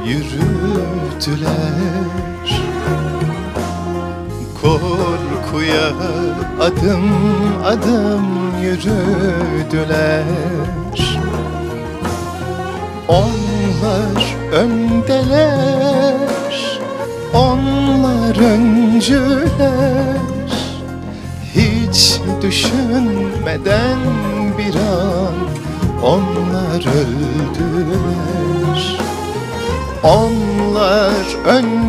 yürüdüler. Korkuya adım adım yürüdüler. Onlar öndeler, onlar öncüler. Hiç düşünmeden bir an onlar öldüler. Onlar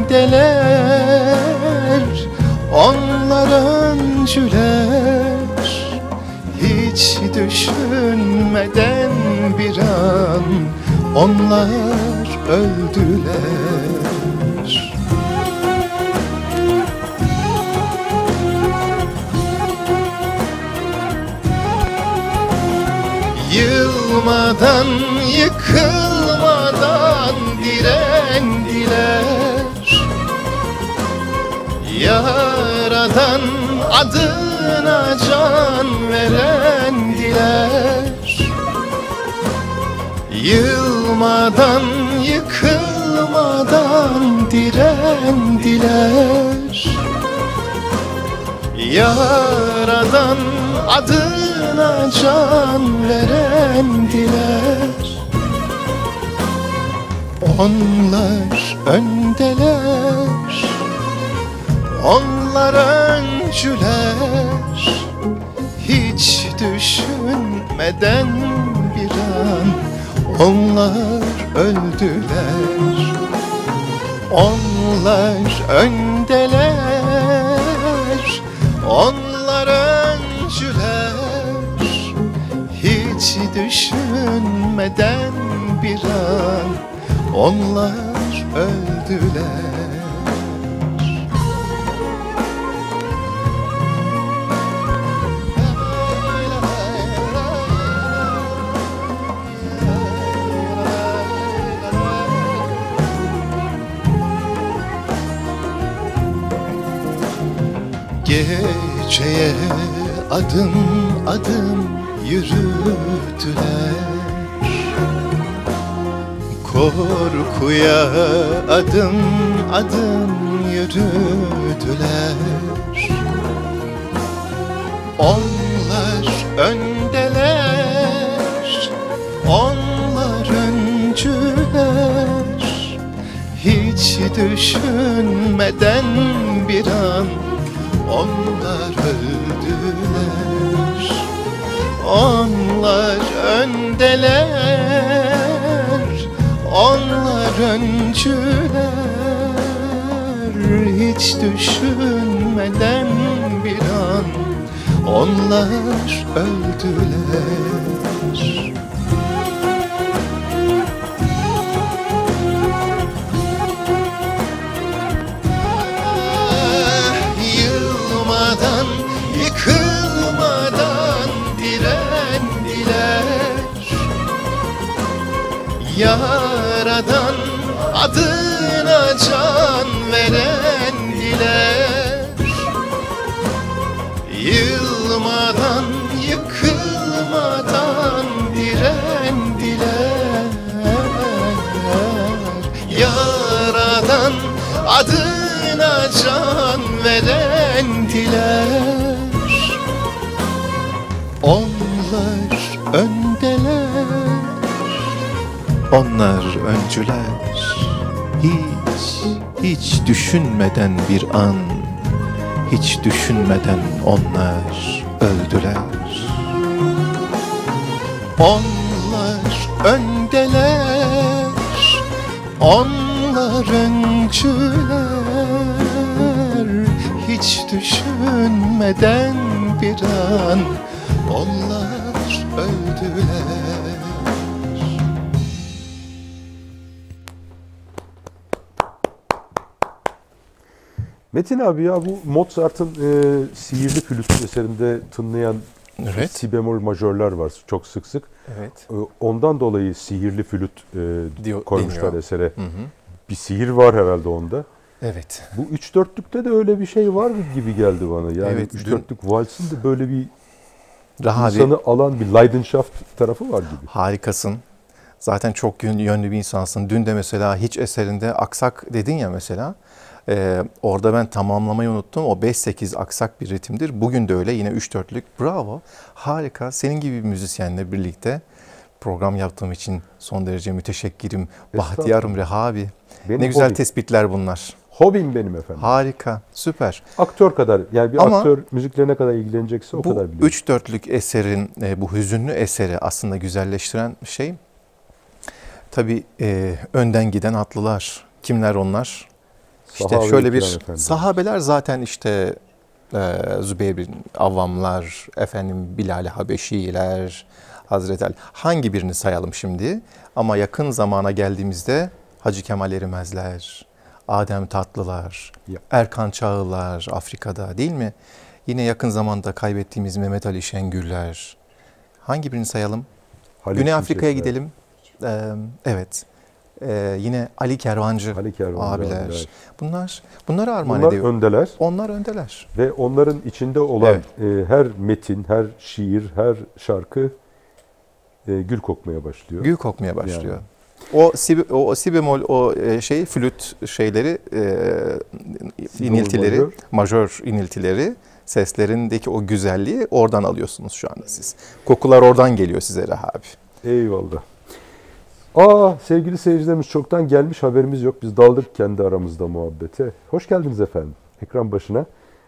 öndeler, onlar öncüler. Hiç düşünmeden bir an onlar öldüler. Yılmadan, yıkılmadan direndiler. Yaradan adına can verendiler. Yılmadan, yıkılmadan direndiler. Yaradan adına can verendiler. Onlar öndeler, onlar öncüler. Hiç düşünmeden bir an onlar öldüler. Onlar öndeler, onlar öncüler. Hiç düşünmeden bir an onlar öldüler. Geceye adım adım yürüdüler. Korkuya adım adım yürüdüler. Onlar öndeler, onlar öncüler. Hiç düşünmeden bir an onlar öldüler. Onlar öndeler, onlar öncüler. Hiç düşünmeden bir an onlar öldüler. Yılmadan, yıkılmadan direndiler. Yaradan adına can verendiler. Yılmadan, yıkılmadan direndiler. Yaradan adına can verendiler. Onlar öndeler, onlar öncüler. Hiç düşünmeden bir an, hiç düşünmeden onlar öldüler. Onlar öndeler, onlar öncüler. Hiç düşünmeden bir an onlar öldüler. Metin abi, ya bu Mozart'ın sihirli flüt eserinde tınlayan Evet. si bemol majörler var çok sık sık. Evet. Ondan dolayı sihirli flüt koymuşlar deniyor esere. Hı hı. Bir sihir var herhalde onda. Evet. Bu 3/4'lükte de öyle bir şey var gibi geldi bana. Yani Evet, 3/4'lük valsin de böyle bir Daha insanı alan bir Leidenschaft tarafı var gibi. harikasın. Zaten çok yönlü bir insansın. Dün de mesela hiç eserinde aksak dedin ya mesela. Orada ben tamamlamayı unuttum. O 5-8 aksak bir ritimdir. Bugün de öyle. Yine 3-4'lük. Bravo. Harika. Senin gibi bir müzisyenle birlikte program yaptığım için son derece müteşekkirim. Bahtiyarım Rehabi. Benim Ne güzel hobim. tespitler bunlar. Hobim benim efendim. Harika. Süper. Aktör kadar. Yani bir Ama aktör müzikle ne kadar ilgilenecekse o bu kadar biliyor. 3-4'lük eserin, bu hüzünlü eseri aslında güzelleştiren şey tabii önden giden atlılar. Kimler onlar? İşte Sahabe-i şöyle bir kiram efendim. sahabeler zaten işte Zübeyir bin Avvamlar, efendim Bilal-i Habeşiler, Hazreti Ali. Hangi birini sayalım şimdi? Ama yakın zamana geldiğimizde Hacı Kemal Erimezler, Adem Tatlılar, Ya. Erkan Çağılar Afrika'da değil mi? Yine yakın zamanda kaybettiğimiz Mehmet Ali Şengürler. Hangi birini sayalım? Halit Güney Afrika'ya Şimşekler, gidelim. Evet. Yine Ali Kervancı Ali Kervancı abiler. abiler. Bunları armağan Bunlar ediyor. öndeler Onlar öndeler. ve onların içinde olan her metin, her şiir, her şarkı gül kokmaya başlıyor. Gül kokmaya başlıyor. O si bemol, flüt şeyleri, iniltileri, majör iniltileri, seslerindeki o güzelliği oradan alıyorsunuz şu anda siz. Kokular oradan geliyor size Rehabi. Eyvallah. Sevgili seyircilerimiz çoktan gelmiş, haberimiz yok. Biz daldık kendi aramızda muhabbete. Hoş geldiniz efendim ekran başına.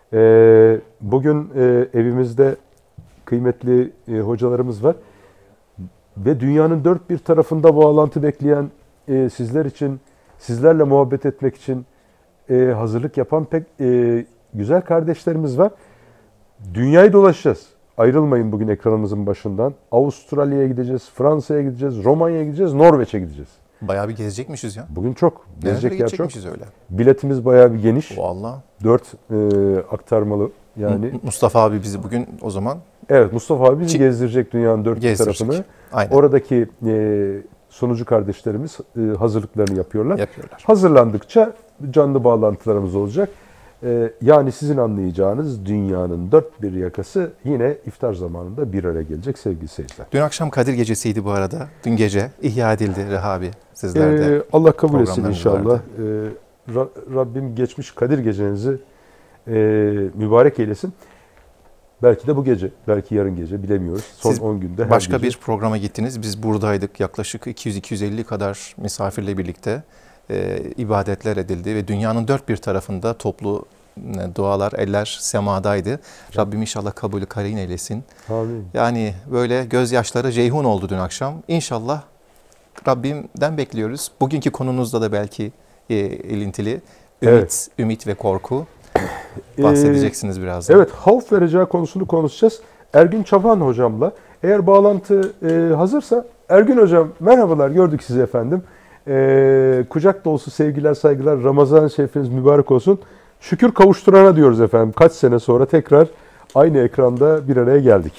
Bugün evimizde kıymetli hocalarımız var. Ve dünyanın dört bir tarafında bağlantı bekleyen sizler için, sizlerle muhabbet etmek için hazırlık yapan pek güzel kardeşlerimiz var. Dünyayı dolaşacağız. Ayrılmayın bugün ekranımızın başından. Avustralya'ya gideceğiz, Fransa'ya gideceğiz, Romanya'ya gideceğiz, Norveç'e gideceğiz. Bayağı bir gezecekmişiz ya. Bugün çok. Gezecek yer çok. Öyle. Biletimiz bayağı bir geniş. Vallahi. 4 aktarmalı yani. Mustafa abi bizi bugün o zaman... Evet, Mustafa abi bizi gezdirecek dünyanın dört bir tarafını. Aynen. Oradaki sunucu kardeşlerimiz hazırlıklarını yapıyorlar. Yapıyorlar. Hazırlandıkça canlı bağlantılarımız olacak. Yani sizin anlayacağınız dünyanın dört bir yakası yine iftar zamanında bir araya gelecek sevgili seyirciler. Dün akşam Kadir Gecesi'ydi bu arada. Dün gece ihya edildi Rehabi sizlerde. Allah kabul etsin inşallah. Rabbim geçmiş Kadir gecenizi mübarek eylesin. Belki de bu gece, belki yarın gece bilemiyoruz. Son Siz 10 günde her başka gece. bir programa gittiniz. Biz buradaydık. Yaklaşık 200-250 kadar misafirle birlikte ibadetler edildi ve dünyanın dört bir tarafında toplu dualar, eller semadaydı. Rabbim inşallah kabulü karin eylesin. Amin. Yani böyle gözyaşları ceyhun oldu dün akşam. İnşallah Rabbimden bekliyoruz. Bugünkü konunuzda da belki ilintili ümit ve korku bahsedeceksiniz birazdan. Evet, havf ve reca konusunu konuşacağız. Ergün Çaban hocamla. Eğer bağlantı hazırsa, Ergün hocam merhabalar, gördük sizi efendim. Kucak dolusu sevgiler, saygılar, Ramazan şerifiniz mübarek olsun. Şükür kavuşturana diyoruz efendim. Kaç sene sonra tekrar aynı ekranda bir araya geldik.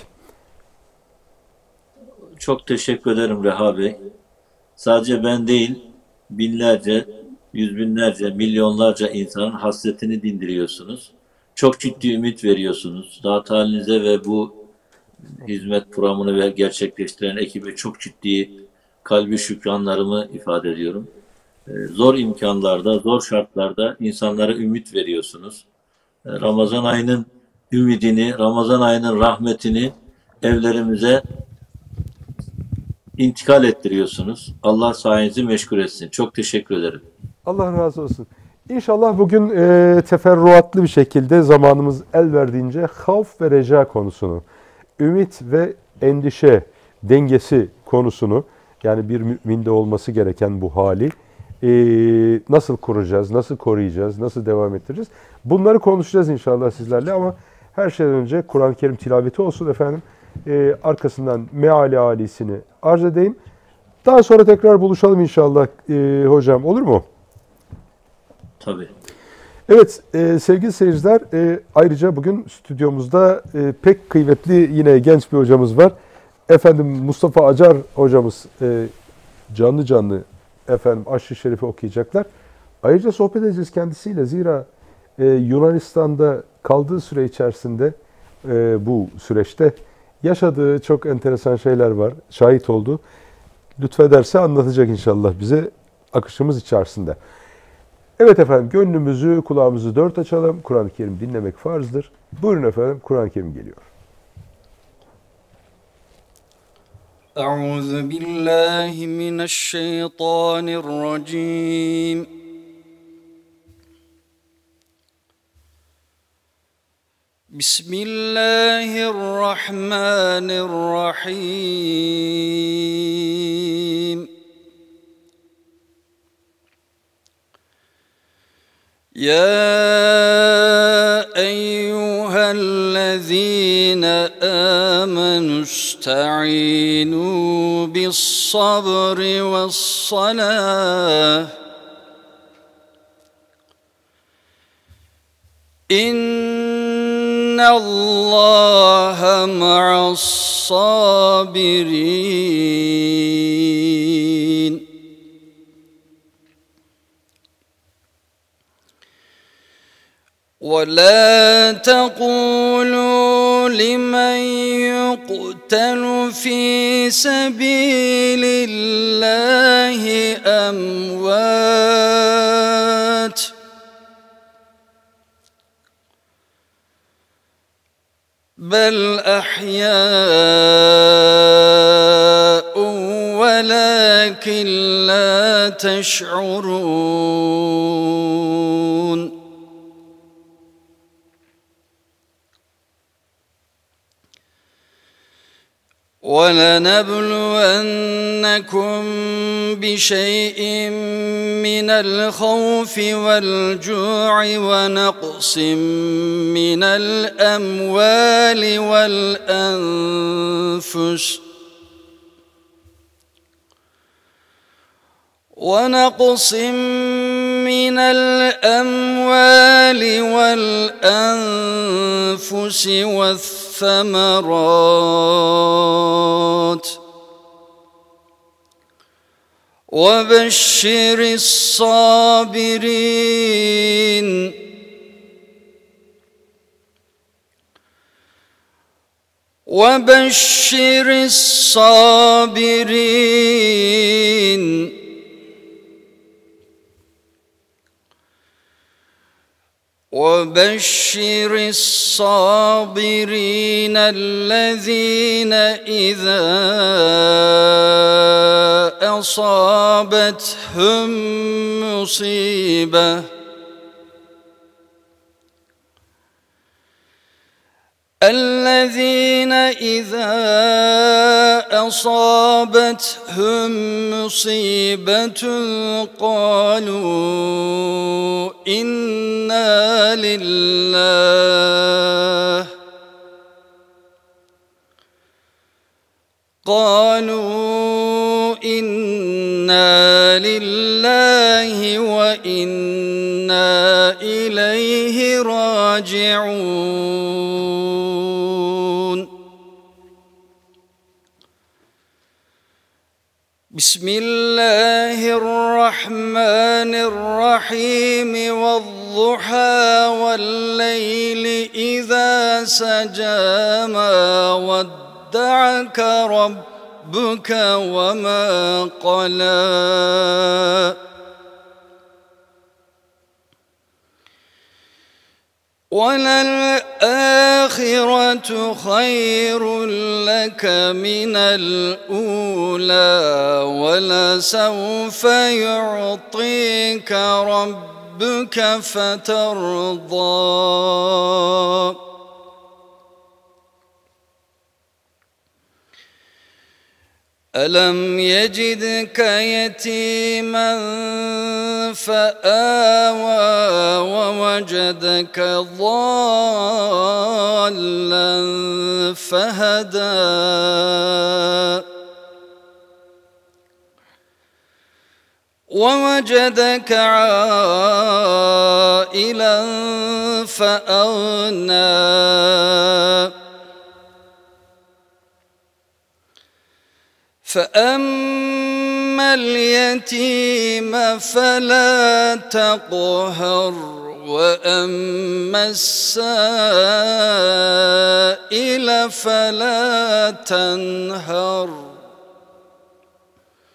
Çok teşekkür ederim Reha Bey. Sadece ben değil, binlerce, yüz binlerce, milyonlarca insanın hasretini dindiriyorsunuz. Çok ciddi ümit veriyorsunuz. Zat halinize ve bu hizmet programını gerçekleştiren ekibe çok ciddi kalbi şükranlarımı ifade ediyorum. Zor imkanlarda, zor şartlarda insanlara ümit veriyorsunuz. Ramazan ayının ümidini, Ramazan ayının rahmetini evlerimize intikal ettiriyorsunuz. Allah sayenizi meşgul etsin. Çok teşekkür ederim. Allah razı olsun. İnşallah bugün teferruatlı bir şekilde zamanımız el verdiğince havf ve reca konusunu, ümit ve endişe dengesi konusunu, yani bir müminde olması gereken bu hali nasıl kuracağız, nasıl koruyacağız, nasıl devam ettireceğiz? Bunları konuşacağız inşallah sizlerle ama her şeyden önce Kur'an-ı Kerim tilaveti olsun efendim. Arkasından meali alisini arz edeyim. Daha sonra tekrar buluşalım inşallah hocam, olur mu? Tabii. Evet sevgili seyirciler, ayrıca bugün stüdyomuzda pek kıymetli yine genç bir hocamız var. Efendim Mustafa Acar hocamız canlı efendim Aşr-ı Şerif'i okuyacaklar. Ayrıca sohbet edeceğiz kendisiyle. Zira Yunanistan'da kaldığı süre içerisinde bu süreçte yaşadığı çok enteresan şeyler var. Şahit oldu. lütfederse anlatacak inşallah bize akışımız içerisinde. Evet efendim, gönlümüzü, kulağımızı dört açalım. Kur'an-ı Kerim dinlemek farzdır. Buyurun efendim, Kur'an-ı Kerim geliyor. Euzu billahi mineşşeytanirracim. Bismillahirrahmanirrahim. Ya eyyühellezine amenu ista'inu bis-sabri ve's-salah. İnnallâhe ma'as-sabirin. وَلَا تَقُولُوا لِمَنْ يُقْتَلُ فِي سَبِيلِ اللَّهِ أَمْوَاتٌ بَلْ أَحْيَاءٌ وَلَكِنْ لَا تَشْعُرُونَ. وَلَنَبْلُوَنَّكُمْ بِشَيْءٍ مِّنَ الْخَوْفِ وَالْجُوعِ وَنَقْصٍ مِّنَ الْأَمْوَالِ وَالْأَنفُسِ والثمرات وبشر الصابرين وبشر الصابرين وبشر الصابرين الذين إذا أصابتهم مصيبة قالوا إنا لله وإنا إليه راجعون. بسم الله الرحمن الرحيم. والضحى والليل إذا سجى ما ودعك ربك وما قلى وللآخرة خير لك من الأولى ولسوف يعطيك ربك فترضى. ألم يجدك يتيما فآوى ووجدك ضالا فهدى ووجدك عائلا فأغنى فأما اليتيم فلا تقهر وأما السائل فلا تنهر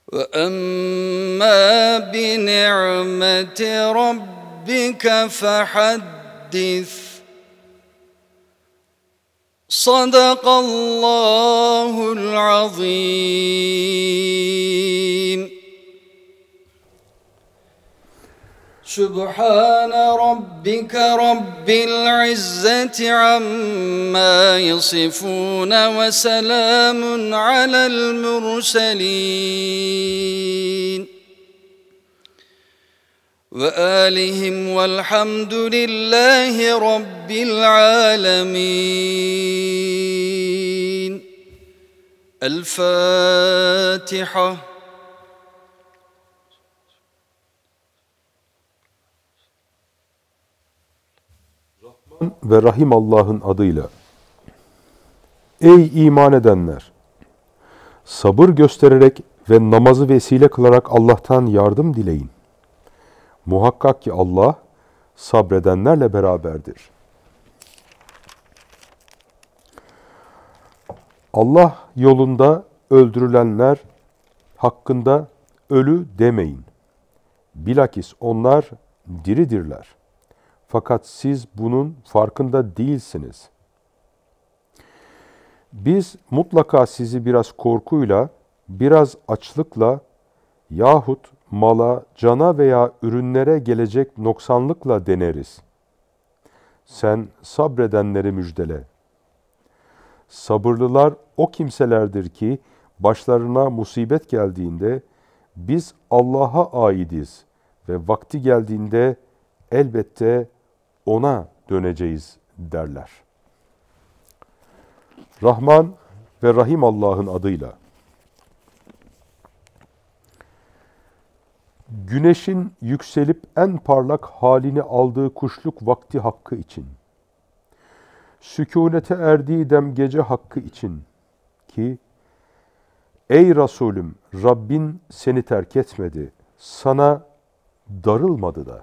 وأما بنعمة ربك فحدث صدق الله العظيم سبحان ربك رب العزة عما يصفون وسلام على المرسلين وآلهم والحمد لله رب العالمين الفاتحة. Ve Rahim Allah'ın adıyla. Ey iman edenler! Sabır göstererek ve namazı vesile kılarak Allah'tan yardım dileyin. Muhakkak ki Allah sabredenlerle beraberdir. Allah yolunda öldürülenler hakkında ölü demeyin. Bilakis onlar diridirler. Fakat siz bunun farkında değilsiniz. Biz mutlaka sizi biraz korkuyla, biraz açlıkla yahut mala, cana veya ürünlere gelecek noksanlıkla deneriz. Sen sabredenleri müjdele. Sabırlılar o kimselerdir ki başlarına musibet geldiğinde biz Allah'a aidiz ve vakti geldiğinde elbette ona döneceğiz derler. Rahman ve Rahim Allah'ın adıyla. Güneşin yükselip en parlak halini aldığı kuşluk vakti hakkı için, sükûnete erdiği dem gece hakkı için ki, ey Resulüm, Rabbin seni terk etmedi, sana darılmadı da.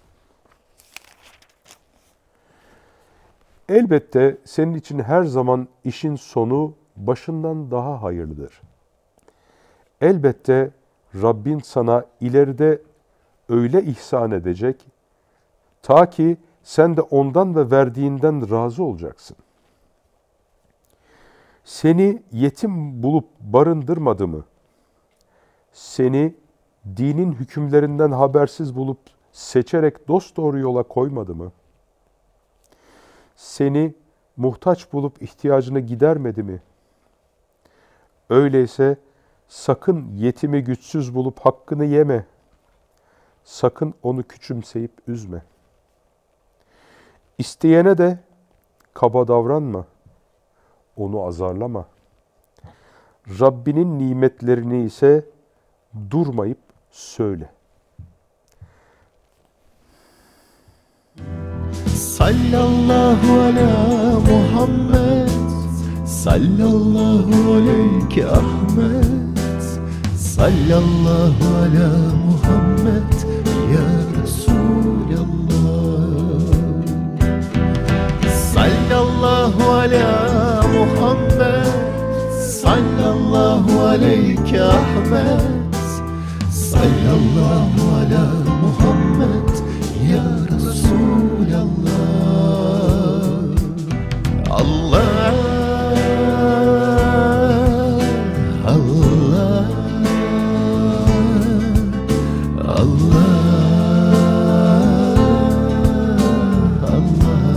Elbette senin için her zaman işin sonu başından daha hayırlıdır. Elbette Rabbin sana ileride öyle ihsan edecek, ta ki sen de ondan ve verdiğinden razı olacaksın. Seni yetim bulup barındırmadı mı? Seni dinin hükümlerinden habersiz bulup seçerek dosdoğru yola koymadı mı? Seni muhtaç bulup ihtiyacını gidermedi mi? Öyleyse sakın yetimi güçsüz bulup hakkını yeme. Sakın onu küçümseyip üzme. İsteyene de kaba davranma. Onu azarlama. Rabbinin nimetlerini ise durmayıp söyle. Sallallahu ala Muhammed, sallallahu aleyke Ahmet, sallallahu ala Muhammed ya Resulallah. Sallallahu ala Muhammed, sallallahu aleyke Ahmet, sallallahu ala Muhammed ya Resulallah. Allah, Allah, Allah, Allah.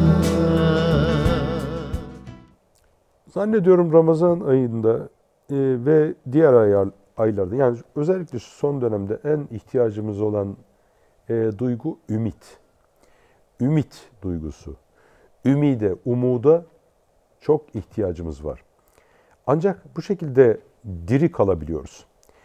Zannediyorum Ramazan ayında ve diğer aylarda, yani özellikle şu son dönemde en ihtiyacımız olan duygu ümit. Ümit duygusu. Ümide, umuda çok ihtiyacımız var. Ancak bu şekilde diri kalabiliyoruz.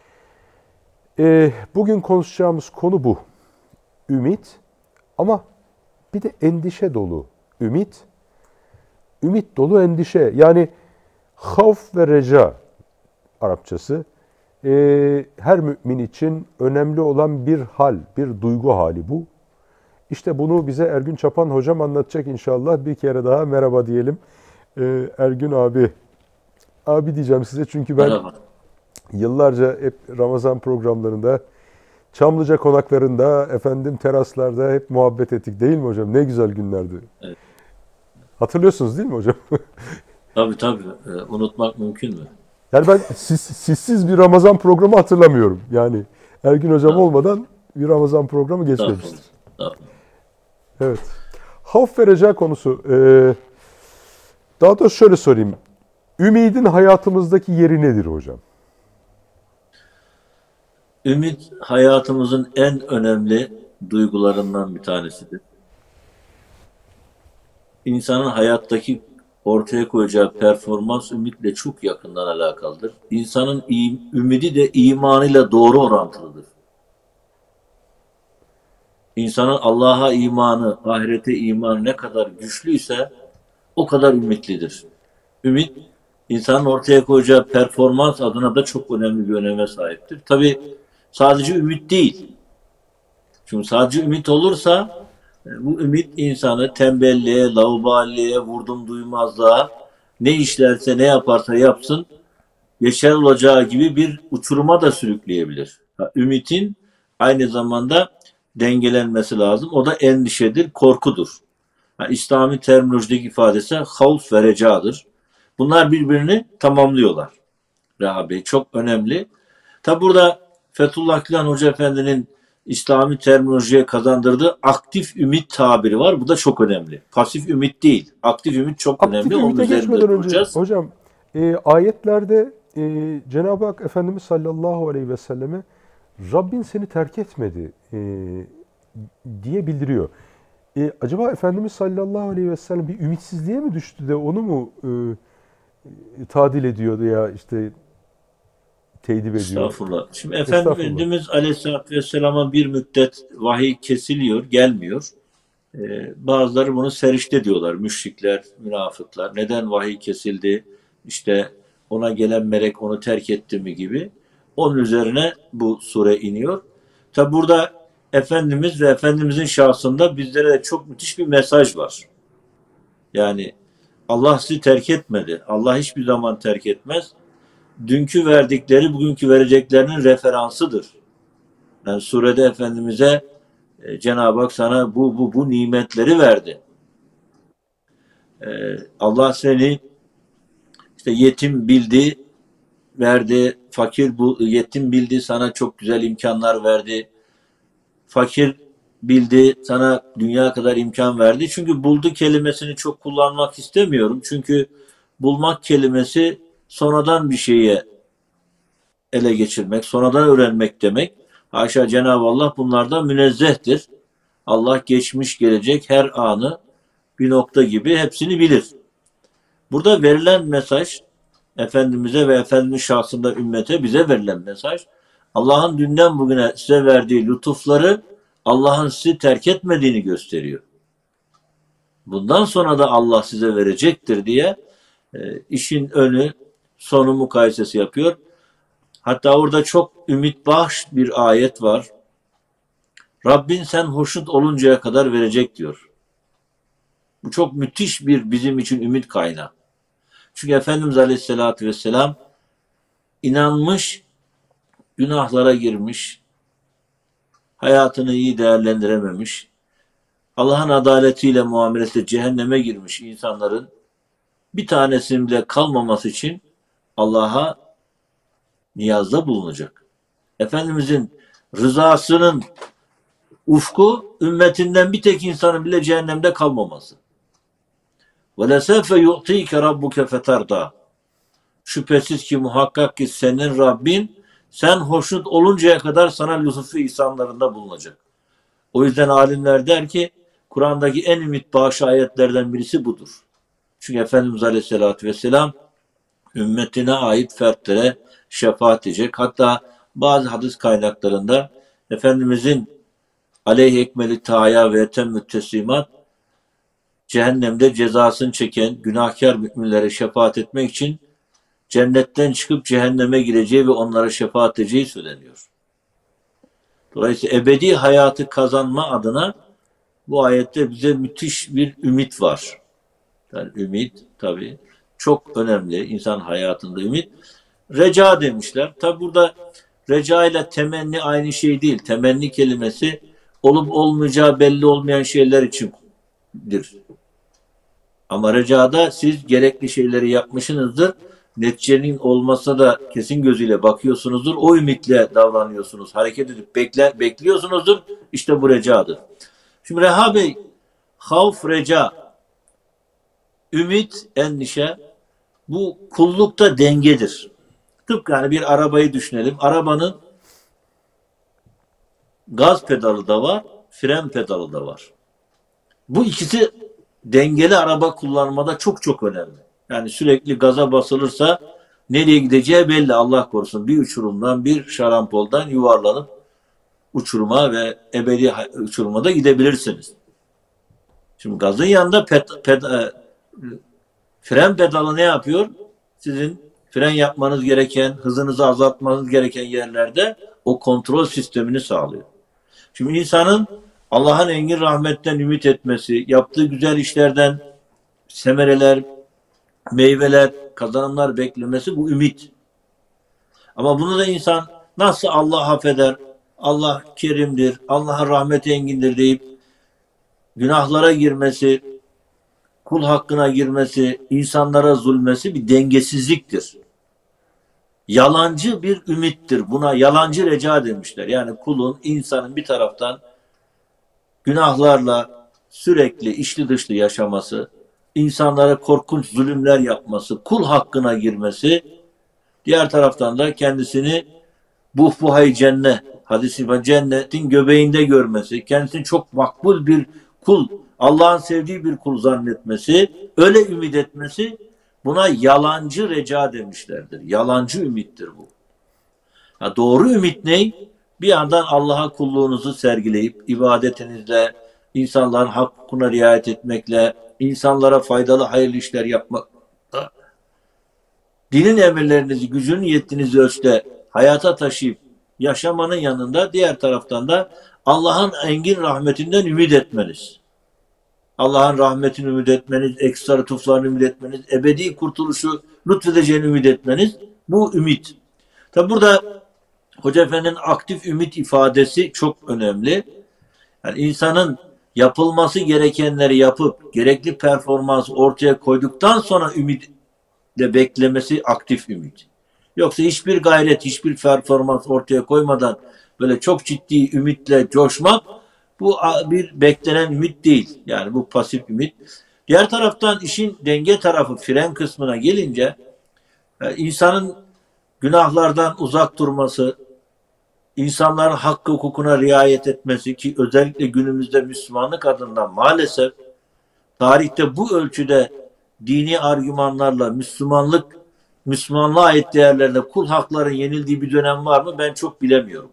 Bugün konuşacağımız konu bu. Ümit, ama bir de endişe dolu ümit. Ümit dolu endişe. Yani havf ve reca Arapçası. Her mümin için önemli olan bir hal, bir duygu hali bu. İşte bunu bize Ergün Çapan hocam anlatacak inşallah. Bir kere daha merhaba diyelim. Ergün abi. Abi diyeceğim size çünkü ben Yıllarca hep Ramazan programlarında, Çamlıca konaklarında, efendim teraslarda hep muhabbet ettik değil mi hocam? Ne güzel günlerdi. Evet. Hatırlıyorsunuz değil mi hocam? Tabii. Unutmak mümkün mü? Yani ben sizsiz bir Ramazan programı hatırlamıyorum. Yani Ergün hocam olmadan bir Ramazan programı geçmemiştir. Tamam. Evet. Havf ve reca konusu. Daha doğrusu şöyle sorayım. Ümidin hayatımızdaki yeri nedir hocam? Ümit hayatımızın en önemli duygularından bir tanesidir. İnsanın hayattaki ortaya koyacağı performans ümitle çok yakından alakalıdır. İnsanın ümidi de imanıyla doğru orantılıdır. İnsanın Allah'a imanı, ahirete imanı ne kadar güçlüyse o kadar ümitlidir. Ümit, insanın ortaya koyacağı performans adına da çok önemli bir öneme sahiptir. Tabii sadece ümit değil. Çünkü sadece ümit olursa bu ümit insanı tembelliğe, laubaliye, vurdum duymazlığa, ne işlerse ne yaparsa yapsın geçerli olacağı gibi bir uçuruma da sürükleyebilir. Ümitin aynı zamanda dengelenmesi lazım. O da endişedir, korkudur. İslami terminolojideki ifadesi havf ve recadır. Bunlar birbirini tamamlıyorlar. Reha Bey çok önemli. Tabi burada Fethullah Gülen Hoca Efendi'nin İslami terminolojiye kazandırdığı aktif ümit tabiri var. Bu da çok önemli. Pasif ümit değil. Aktif ümit çok Aktif önemli. Onun ümite üzerinde geçmeden önce duracağız. hocam ayetlerde Cenab-ı Hak Efendimiz sallallahu aleyhi ve selleme Rabbin seni terk etmedi diye bildiriyor. Acaba Efendimiz sallallahu aleyhi ve sellem bir ümitsizliğe mi düştü de onu mu tadil ediyordu ya işte teyit ediyor? Estağfurullah. Şimdi Efendimiz Aleyhisselatü Vesselam'a bir müddet vahiy kesiliyor, gelmiyor. Bazıları bunu serişte diyorlar. Müşrikler, münafıklar. Neden vahiy kesildi? İşte ona gelen melek onu terk etti mi gibi. Onun üzerine bu sure iniyor. Tabi burada Efendimiz ve Efendimizin şahsında bizlere de çok müthiş bir mesaj var. Yani Allah sizi terk etmedi. Allah hiçbir zaman terk etmez. Dünkü verdikleri bugünkü vereceklerinin referansıdır. Yani surede Efendimiz'e Cenab-ı Hak sana bu nimetleri verdi. Allah seni işte yetim bildi, verdi. Yetim bildi, sana çok güzel imkanlar verdi. Fakir bildi, sana dünya kadar imkan verdi. Çünkü buldu kelimesini çok kullanmak istemiyorum. Çünkü bulmak kelimesi sonradan bir şeye ele geçirmek, sonradan öğrenmek demek. Haşa, Cenab-ı Allah bunlardan münezzehtir. Allah geçmiş gelecek her anı bir nokta gibi hepsini bilir. Burada verilen mesaj Efendimiz'e ve Efendimiz şahsında ümmete bize verilen mesaj Allah'ın dünden bugüne size verdiği lütufları Allah'ın sizi terk etmediğini gösteriyor. Bundan sonra da Allah size verecektir diye işin önü sonu mukayesesi yapıyor. Hatta orada çok ümit bahş bir ayet var. Rabbin sen hoşnut oluncaya kadar verecek diyor. Bu çok müthiş bir bizim için ümit kaynağı. Çünkü Efendimiz Aleyhisselatü Vesselam inanmış, günahlara girmiş, hayatını iyi değerlendirememiş, Allah'ın adaletiyle muamelesi cehenneme girmiş insanların bir tanesinin bile kalmaması için Allah'a niyazda bulunacak. Efendimizin rızasının ufku ümmetinden bir tek insanın bile cehennemde kalmaması. وَلَسَوْفَ يُعْطِيكَ رَبُّكَ فَتَرْضَى. Şüphesiz ki muhakkak ki senin Rabbin sen hoşnut oluncaya kadar sana lütfu ihsanlarında bulunacak. O yüzden alimler der ki Kur'an'daki en ümit bağışı ayetlerden birisi budur. Çünkü Efendimiz Aleyhisselatü Vesselam ümmetine ait fertlere şefaat edecek. Hatta bazı hadis kaynaklarında Efendimizin aleyh ekmeli taya ve etemmü teslimat cehennemde cezasını çeken günahkar müminlere şefaat etmek için cennetten çıkıp cehenneme gireceği ve onlara şefaat edeceği söyleniyor. Dolayısıyla ebedi hayatı kazanma adına bu ayette bize müthiş bir ümit var. Yani ümit tabii çok önemli insan hayatında ümit. reca demişler. Tabi burada reca ile temenni aynı şey değil. Temenni kelimesi olup olmayacağı belli olmayan şeyler içindir. Ama recada siz gerekli şeyleri yapmışsınızdır. Neticenin olmasa da kesin gözüyle bakıyorsunuzdur. O ümitle davranıyorsunuz. Hareket edip bekliyorsunuzdur. İşte bu recadır. Şimdi Reha Bey, havf, reca, ümit, endişe bu kullukta dengedir. Tıpkı yani bir arabayı düşünelim. Arabanın gaz pedalı da var, fren pedalı da var. Bu ikisi dengeli araba kullanmada çok çok önemli. Yani sürekli gaza basılırsa nereye gideceği belli, Allah korusun. Bir uçurumdan, bir şarampoldan yuvarlanıp uçuruma ve ebedi uçuruma da gidebilirsiniz. Şimdi gazın yanında fren pedalı ne yapıyor? Sizin fren yapmanız gereken, hızınızı azaltmanız gereken yerlerde o kontrol sistemini sağlıyor. Şimdi insanın Allah'ın engin rahmetten ümit etmesi, yaptığı güzel işlerden semereler, meyveler, kazanımlar beklemesi bu ümit. Ama bunu da insan nasıl Allah affeder, Allah kerimdir, Allah'ın rahmeti engindir deyip günahlara girmesi, kul hakkına girmesi, insanlara zulmesi bir dengesizliktir. Yalancı bir ümittir. Buna yalancı reca demişler. Yani kulun, insanın bir taraftan günahlarla sürekli içli dışlı yaşaması, insanlara korkunç zulümler yapması, kul hakkına girmesi, diğer taraftan da kendisini buhbuhay cennet, hadisi var, cennetin göbeğinde görmesi, kendisini çok makbul bir kul, Allah'ın sevdiği bir kul zannetmesi, öyle ümit etmesi, buna yalancı reca demişlerdir. Yalancı ümittir bu. Ya doğru ümit ne? Bir yandan Allah'a kulluğunuzu sergileyip, ibadetinizle, insanların hakkına riayet etmekle, insanlara faydalı hayırlı işler yapmakla, dinin emirlerinizi, gücünün yettiğiniz ölçüde hayata taşıyıp yaşamanın yanında diğer taraftan da Allah'ın engin rahmetinden ümit etmeniz. Allah'ın rahmetini ümit etmeniz, ekstra lütuflarını ümit etmeniz, ebedi kurtuluşu lütfedeceğini ümit etmeniz, bu ümit. Tabi burada Hoca Efendi'nin aktif ümit ifadesi çok önemli. Yani insanın yapılması gerekenleri yapıp gerekli performans ortaya koyduktan sonra ümitle beklemesi aktif ümit. Yoksa hiçbir gayret, hiçbir performans ortaya koymadan böyle çok ciddi ümitle coşmak, bu bir beklenen ümit değil. Yani bu pasif ümit. Diğer taraftan işin denge tarafı, fren kısmına gelince insanın günahlardan uzak durması, insanların hakkı hukukuna riayet etmesi ki özellikle günümüzde Müslümanlık adından maalesef tarihte bu ölçüde dini argümanlarla Müslümanlığa ait değerlerle kul hakların yenildiği bir dönem var mı? Ben çok bilemiyorum.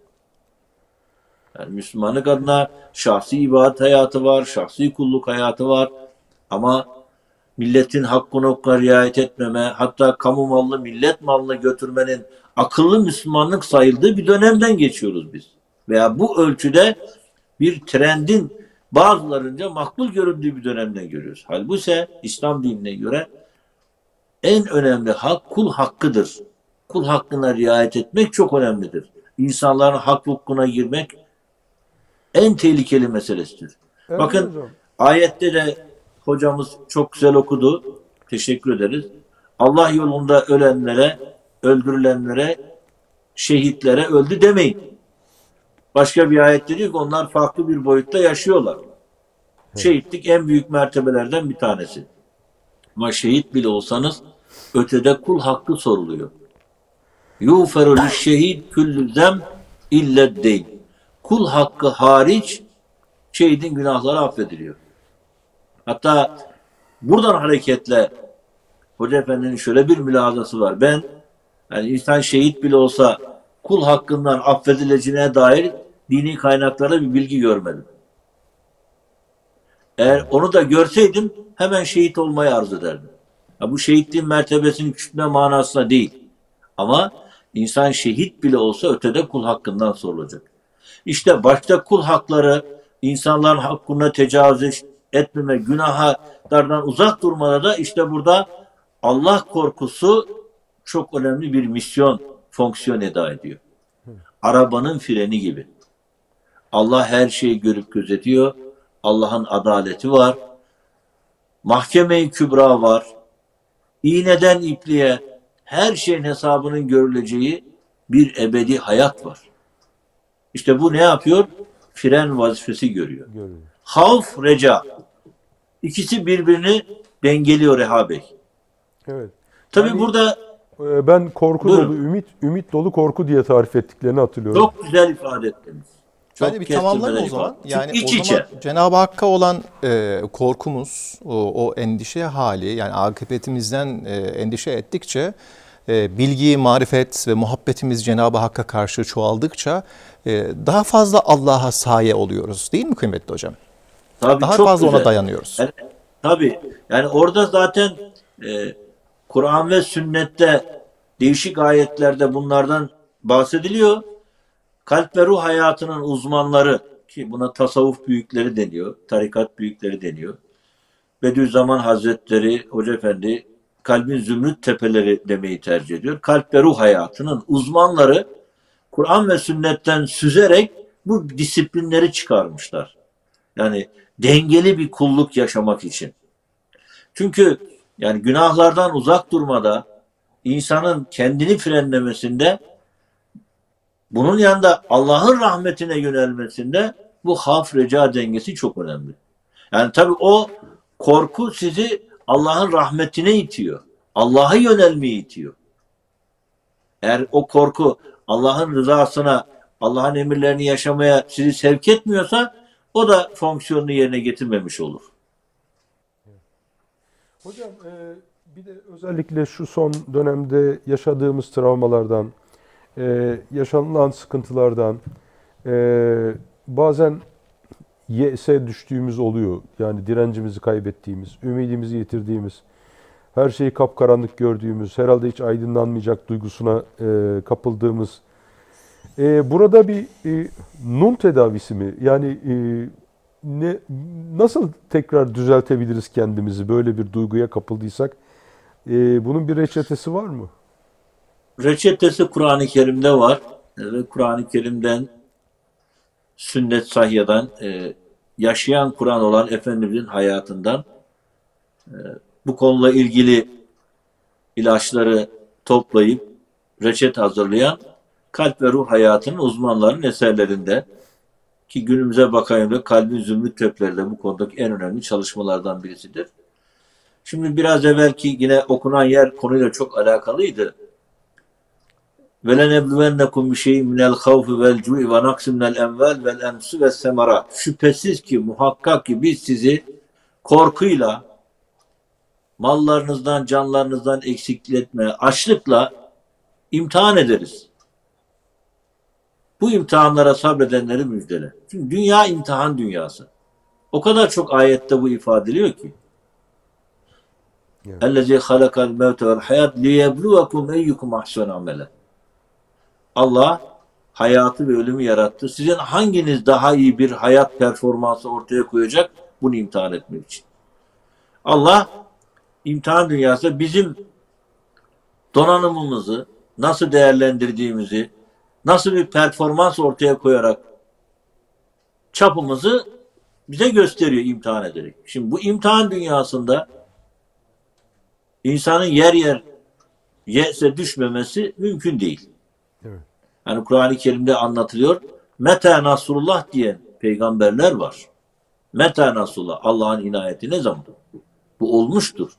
Yani Müslümanlık adına şahsi ibadet hayatı var, şahsi kulluk hayatı var ama milletin hakkına hukukuna riayet etmeme, hatta kamu malını millet malını götürmenin akıllı Müslümanlık sayıldığı bir dönemden geçiyoruz biz. Veya bu ölçüde bir trendin bazılarınca makbul görüldüğü bir dönemden görüyoruz. Halbuki ise İslam dinine göre en önemli hak kul hakkıdır. Kul hakkına riayet etmek çok önemlidir. İnsanların hak hukukuna girmek en tehlikeli meselesidir. Evet, bakın hocam. Ayette de hocamız çok güzel okudu. Teşekkür ederiz. Allah yolunda ölenlere, öldürülenlere, şehitlere öldü demeyin. Başka bir ayette diyor ki onlar farklı bir boyutta yaşıyorlar. Şehitlik en büyük mertebelerden bir tanesi. Ama şehit bile olsanız ötede kul hakkı soruluyor. Yuferu lişşehid küllü zem illeddeyn. Kul hakkı hariç şehidin günahları affediliyor. Hatta buradan hareketle Hoca Efendi'nin şöyle bir mülazası var. Yani insan şehit bile olsa kul hakkından affedileceğine dair dini kaynaklarda bir bilgi görmedim. Eğer onu da görseydim hemen şehit olmayı arzu ederdim. Bu şehitliğin mertebesini küçültme manasına değil. Ama insan şehit bile olsa ötede kul hakkından sorulacak. İşte başta kul hakları, insanların hakkına tecavüz etmeme, günahlardan uzak durmada da işte burada Allah korkusu çok önemli bir misyon fonksiyon eda ediyor. Arabanın freni gibi. Allah her şeyi görüp gözetiyor. Allah'ın adaleti var. Mahkeme-i Kübra var. İğneden ipliğe her şeyin hesabının görüleceği bir ebedi hayat var. İşte bu ne yapıyor? Fren vazifesi görüyor. Havf, reca. İkisi birbirini dengeliyor Reha Bey. Evet. Tabii Yani burada ben korku Buyurun. dolu, ümit dolu korku diye tarif ettiklerini hatırlıyorum. çok güzel ifade ettiniz. Ben de bir tamamlayayım o zaman. Yani iç o içe. zaman Cenab-ı Hakk'a olan korkumuz, o endişe hali, yani akıbetimizden endişe ettikçe bilgi, marifet ve muhabbetimiz Cenab-ı Hakk'a karşı çoğaldıkça daha fazla Allah'a saye oluyoruz. Değil mi kıymetli hocam? Tabii Daha çok fazla güzel. ona dayanıyoruz. Yani, tabii. Yani orada zaten Kur'an ve sünnette değişik ayetlerde bunlardan bahsediliyor. Kalp ve ruh hayatının uzmanları, ki buna tasavvuf büyükleri deniyor, tarikat büyükleri deniyor. Bediüzzaman Hazretleri, Hoca Efendi, kalbin zümrüt tepeleri demeyi tercih ediyor. Kalp ve ruh hayatının uzmanları Kur'an ve sünnetten süzerek bu disiplinleri çıkarmışlar. Yani dengeli bir kulluk yaşamak için. Çünkü yani günahlardan uzak durmada, insanın kendini frenlemesinde, bunun yanında Allah'ın rahmetine yönelmesinde bu havf reca dengesi çok önemli. Yani tabii o korku sizi Allah'ın rahmetine itiyor. Allah'a yönelmeye itiyor. Eğer o korku Allah'ın rızasına, Allah'ın emirlerini yaşamaya sizi sevk etmiyorsa o da fonksiyonunu yerine getirmemiş olur. Hocam bir de özellikle şu son dönemde yaşadığımız travmalardan, yaşanılan sıkıntılardan bazen yese düştüğümüz oluyor. Yani direncimizi kaybettiğimiz, ümidimizi yitirdiğimiz, her şeyi kapkaranlık gördüğümüz, herhalde hiç aydınlanmayacak duygusuna kapıldığımız. Burada bir nun tedavisi mi? Yani nasıl tekrar düzeltebiliriz kendimizi böyle bir duyguya kapıldıysak? Bunun bir reçetesi var mı? Reçetesi Kur'an-ı Kerim'de var. Ve Kur'an-ı Kerim'den, sünnet sahiheden, yaşayan Kur'an olan Efendimizin hayatından bu konuyla ilgili ilaçları toplayıp reçete hazırlayan kalp ve ruh hayatının uzmanlarının eserlerinde, ki günümüze bakayım kalbin zümrüt tepleri de bu konudaki en önemli çalışmalardan birisidir. Şimdi biraz evvelki yine okunan yer konuyla çok alakalıydı. وَلَنَبْلُوَنَّكُمْ بِشَيْءٍ مِنَ الْخَوْفِ وَالْجُوعِ وَنَقْصٍ مِنَ الْاَمْوَالِ وَالْاَنْفُسِ وَالثَّمَرَاتِ. Şüphesiz ki, muhakkak ki biz sizi korkuyla, mallarınızdan, canlarınızdan eksiltme, açlıkla imtihan ederiz. Bu imtihanlara sabredenleri müjdele. Çünkü dünya imtihan dünyası. O kadar çok ayette bu ifade ediliyor ki. اَلَّذِي خَلَقَ الْمَوْتَ وَالْحَيَاتِ لِيَبْلُوَكُمْ اَيُّكُمْ اَحْسَنُ عَمَلًا. Allah hayatı ve ölümü yarattı. Sizin hanginiz daha iyi bir hayat performansı ortaya koyacak? Bunu imtihan etmek için. Allah imtihan dünyası bizim donanımımızı nasıl değerlendirdiğimizi, nasıl bir performans ortaya koyarak çapımızı bize gösteriyor imtihan ederek. Şimdi bu imtihan dünyasında insanın yer yer yese düşmemesi mümkün değil. Evet. Yani Kur'an-ı Kerim'de anlatılıyor. Meta Nasrullah diyen peygamberler var. Meta Nasrullah, Allah'ın inayeti ne zaman? Bu olmuştur.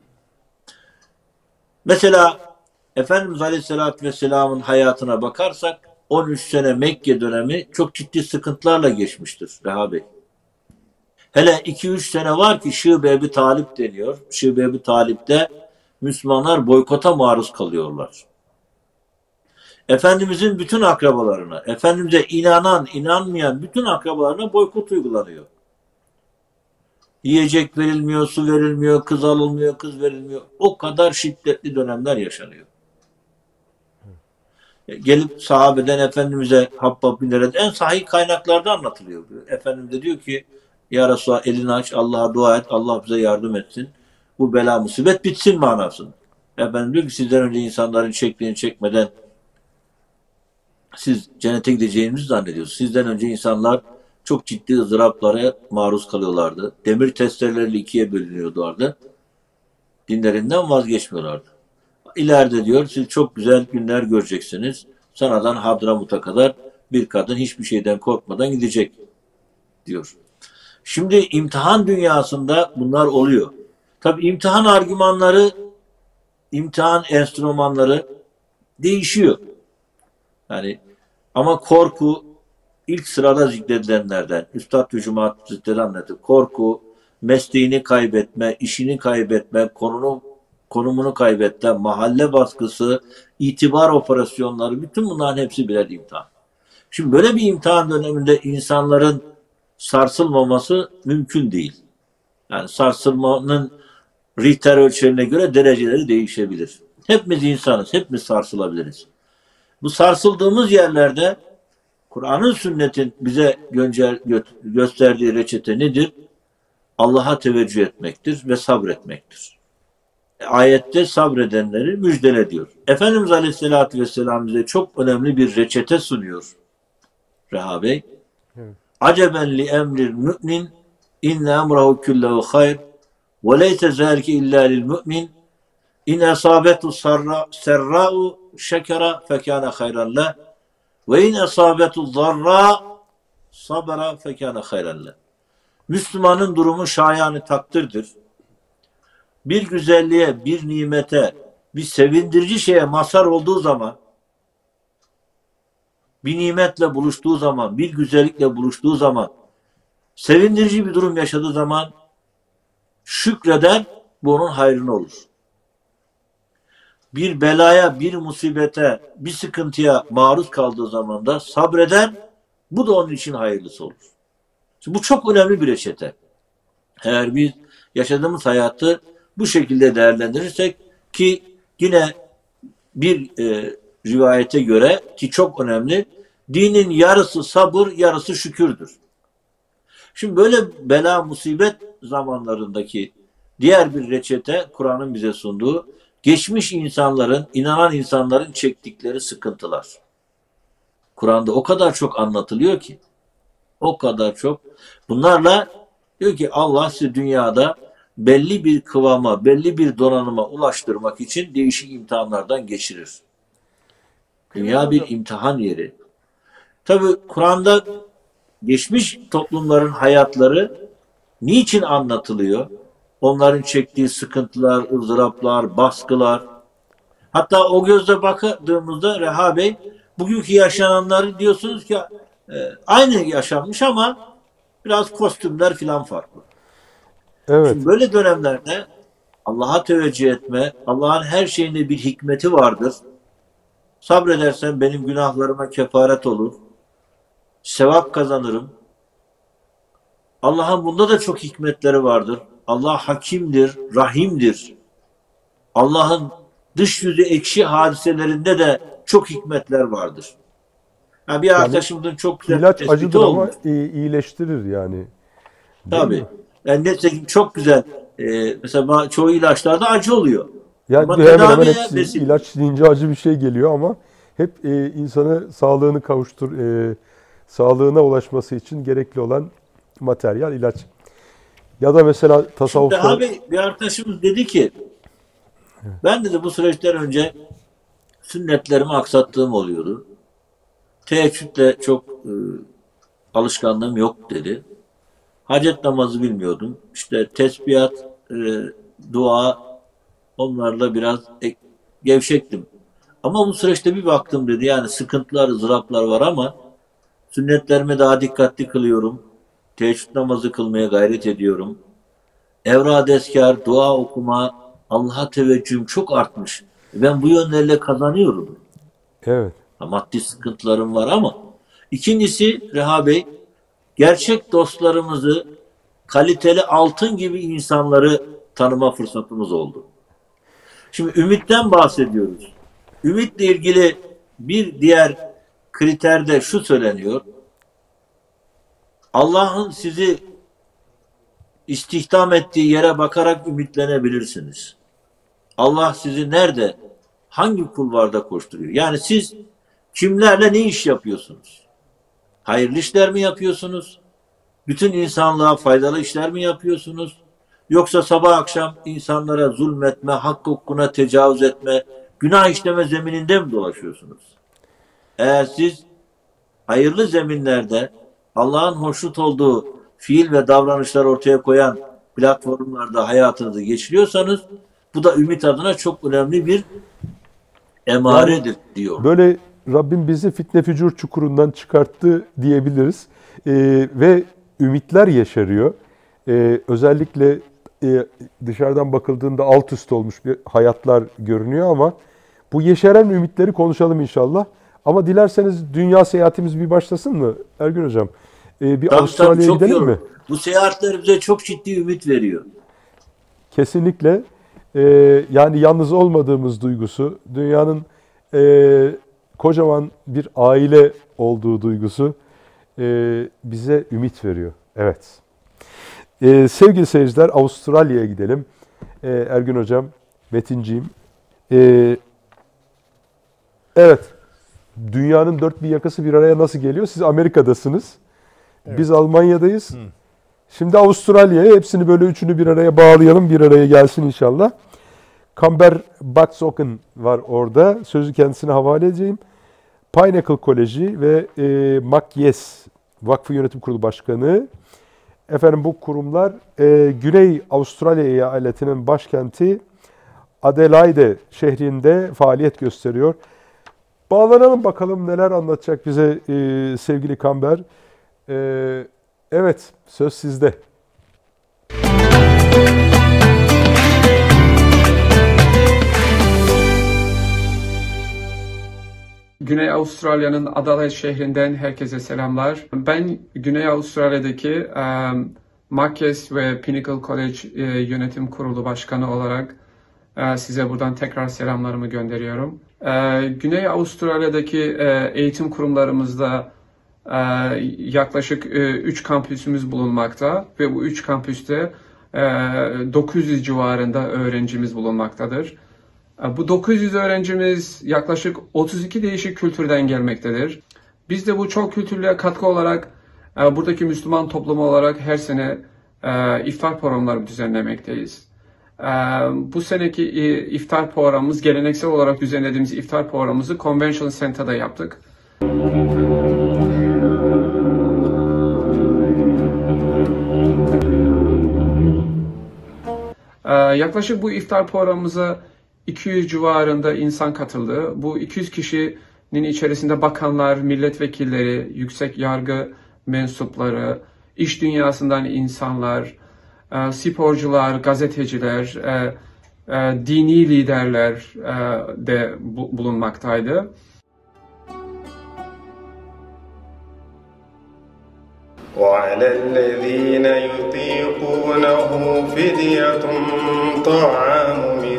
Mesela Efendimiz Aleyhisselatü Vesselam'ın hayatına bakarsak 13 sene Mekke dönemi çok ciddi sıkıntılarla geçmiştir Reha Bey. Hele 2-3 sene var ki Şîb-i Ebi Talip deniyor. Şîb-i Ebi Talip'te Müslümanlar boykota maruz kalıyorlar. Efendimizin bütün akrabalarına, Efendimiz'e inanan, inanmayan bütün akrabalarına boykot uygulanıyor. Yiyecek verilmiyor, su verilmiyor, kız alınmıyor, kız verilmiyor. O kadar şiddetli dönemler yaşanıyor. Gelip sahabeden Efendimiz'e Habbab bin Ered en sahih kaynaklarda anlatılıyor. Efendimiz de diyor ki, ya Resulallah elini aç, Allah'a dua et, Allah bize yardım etsin. Bu bela musibet bitsin manasında. Efendim diyor ki sizden önce insanların çektiğini çekmeden siz cennete gideceğinizi zannediyorsunuz. Sizden önce insanlar çok ciddi ızdıraplara maruz kalıyorlardı. Demir testereleriyle ikiye bölünüyorlardı. Dinlerinden vazgeçmiyorlardı. İleride diyor siz çok güzel günler göreceksiniz. Sanadan Hadramut'a kadar bir kadın hiçbir şeyden korkmadan gidecek diyor. Şimdi imtihan dünyasında bunlar oluyor. Tabii imtihan argümanları, imtihan enstrümanları değişiyor. Yani ama korku ilk sırada zikredilenlerden. Üstad Hücumat Hazretleri anlatıyor. Korku, mesleğini kaybetme, işini kaybetme, konumunu kaybetme, mahalle baskısı, itibar operasyonları, bütün bunların hepsi birer imtihan. Şimdi böyle bir imtihan döneminde insanların sarsılmaması mümkün değil. Yani sarsılmanın Richter ölçeğine göre dereceleri değişebilir. Hepimiz insanız, hepimiz sarsılabiliriz. Bu sarsıldığımız yerlerde Kur'an'ın, sünnetin bize gösterdiği reçete nedir? Allah'a teveccüh etmektir ve sabretmektir. Ayette sabredenleri müjdele diyor. Efendimiz Aleyhisselatü Vesselam bize çok önemli bir reçete sunuyor. Reha Bey. Aceben li emril mü'min inne emrahu küllehu hayr ve leyse zâlike illâ lil mü'min in esabetu serra'u şekera fekâne hayran leh ve in esabetu zarra sabara fekâne hayran leh. Müslümanın durumu şayanı takdirdir. Bir güzelliğe, bir nimete, bir sevindirici şeye mazhar olduğu zaman, bir nimetle buluştuğu zaman, bir güzellikle buluştuğu zaman, sevindirici bir durum yaşadığı zaman şükreder, bu onun hayrına olur. Bir belaya, bir musibete, bir sıkıntıya maruz kaldığı zaman da sabreder, bu da onun için hayırlısı olur. Şimdi bu çok önemli bir reçete. Eğer biz yaşadığımız hayatı bu şekilde değerlendirirsek, ki yine bir rivayete göre, ki çok önemli, dinin yarısı sabır, yarısı şükürdür. Şimdi böyle bela, musibet zamanlarındaki diğer bir reçete, Kur'an'ın bize sunduğu, geçmiş insanların, inanan insanların çektikleri sıkıntılar. Kur'an'da o kadar çok anlatılıyor ki, o kadar çok. Bunlarla diyor ki Allah sizi dünyada belli bir kıvama, belli bir donanıma ulaştırmak için değişik imtihanlardan geçirir. Dünya bir imtihan yeri. Tabi Kur'an'da geçmiş toplumların hayatları niçin anlatılıyor? Onların çektiği sıkıntılar, ızdıraplar, baskılar. Hatta o gözle baktığımızda Reha Bey, bugünkü yaşananları diyorsunuz ki aynı yaşanmış ama biraz kostümler filan farklı. Evet. Şimdi böyle dönemlerde Allah'a teveccüh etme, Allah'ın her şeyinde bir hikmeti vardır. Sabredersen benim günahlarıma kefaret olur. Sevap kazanırım. Allah'ın bunda da çok hikmetleri vardır. Allah hakimdir, rahimdir. Allah'ın dış yüzü ekşi hadiselerinde de çok hikmetler vardır. Yani bir arkadaşımızın çok güzel İlaç tespiti acıdır olmuş. ama iyileştirir yani. Değil Tabii. mi? Yani nitekim çok güzel. Mesela çoğu ilaçlarda acı oluyor. Yani Ama hemen hemen tedaviye hepsi ilaç deyince acı bir şey geliyor ama hep insanı sağlığını sağlığına ulaşması için gerekli olan materyal ilaç. Ya da mesela Şimdi tasavvufta... abi bir arkadaşımız dedi ki ben dedi bu süreçten önce sünnetlerimi aksattığım oluyordu. Teheccüdle çok alışkanlığım yok dedi. Hacet namazı bilmiyordum. İşte tesbihat, dua, onlarla biraz gevşektim. Ama bu süreçte bir baktım dedi. Yani sıkıntılar, ızdıraplar var ama sünnetlerimi daha dikkatli kılıyorum. Teheccüd namazı kılmaya gayret ediyorum. Evrad eskar, dua okuma, Allah'a teveccühüm çok artmış. Ben bu yönlerle kazanıyorum. Evet. Maddi sıkıntılarım var ama. İkincisi Reha Bey, gerçek dostlarımızı, kaliteli altın gibi insanları tanıma fırsatımız oldu. Şimdi ümitten bahsediyoruz. Ümitle ilgili bir diğer kriterde şu söyleniyor. Allah'ın sizi istihdam ettiği yere bakarak ümitlenebilirsiniz. Allah sizi nerede, hangi kulvarda koşturuyor? Yani siz kimlerle ne iş yapıyorsunuz? Hayırlı işler mi yapıyorsunuz? Bütün insanlığa faydalı işler mi yapıyorsunuz? Yoksa sabah akşam insanlara zulmetme, hak hukukuna tecavüz etme, günah işleme zemininde mi dolaşıyorsunuz? Eğer siz hayırlı zeminlerde Allah'ın hoşnut olduğu fiil ve davranışlar ortaya koyan platformlarda hayatınızı geçiriyorsanız bu da ümit adına çok önemli bir emaredir diyor. Böyle Rabbim bizi fitne fücur çukurundan çıkarttı diyebiliriz. Ve ümitler yeşeriyor. Özellikle dışarıdan bakıldığında alt üst olmuş bir hayatlar görünüyor ama bu yeşeren ümitleri konuşalım inşallah. Ama dilerseniz dünya seyahatimiz bir başlasın mı Ergün Hocam? Bir Avustralya'ya gidelim mi? Bu seyahatler bize çok ciddi ümit veriyor. Kesinlikle. Yani yalnız olmadığımız duygusu, dünyanın kocaman bir aile olduğu duygusu bize ümit veriyor. Evet. Sevgili seyirciler, Avustralya'ya gidelim. Ergün Hocam, Metinciğim. Evet. Dünyanın dört bir yakası bir araya nasıl geliyor? Siz Amerika'dasınız. Evet. Biz Almanya'dayız. Şimdi Avustralya'ya hepsini böyle üçünü bir araya bağlayalım. Bir araya gelsin inşallah. Kamber Baksoken var orada. Sözü kendisine havale edeceğim. Pinnacle Koleji ve Makyes Vakfı Yönetim Kurulu Başkanı. Efendim bu kurumlar Güney Avustralya eyaletinin başkenti Adelaide şehrinde faaliyet gösteriyor. Bağlanalım bakalım neler anlatacak bize sevgili Kamber. Evet, söz sizde. Güney Avustralya'nın Adelaide şehrinden herkese selamlar. Ben Güney Avustralya'daki Makyes ve Pinnacle College Yönetim Kurulu Başkanı olarak size buradan tekrar selamlarımı gönderiyorum. Güney Avustralya'daki eğitim kurumlarımızda yaklaşık 3 kampüsümüz bulunmakta ve bu 3 kampüste 900 civarında öğrencimiz bulunmaktadır. Bu 900 öğrencimiz yaklaşık 32 değişik kültürden gelmektedir. Biz de bu çok kültürlüğe katkı olarak buradaki Müslüman toplumu olarak her sene iftar programları düzenlemekteyiz. Bu seneki iftar programımız, geleneksel olarak düzenlediğimiz iftar programımızı Convention Center'da yaptık. Yaklaşık bu iftar programımıza 200 civarında insan katıldı. Bu 200 kişinin içerisinde bakanlar, milletvekilleri, yüksek yargı mensupları, iş dünyasından insanlar, sporcular, gazeteciler, dini liderler de bulunmaktaydı. وعلى الذين يطيقونه فدية طعام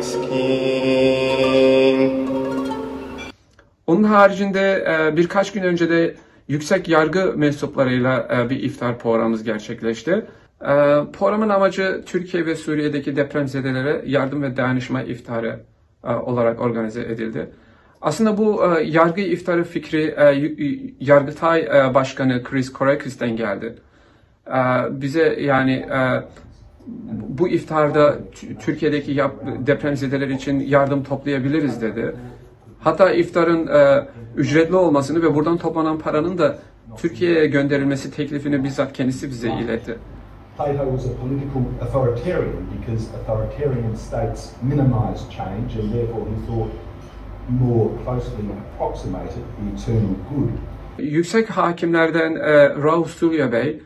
مسكين. Onun haricinde birkaç gün önce de yüksek yargı mensuplarıyla bir iftar programımız gerçekleşti. Programın amacı Türkiye ve Suriye'deki depremzedelere yardım ve dayanışma iftarı olarak organize edildi. Aslında bu yargı iftarı fikri Yargıtay Başkanı Chris Korekis'ten geldi. Bize yani bu iftarda Türkiye'deki depremzedeler için yardım toplayabiliriz dedi. Hatta iftarın ücretli olmasını ve buradan toplanan paranın da Türkiye'ye gönderilmesi teklifini bizzat kendisi bize iletti. Plato was a political authoritarian because authoritarian states minimize change and therefore he thought more closely approximated the eternal good. Yüksek hakimlerden Rauf Sulya Bey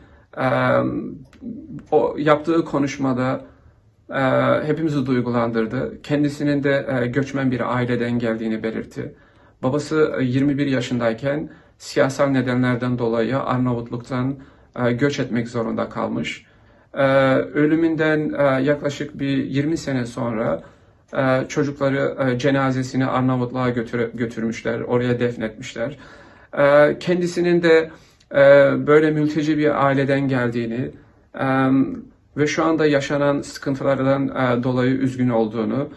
o yaptığı konuşmada hepimizi duygulandırdı. Kendisinin de göçmen bir aileden geldiğini belirtti. Babası 21 yaşındayken siyasal nedenlerden dolayı Arnavutluk'tan göç etmek zorunda kalmış. Ölümünden yaklaşık bir 20 sene sonra çocukları cenazesini Arnavutluğa götürmüşler, oraya defnetmişler. Kendisinin de böyle mülteci bir aileden geldiğini ve şu anda yaşanan sıkıntılardan dolayı üzgün olduğunu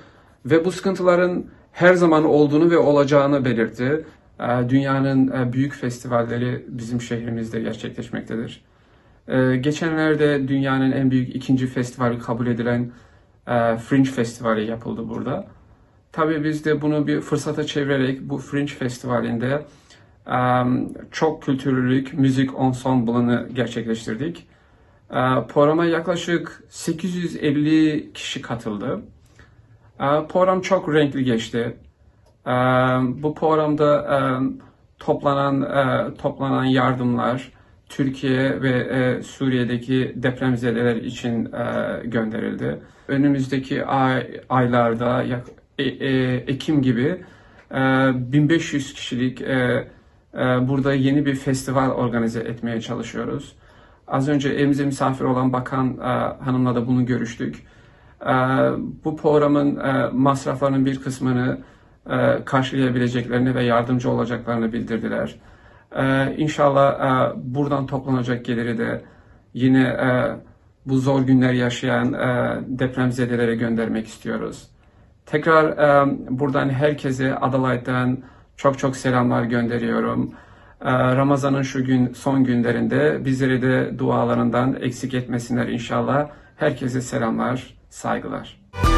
Ve bu sıkıntıların her zaman olduğunu ve olacağını belirtti. Dünyanın büyük festivalleri bizim şehrimizde gerçekleşmektedir. Geçenlerde dünyanın en büyük ikinci festivali kabul edilen Fringe Festivali yapıldı burada. Tabii biz de bunu bir fırsata çevirerek bu Fringe Festivali'nde çok kültürlülük müzik ensemble'ını gerçekleştirdik. Programa yaklaşık 850 kişi katıldı. Program çok renkli geçti. Bu programda toplanan yardımlar Türkiye ve Suriye'deki depremzedeler için gönderildi. Önümüzdeki aylarda Ekim gibi 1500 kişilik burada yeni bir festival organize etmeye çalışıyoruz. Az önce evimize misafir olan bakan hanımla da bunu görüştük. Bu programın masraflarının bir kısmını karşılayabileceklerini ve yardımcı olacaklarını bildirdiler. İnşallah buradan toplanacak geliri de yine bu zor günler yaşayan depremzedelere göndermek istiyoruz. Tekrar buradan herkese Adelaide'den çok selamlar gönderiyorum. Ramazan'ın son günlerinde bizleri de dualarından eksik etmesinler inşallah. Herkese selamlar, saygılar.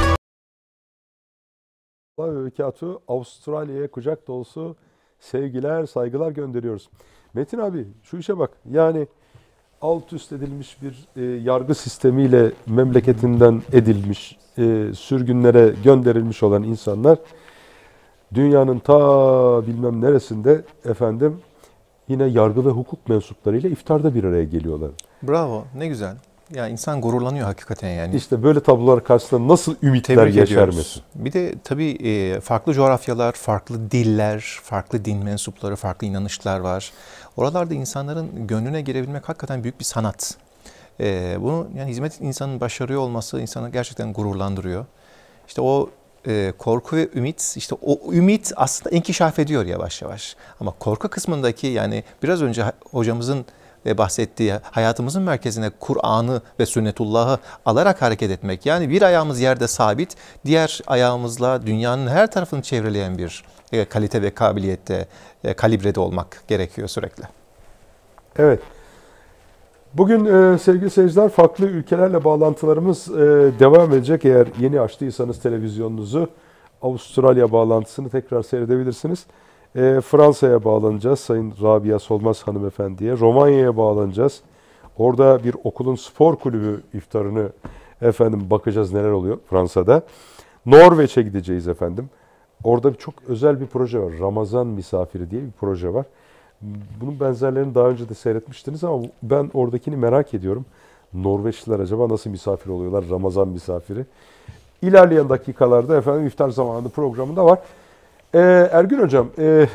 Allah ve berekatuhu. Avustralya'ya kucak dolusu sevgiler, saygılar gönderiyoruz. Metin abi şu işe bak. Yani alt üst edilmiş bir yargı sistemiyle memleketinden edilmiş, sürgünlere gönderilmiş olan insanlar dünyanın ta bilmem neresinde efendim yine yargı ve hukuk mensuplarıyla iftarda bir araya geliyorlar. Bravo, ne güzel. Ya insan gururlanıyor hakikaten yani. İşte böyle tablolar karşısında nasıl ümitler yeşermesin. Bir de tabii farklı coğrafyalar, farklı diller, farklı din mensupları, farklı inanışlar var. Oralarda insanların gönlüne girebilmek hakikaten büyük bir sanat. Bunu yani hizmet insanın başarıyor olması insanı gerçekten gururlandırıyor. İşte o korku ve ümit, işte o ümit aslında inkişaf ediyor yavaş yavaş. Ama korku kısmındaki yani biraz önce hocamızın bahsettiği hayatımızın merkezine Kur'an'ı ve sünnetullah'ı alarak hareket etmek. Yani bir ayağımız yerde sabit, diğer ayağımızla dünyanın her tarafını çevreleyen bir kalite ve kabiliyette, kalibrede olmak gerekiyor sürekli. Evet. Bugün sevgili seyirciler farklı ülkelerle bağlantılarımız devam edecek. Eğer yeni açtıysanız televizyonunuzu Avustralya bağlantısını tekrar seyredebilirsiniz. Fransa'ya bağlanacağız Sayın Rabia Solmaz hanımefendiye. Romanya'ya bağlanacağız. Orada bir okulun spor kulübü iftarını efendim bakacağız neler oluyor Fransa'da. Norveç'e gideceğiz efendim. Orada çok özel bir proje var. Ramazan Misafiri diye bir proje var. Bunun benzerlerini daha önce de seyretmiştiniz ama ben oradakini merak ediyorum. Norveçliler acaba nasıl misafir oluyorlar? Ramazan misafiri. İlerleyen dakikalarda efendim iftar zamanı programında var. Ergün Hocam,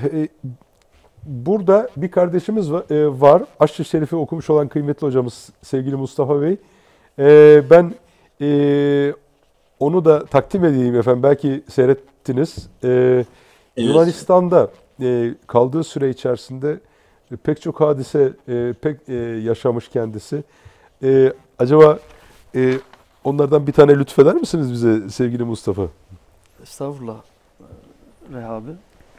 burada bir kardeşimiz var. Aşk-ı Şerif'i okumuş olan kıymetli hocamız sevgili Mustafa Bey. Ben onu da takdim edeyim efendim. Belki seyrettiniz. Evet. Yunanistan'da kaldığı süre içerisinde pek çok hadise yaşamış kendisi. Acaba onlardan bir tane lütfeder misiniz bize sevgili Mustafa? Estağfurullah Rehabi.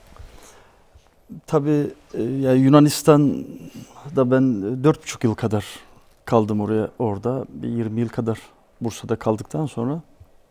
Tabii yani Yunanistan'da ben 4,5 yıl kadar kaldım orada. Bir 20 yıl kadar Bursa'da kaldıktan sonra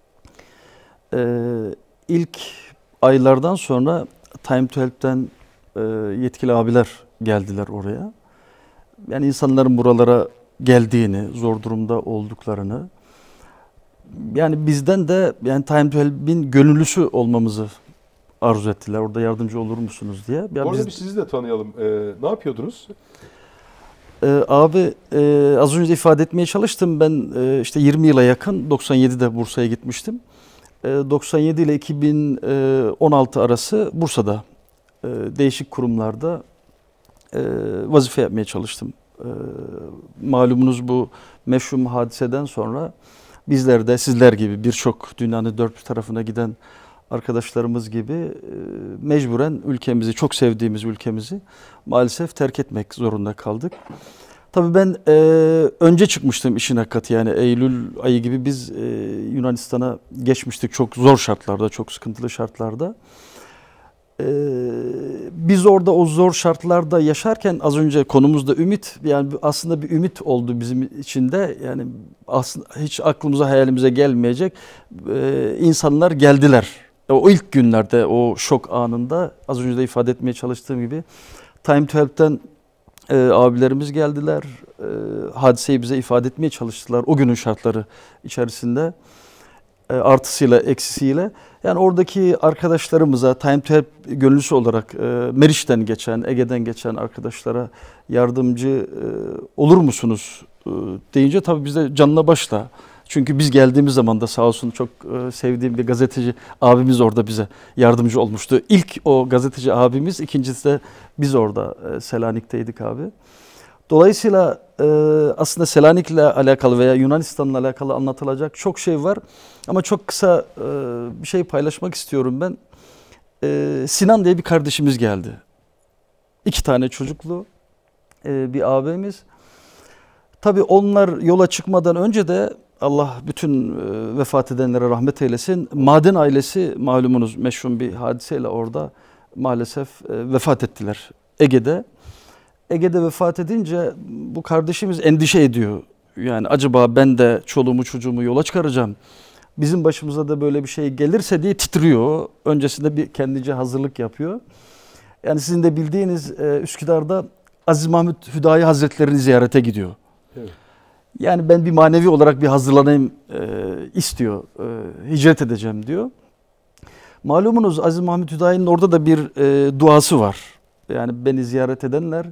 ilk aylardan sonra Time to Help'ten yetkili abiler geldiler oraya. Yani insanların buralara geldiğini, zor durumda olduklarını, yani bizden de yani Time to Help'in gönüllüsü olmamızı arzu ettiler. Orada yardımcı olur musunuz diye. Yani orada biz sizi de tanıyalım. Ne yapıyordunuz? Abi az önce ifade etmeye çalıştım. Ben işte 20 yıla yakın 97'de Bursa'ya gitmiştim. 97 ile 2016 arası Bursa'da değişik kurumlarda vazife yapmaya çalıştım. Malumunuz bu meşhum hadiseden sonra bizler de sizler gibi birçok dünyanın dört bir tarafına giden arkadaşlarımız gibi mecburen ülkemizi, çok sevdiğimiz ülkemizi maalesef terk etmek zorunda kaldık. Tabii ben önce çıkmıştım işin hakikati, yani Eylül ayı gibi biz Yunanistan'a geçmiştik çok zor şartlarda, çok sıkıntılı şartlarda. Biz orada o zor şartlarda yaşarken az önce konumuzda ümit, yani aslında bir ümit oldu bizim için de, yani aslında hiç aklımıza hayalimize gelmeyecek insanlar geldiler. O ilk günlerde, o şok anında az önce de ifade etmeye çalıştığım gibi Time to Help'ten abilerimiz geldiler, hadiseyi bize ifade etmeye çalıştılar o günün şartları içerisinde, artısıyla eksisiyle. Yani oradaki arkadaşlarımıza, Time to Help gönüllüsü olarak Meriç'ten geçen, Ege'den geçen arkadaşlara yardımcı olur musunuz deyince tabii biz de canla başla. Çünkü biz geldiğimiz zaman da sağ olsun çok sevdiğim bir gazeteci abimiz orada bize yardımcı olmuştu. İlk o gazeteci abimiz, ikincisi de biz orada Selanik'teydik abi. Dolayısıyla aslında Selanik'le alakalı veya Yunanistan'la alakalı anlatılacak çok şey var. Ama çok kısa bir şey paylaşmak istiyorum ben. Sinan diye bir kardeşimiz geldi. 2 tane çocuklu bir abimiz. Tabii onlar yola çıkmadan önce de Allah bütün vefat edenlere rahmet eylesin. Maden ailesi malumunuz meşhur bir hadiseyle orada maalesef vefat ettiler Ege'de. Ege'de vefat edince bu kardeşimiz endişe ediyor. Yani acaba ben de çoluğumu çocuğumu yola çıkaracağım, bizim başımıza da böyle bir şey gelirse diye titriyor. Öncesinde bir kendince hazırlık yapıyor. Yani sizin de bildiğiniz Üsküdar'da Aziz Mahmut Hüdayi Hazretleri'ni ziyarete gidiyor. Evet. Yani ben bir manevi olarak bir hazırlanayım istiyor. Hicret edeceğim diyor. Malumunuz Aziz Mahmut Hüdayi'nin orada da bir duası var. Yani beni ziyaret edenler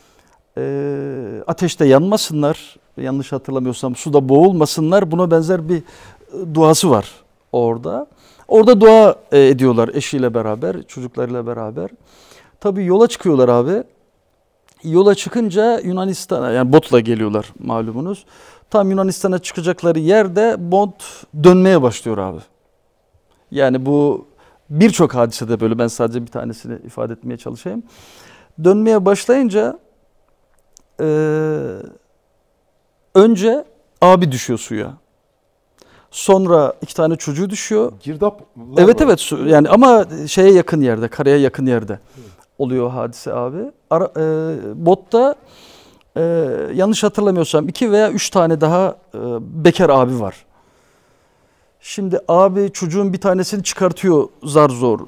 ateşte yanmasınlar, yanlış hatırlamıyorsam suda boğulmasınlar, buna benzer bir duası var orada. Orada dua ediyorlar eşiyle beraber, çocuklarıyla beraber. Tabii yola çıkıyorlar abi. Yola çıkınca Yunanistan'a, yani botla geliyorlar malumunuz. Tam Yunanistan'a çıkacakları yerde bot dönmeye başlıyor abi. Yani bu birçok hadisede böyle, ben sadece bir tanesini ifade etmeye çalışayım. Dönmeye başlayınca önce abi düşüyor suya. Sonra 2 tane çocuğu düşüyor. Girdap. Evet evet, yani ama şeye yakın yerde, karaya yakın yerde oluyor hadise abi. Botta yanlış hatırlamıyorsam 2 veya 3 tane daha bekar abi var. Şimdi abi çocuğun bir tanesini çıkartıyor zar zor.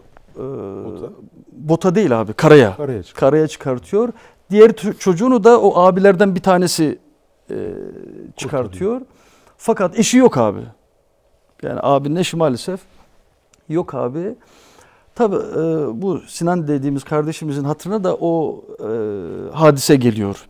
Bota değil abi, karaya. Karaya çıkartıyor. Diğer çocuğunu da o abilerden bir tanesi çıkartıyor. Fakat eşi yok abi. Yani abinin eşi maalesef yok abi. Tabii bu Sinan dediğimiz kardeşimizin hatırına da o hadise geliyor.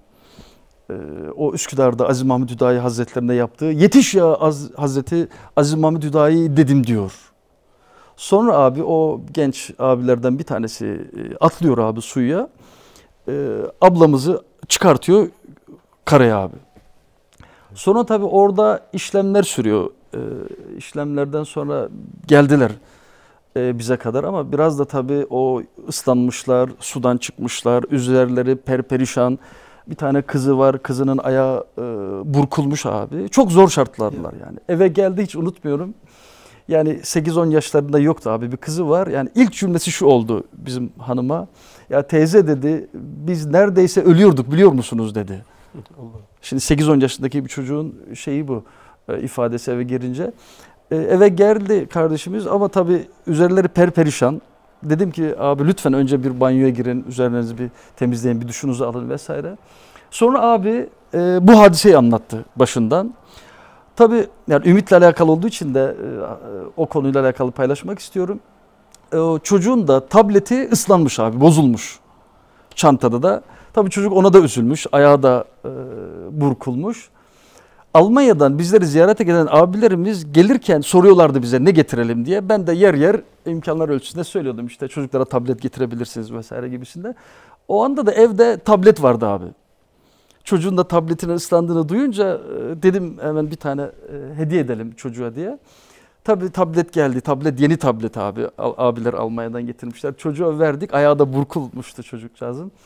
O Üsküdar'da Aziz Mahmut Hüdayi Hazretlerine yaptığı, yetiş ya Hazreti Aziz Mahmut Hüdayi dedim diyor. Sonra abi o genç abilerden bir tanesi atlıyor abi suya. Ablamızı çıkartıyor karaya abi. Sonra tabii orada işlemler sürüyor. İşlemlerden sonra geldiler bize kadar ama biraz da tabii o ıslanmışlar, sudan çıkmışlar, üzerleri perperişan. Bir tane kızı var, kızının ayağı burkulmuş abi. Çok zor şartlardılar yani. Eve geldi, hiç unutmuyorum. Yani 8-10 yaşlarında yoktu abi, bir kızı var. Yani ilk cümlesi şu oldu bizim hanıma. Ya teyze dedi, biz neredeyse ölüyorduk biliyor musunuz dedi. Şimdi 8-10 yaşındaki bir çocuğun şeyi bu, ifadesi eve girince. Eve geldi kardeşimiz ama tabii üzerleri perperişan. Dedim ki abi lütfen önce bir banyoya girin, üzerlerinizi bir temizleyin, bir duşunuzu alın vesaire. Sonra abi bu hadiseyi anlattı başından. Tabii yani ümitle alakalı olduğu için de o konuyla alakalı paylaşmak istiyorum. O çocuğun da tableti ıslanmış abi, bozulmuş çantada da. Tabii çocuk ona da üzülmüş, ayağı da burkulmuş. Almanya'dan bizleri ziyarete gelen abilerimiz gelirken soruyorlardı bize ne getirelim diye. Ben de yer yer imkanlar ölçüsünde söylüyordum, işte çocuklara tablet getirebilirsiniz vesaire gibisinde. O anda da evde tablet vardı abi. Çocuğun da tabletinin ıslandığını duyunca dedim hemen bir tane hediye edelim çocuğa diye. Tabii tablet geldi. Tablet yeni tablet abi. Abiler Almanya'dan getirmişler. Çocuğa verdik. Ayağı da burkulmuştu çocukcağızın.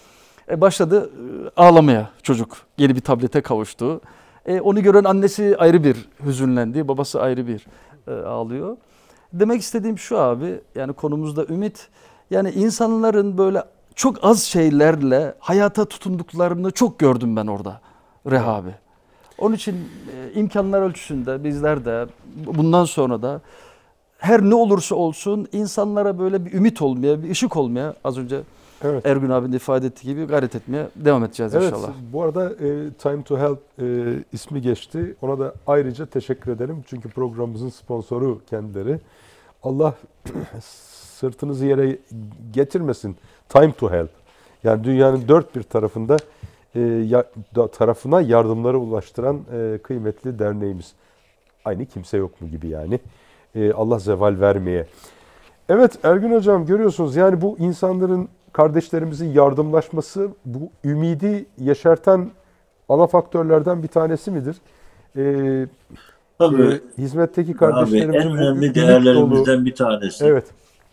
Başladı ağlamaya çocuk. Yeni bir tablete kavuştu. Onu gören annesi ayrı bir hüzünlendi. Babası ayrı bir ağlıyor. Demek istediğim şu abi, yani konumuzda ümit. Yani insanların böyle çok az şeylerle hayata tutunduklarını çok gördüm ben orada Rehabi. Onun için imkanlar ölçüsünde bizler de bundan sonra da her ne olursa olsun insanlara böyle bir ümit olmaya, bir ışık olmaya, az önce evet, Ergün abinin ifade ettiği gibi gayret etmeye devam edeceğiz inşallah. Evet, bu arada Time to Help ismi geçti. Ona da ayrıca teşekkür ederim. Çünkü programımızın sponsoru kendileri. Allah sırtınızı yere getirmesin. Time to Help. Yani dünyanın dört bir tarafında tarafına yardımları ulaştıran kıymetli derneğimiz. Aynı kimse yok mu gibi yani. Allah zeval vermeye. Evet Ergün Hocam, görüyorsunuz yani bu insanların, kardeşlerimizin yardımlaşması bu ümidi yeşerten ana faktörlerden bir tanesi midir? Tabii. Hizmetteki kardeşlerimizin en önemli değerlerimizden bir tanesi. Evet.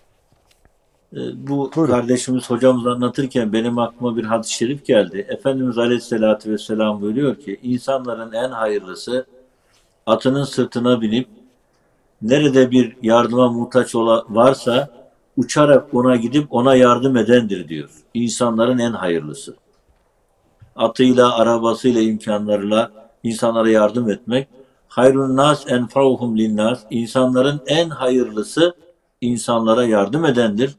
Bu buyurun, kardeşimiz hocamız anlatırken benim aklıma bir hadis-i şerif geldi. Efendimiz Aleyhisselatü Vesselam buyuruyor ki insanların en hayırlısı atının sırtına binip nerede bir yardıma muhtaç varsa uçarak ona gidip ona yardım edendir diyor. İnsanların en hayırlısı. Atıyla, arabasıyla, imkanlarıyla insanlara yardım etmek. Hayrun nas enfauhum linnas. İnsanların en hayırlısı insanlara yardım edendir.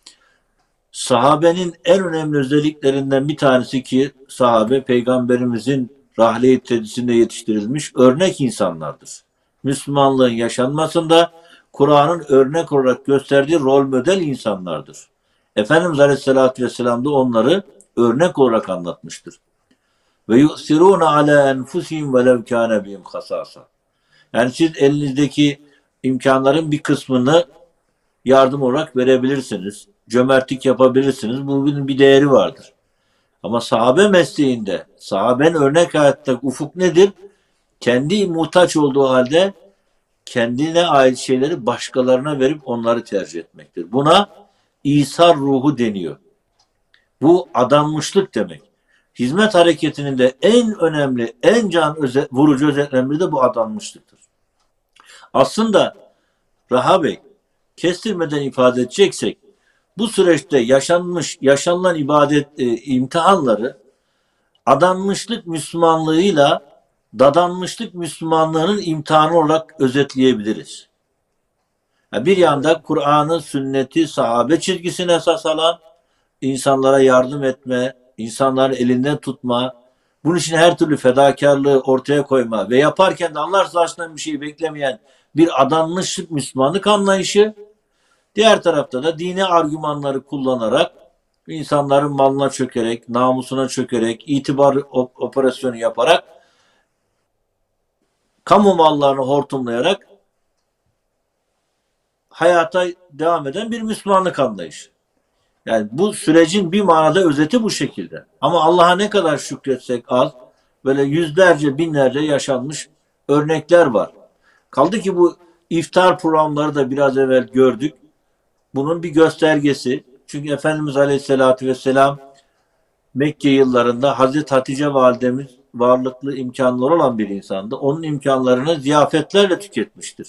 Sahabenin en önemli özelliklerinden bir tanesi ki sahabe Peygamberimizin rahle-i tedrisinde yetiştirilmiş örnek insanlardır. Müslümanlığın yaşanmasında Kur'an'ın örnek olarak gösterdiği rol model insanlardır. Efendimiz Aleyhisselatü Vesselam da onları örnek olarak anlatmıştır. Ve yusirûne alâ enfusihim velev kâne bihim hasâsa. Yani siz elinizdeki imkanların bir kısmını yardım olarak verebilirsiniz. Cömertlik yapabilirsiniz. Bunun bir değeri vardır. Ama sahabe mesleğinde, sahabenin örnek hayatta ufuk nedir? Kendi muhtaç olduğu halde kendine ait şeyleri başkalarına verip onları tercih etmektir. Buna İsar ruhu deniyor. Bu adanmışlık demek. Hizmet hareketinin de en önemli, en vurucu özelliklerinden de bu adanmışlıktır. Aslında Reha Bey, kestirmeden ifade edeceksek, bu süreçte yaşanılan imtihanları adanmışlık Müslümanlığıyla dadanmışlık Müslümanlığının imtihanı olarak özetleyebiliriz. Bir yanda Kur'an'ın, sünneti, sahabe çizgisine esas alan, insanlara yardım etme, insanların elinden tutma, bunun için her türlü fedakarlığı ortaya koyma ve yaparken de Allah rızasından bir şey beklemeyen bir adanmışlık Müslümanlık anlayışı, diğer tarafta da dini argümanları kullanarak insanların malına çökerek, namusuna çökerek, itibar operasyonu yaparak, kamu mallarını hortumlayarak hayata devam eden bir Müslümanlık anlayışı. Yani bu sürecin bir manada özeti bu şekilde. Ama Allah'a ne kadar şükretsek az, böyle yüzlerce, binlerce yaşanmış örnekler var. Kaldı ki bu iftar programları da biraz evvel gördük. Bunun bir göstergesi. Çünkü Efendimiz Aleyhisselatü Vesselam Mekke yıllarında Hazreti Hatice validemiz varlıklı, imkanları olan bir insandı. Onun imkanlarını ziyafetlerle tüketmiştir.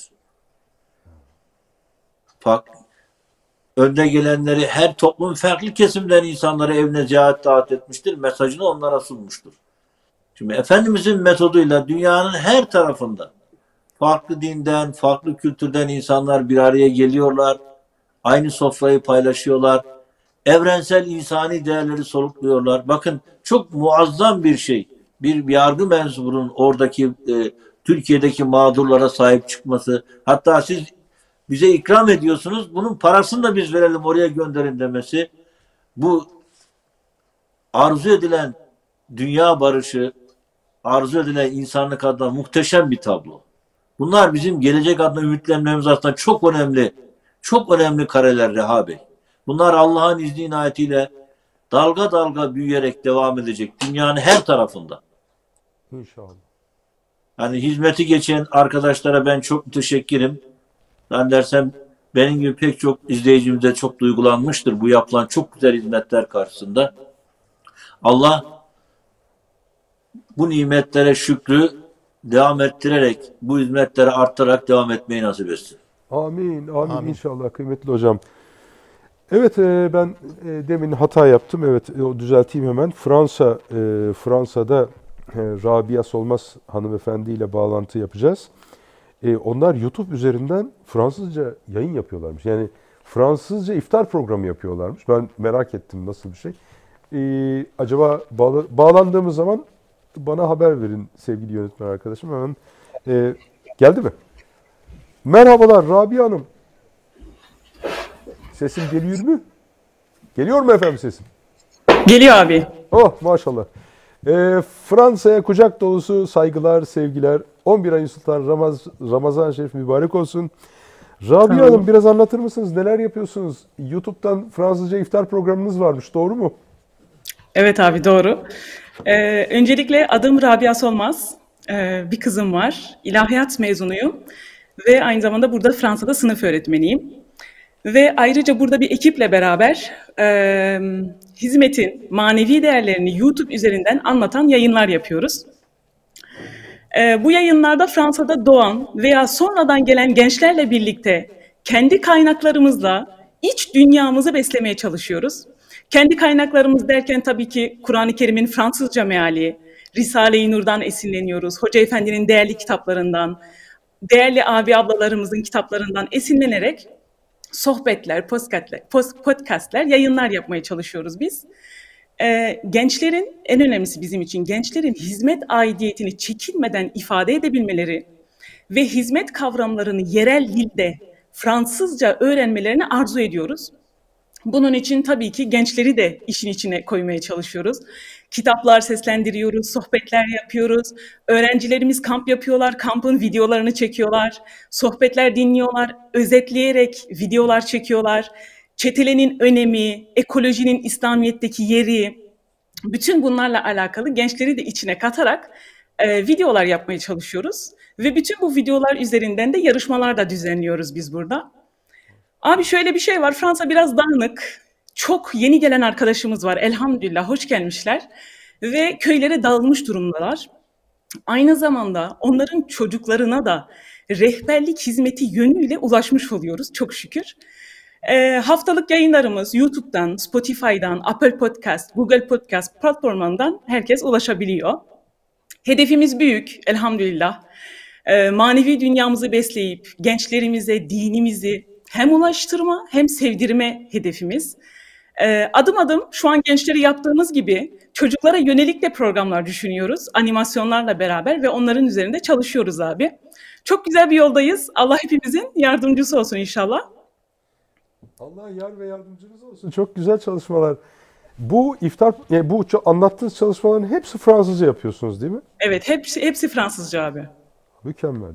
Önde gelenleri, her toplum farklı kesimden insanları evine ziyaret davet etmiştir. Mesajını onlara sunmuştur. Şimdi Efendimizin metoduyla dünyanın her tarafında farklı dinden, farklı kültürden insanlar bir araya geliyorlar. Aynı sofrayı paylaşıyorlar. Evrensel insani değerleri solukluyorlar. Bakın çok muazzam bir şey. Bir yargı mensubunun oradaki Türkiye'deki mağdurlara sahip çıkması. Hatta siz bize ikram ediyorsunuz, bunun parasını da biz verelim, oraya gönderin demesi. Bu arzu edilen dünya barışı, arzu edilen insanlık adına muhteşem bir tablo. Bunlar bizim gelecek adına ümitlenmemiz aslında çok önemli kareler Reha Bey. Bunlar Allah'ın izni inayetiyle dalga dalga büyüyerek devam edecek dünyanın her tarafında. İnşallah. Yani hizmeti geçen arkadaşlara ben çok müteşekkirim. Ben dersem benim gibi pek çok izleyicimiz de çok duygulanmıştır bu yapılan çok güzel hizmetler karşısında. Allah bu nimetlere şükrü devam ettirerek, bu hizmetleri arttırarak devam etmeyi nasip etsin. Amin, amin inşallah kıymetli hocam. Evet, ben demin hata yaptım. Evet, o düzelteyim hemen. Fransa'da Rabia Solmaz hanımefendi ile bağlantı yapacağız. Onlar YouTube üzerinden Fransızca yayın yapıyorlarmış. Yani Fransızca iftar programı yapıyorlarmış. Ben merak ettim nasıl bir şey. Acaba bağlandığımız zaman bana haber verin sevgili yönetmen arkadaşım. Hemen geldi mi? Merhabalar Rabia Hanım. Sesim geliyor mu? Geliyor mu efendim sesim? Geliyor abi. Oh maşallah. Fransa'ya kucak dolusu saygılar, sevgiler. 11 ayın Sultan Ramazan Şerif mübarek olsun. Rabia Hanım biraz anlatır mısınız? Neler yapıyorsunuz? YouTube'dan Fransızca iftar programınız varmış. Doğru mu? Evet abi doğru. Öncelikle adım Rabia Solmaz. Bir kızım var. İlahiyat mezunuyum. Ve aynı zamanda burada Fransa'da sınıf öğretmeniyim. Ve ayrıca burada bir ekiple beraber hizmetin manevi değerlerini YouTube üzerinden anlatan yayınlar yapıyoruz. Bu yayınlarda Fransa'da doğan veya sonradan gelen gençlerle birlikte kendi kaynaklarımızla iç dünyamızı beslemeye çalışıyoruz. Kendi kaynaklarımız derken tabii ki Kur'an-ı Kerim'in Fransızca meali, Risale-i Nur'dan esinleniyoruz, Hoca Efendi'nin değerli kitaplarından, değerli abi ablalarımızın kitaplarından esinlenerek sohbetler, podcastler, yayınlar yapmaya çalışıyoruz biz. Gençlerin, en önemlisi bizim için gençlerin hizmet aidiyetini çekinmeden ifade edebilmeleri ve hizmet kavramlarını yerel dilde Fransızca öğrenmelerini arzu ediyoruz. Bunun için tabii ki gençleri de işin içine koymaya çalışıyoruz. Kitaplar seslendiriyoruz, sohbetler yapıyoruz. Öğrencilerimiz kamp yapıyorlar, kampın videolarını çekiyorlar. Sohbetler dinliyorlar, özetleyerek videolar çekiyorlar. Çetelenin önemi, ekolojinin İslamiyet'teki yeri, bütün bunlarla alakalı gençleri de içine katarak videolar yapmaya çalışıyoruz. Ve bütün bu videolar üzerinden de yarışmalar da düzenliyoruz biz burada. Abi şöyle bir şey var, Fransa biraz dağınık. Çok yeni gelen arkadaşımız var, elhamdülillah hoş gelmişler. Ve köylere dağılmış durumdalar. Aynı zamanda onların çocuklarına da rehberlik hizmeti yönüyle ulaşmış oluyoruz çok şükür. Haftalık yayınlarımız YouTube'dan, Spotify'dan, Apple Podcast, Google Podcast platformundan herkes ulaşabiliyor. Hedefimiz büyük elhamdülillah. Manevi dünyamızı besleyip gençlerimize dinimizi hem ulaştırma hem sevdirme hedefimiz. Adım adım şu an gençleri yaptığımız gibi çocuklara yönelik de programlar düşünüyoruz. Animasyonlarla beraber ve onların üzerinde çalışıyoruz abi. Çok güzel bir yoldayız. Allah hepimizin yardımcısı olsun inşallah. Allah yar ve yardımcınız olsun. Çok güzel çalışmalar. Bu iftar, bu anlattığınız çalışmaların hepsi Fransızca yapıyorsunuz değil mi? Evet, hepsi Fransızca abi. Mükemmel.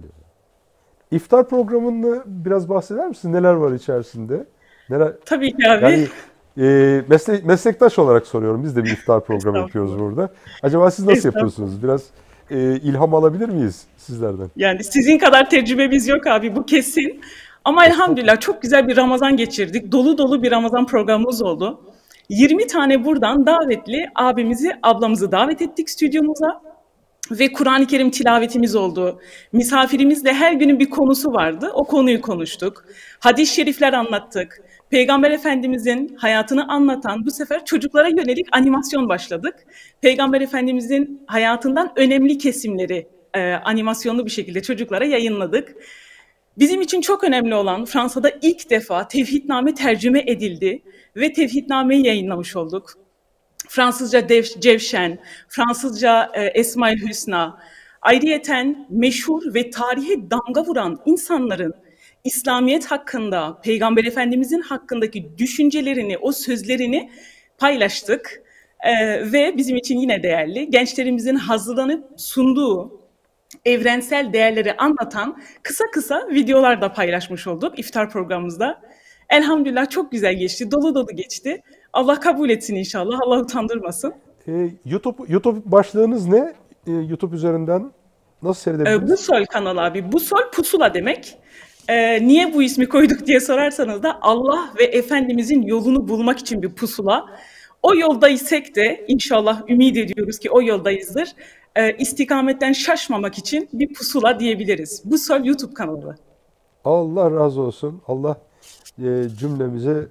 İftar programını biraz bahseder misin? Neler var içerisinde? Neler? Tabii ki abi. Yani meslektaş olarak soruyorum. Biz de bir iftar programı yapıyoruz burada. Acaba siz nasıl yapıyorsunuz? Biraz ilham alabilir miyiz sizlerden? Yani sizin kadar tecrübemiz yok abi, bu kesin. Ama elhamdülillah çok güzel bir Ramazan geçirdik. Dolu dolu bir Ramazan programımız oldu. 20 tane buradan davetli abimizi, ablamızı davet ettik stüdyomuza. Ve Kur'an-ı Kerim tilavetimiz oldu. Misafirimizle her günün bir konusu vardı. O konuyu konuştuk. Hadis-i şerifler anlattık. Peygamber Efendimizin hayatını anlatan bu sefer çocuklara yönelik animasyon başladık. Peygamber Efendimizin hayatından önemli kesimleri animasyonlu bir şekilde çocuklara yayınladık. Bizim için çok önemli olan Fransa'da ilk defa Tevhidname tercüme edildi ve Tevhidname'yi yayınlamış olduk. Fransızca Cevşen, Fransızca Esma-i Hüsna, ayrıyeten meşhur ve tarihe damga vuran insanların İslamiyet hakkında, Peygamber Efendimizin hakkındaki düşüncelerini, o sözlerini paylaştık. Ve bizim için yine değerli, gençlerimizin hazırlanıp sunduğu evrensel değerleri anlatan kısa kısa videolar da paylaşmış olduk iftar programımızda. Elhamdülillah çok güzel geçti, dolu dolu geçti. Allah kabul etsin inşallah, Allah utandırmasın. YouTube başlığınız ne? YouTube üzerinden nasıl seyredebiliriz? Busol kanalı abi. Busol pusula demek. Niye bu ismi koyduk diye sorarsanız da Allah ve Efendimizin yolunu bulmak için bir pusula. O yoldaysak de inşallah ümit ediyoruz ki o yoldayızdır. İstikametten şaşmamak için bir pusula diyebiliriz. Busol YouTube kanalı. Allah razı olsun. Allah cümlemize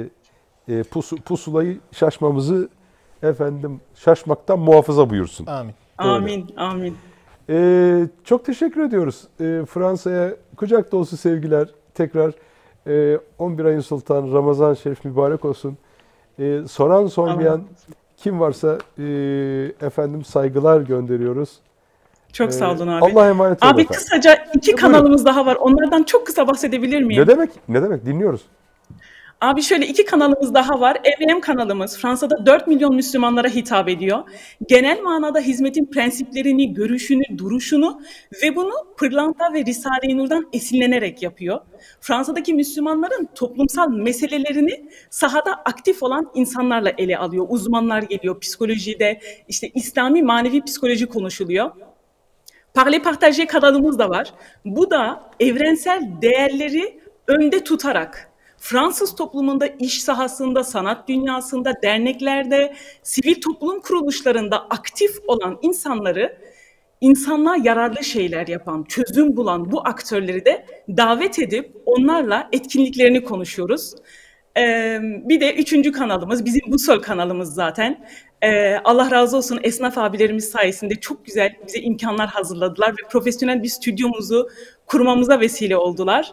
pusulayı şaşmamızı şaşmaktan muhafaza buyursun. Amin. Amin, amin. Çok teşekkür ediyoruz. Fransa'ya kucak dolusu sevgiler. Tekrar 11 ayın sultanı Ramazan Şerif mübarek olsun. Soran sormayan kim varsa saygılar gönderiyoruz. Çok sağ olun abi. Allah'a emanet olun. Abi kısaca 2 kanalımız daha var. Onlardan çok kısa bahsedebilir miyim? Ne demek? Ne demek? Dinliyoruz. Abi şöyle 2 kanalımız daha var. EVM kanalımız Fransa'da 4 milyon Müslümanlara hitap ediyor. Genel manada hizmetin prensiplerini, görüşünü, duruşunu ve bunu Pırlanta ve Risale-i Nur'dan esinlenerek yapıyor. Fransa'daki Müslümanların toplumsal meselelerini sahada aktif olan insanlarla ele alıyor. Uzmanlar geliyor, psikolojide işte İslami manevi psikoloji konuşuluyor. Parler Partager kanalımız da var. Bu da evrensel değerleri önde tutarak Fransız toplumunda, iş sahasında, sanat dünyasında, derneklerde, sivil toplum kuruluşlarında aktif olan insanları, insanlığa yararlı şeyler yapan, çözüm bulan bu aktörleri de davet edip onlarla etkinliklerini konuşuyoruz. Bir de 3. kanalımız, bizim Busol kanalımız zaten. Allah razı olsun esnaf abilerimiz sayesinde çok güzel bize imkanlar hazırladılar ve profesyonel bir stüdyomuzu kurmamıza vesile oldular.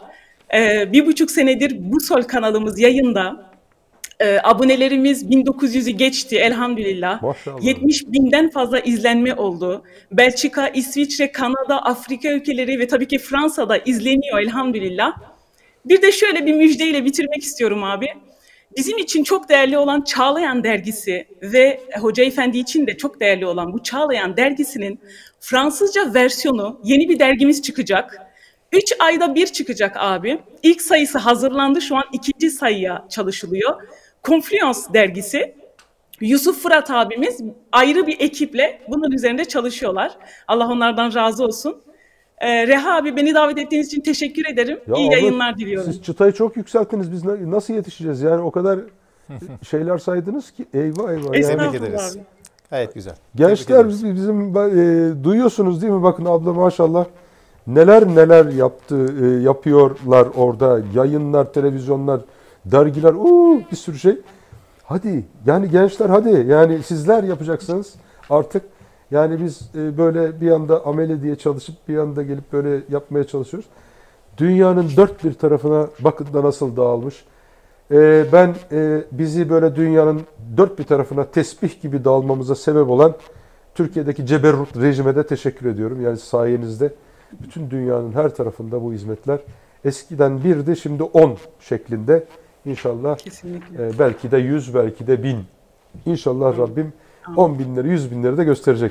1,5 senedir Busol kanalımız yayında. Abonelerimiz 1900'ü geçti elhamdülillah. Maşallah. 70.000'den fazla izlenme oldu. Belçika, İsviçre, Kanada, Afrika ülkeleri ve tabii ki Fransa'da izleniyor elhamdülillah. Bir de şöyle bir müjdeyle bitirmek istiyorum abi. Bizim için çok değerli olan Çağlayan dergisi ve Hoca Efendi için de çok değerli olan bu Çağlayan dergisinin Fransızca versiyonu, yeni bir dergimiz çıkacak. 3 ayda bir çıkacak abi. İlk sayısı hazırlandı. Şu an 2. sayıya çalışılıyor. Confluence dergisi. Yusuf Fırat abimiz ayrı bir ekiple bunun üzerinde çalışıyorlar. Allah onlardan razı olsun. Reha abi beni davet ettiğiniz için teşekkür ederim. İyi yayınlar diliyorum. Siz çıtayı çok yükselttiniz. Biz nasıl yetişeceğiz? Yani o kadar şeyler saydınız ki eyvah eyvah. Tebrik ederiz. Gayet güzel. Gençler bizim duyuyorsunuz değil mi? Bakın abla maşallah neler yapıyorlar orada. Yayınlar, televizyonlar, dergiler, bir sürü şey. Hadi yani gençler hadi yani sizler yapacaksınız artık. Yani biz böyle bir anda amele diye çalışıp bir anda gelip böyle yapmaya çalışıyoruz. Dünyanın dört bir tarafına bakın da nasıl dağılmış. Ben bizi böyle dünyanın dört bir tarafına tesbih gibi dağılmamıza sebep olan Türkiye'deki ceberrut rejime de teşekkür ediyorum. Yani sayenizde bütün dünyanın her tarafında bu hizmetler eskiden 1'di şimdi 10 şeklinde inşallah belki de 100 belki de 1000 inşallah Rabbim 10 binleri 100 binleri de gösterecek.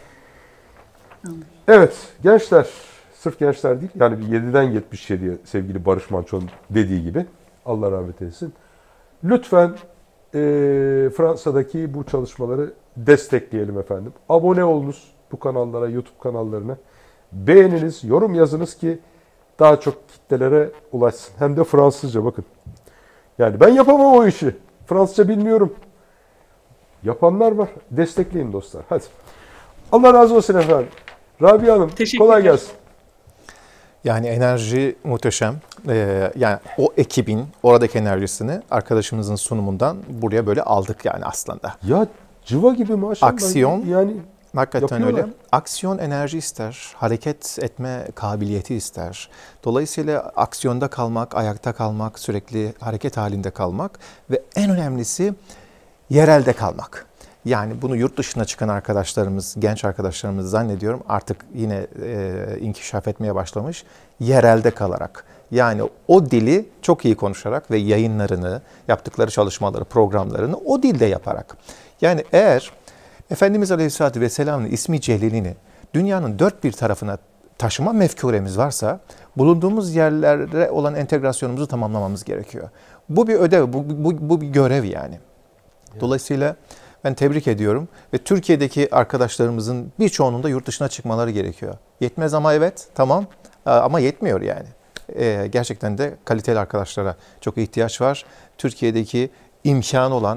Evet gençler sırf gençler değil yani 7'den 77'ye sevgili Barış Manço'nun dediği gibi Allah rahmet eylesin. Lütfen Fransa'daki bu çalışmaları destekleyelim efendim. Abone olunuz bu kanallara, YouTube kanallarına. Beğeniniz, yorum yazınız ki daha çok kitlelere ulaşsın. Hem de Fransızca bakın. Yani ben yapamam o işi. Fransızca bilmiyorum. Yapanlar var. Destekleyin dostlar. Hadi. Allah razı olsun efendim. Rabia Hanım kolay gelsin. Yani enerji muhteşem. Yani o ekibin oradaki enerjisini arkadaşımızın sunumundan buraya böyle aldık yani aslında. Ya cıva gibi maşallah. Aksiyon yani hakikaten öyle. Aksiyon enerji ister. Hareket etme kabiliyeti ister. Dolayısıyla aksiyonda kalmak, ayakta kalmak, sürekli hareket halinde kalmak ve en önemlisi yerelde kalmak. Yani bunu yurt dışına çıkan arkadaşlarımız, genç arkadaşlarımız zannediyorum artık yine inkişaf etmeye başlamış. Yerelde kalarak. Yani o dili çok iyi konuşarak ve yayınlarını, yaptıkları çalışmaları, programlarını o dilde yaparak. Yani eğer Efendimiz Aleyhisselatü Vesselam'ın ismi celilini dünyanın dört bir tarafına taşıma mefkuremiz varsa bulunduğumuz yerlere olan entegrasyonumuzu tamamlamamız gerekiyor. Bu bir ödev, bu bir görev yani. Dolayısıyla ben tebrik ediyorum ve Türkiye'deki arkadaşlarımızın birçoğunun da yurt dışına çıkmaları gerekiyor. Yetmez ama evet tamam ama yetmiyor yani. Gerçekten de kaliteli arkadaşlara çok ihtiyaç var. Türkiye'deki imkanı olan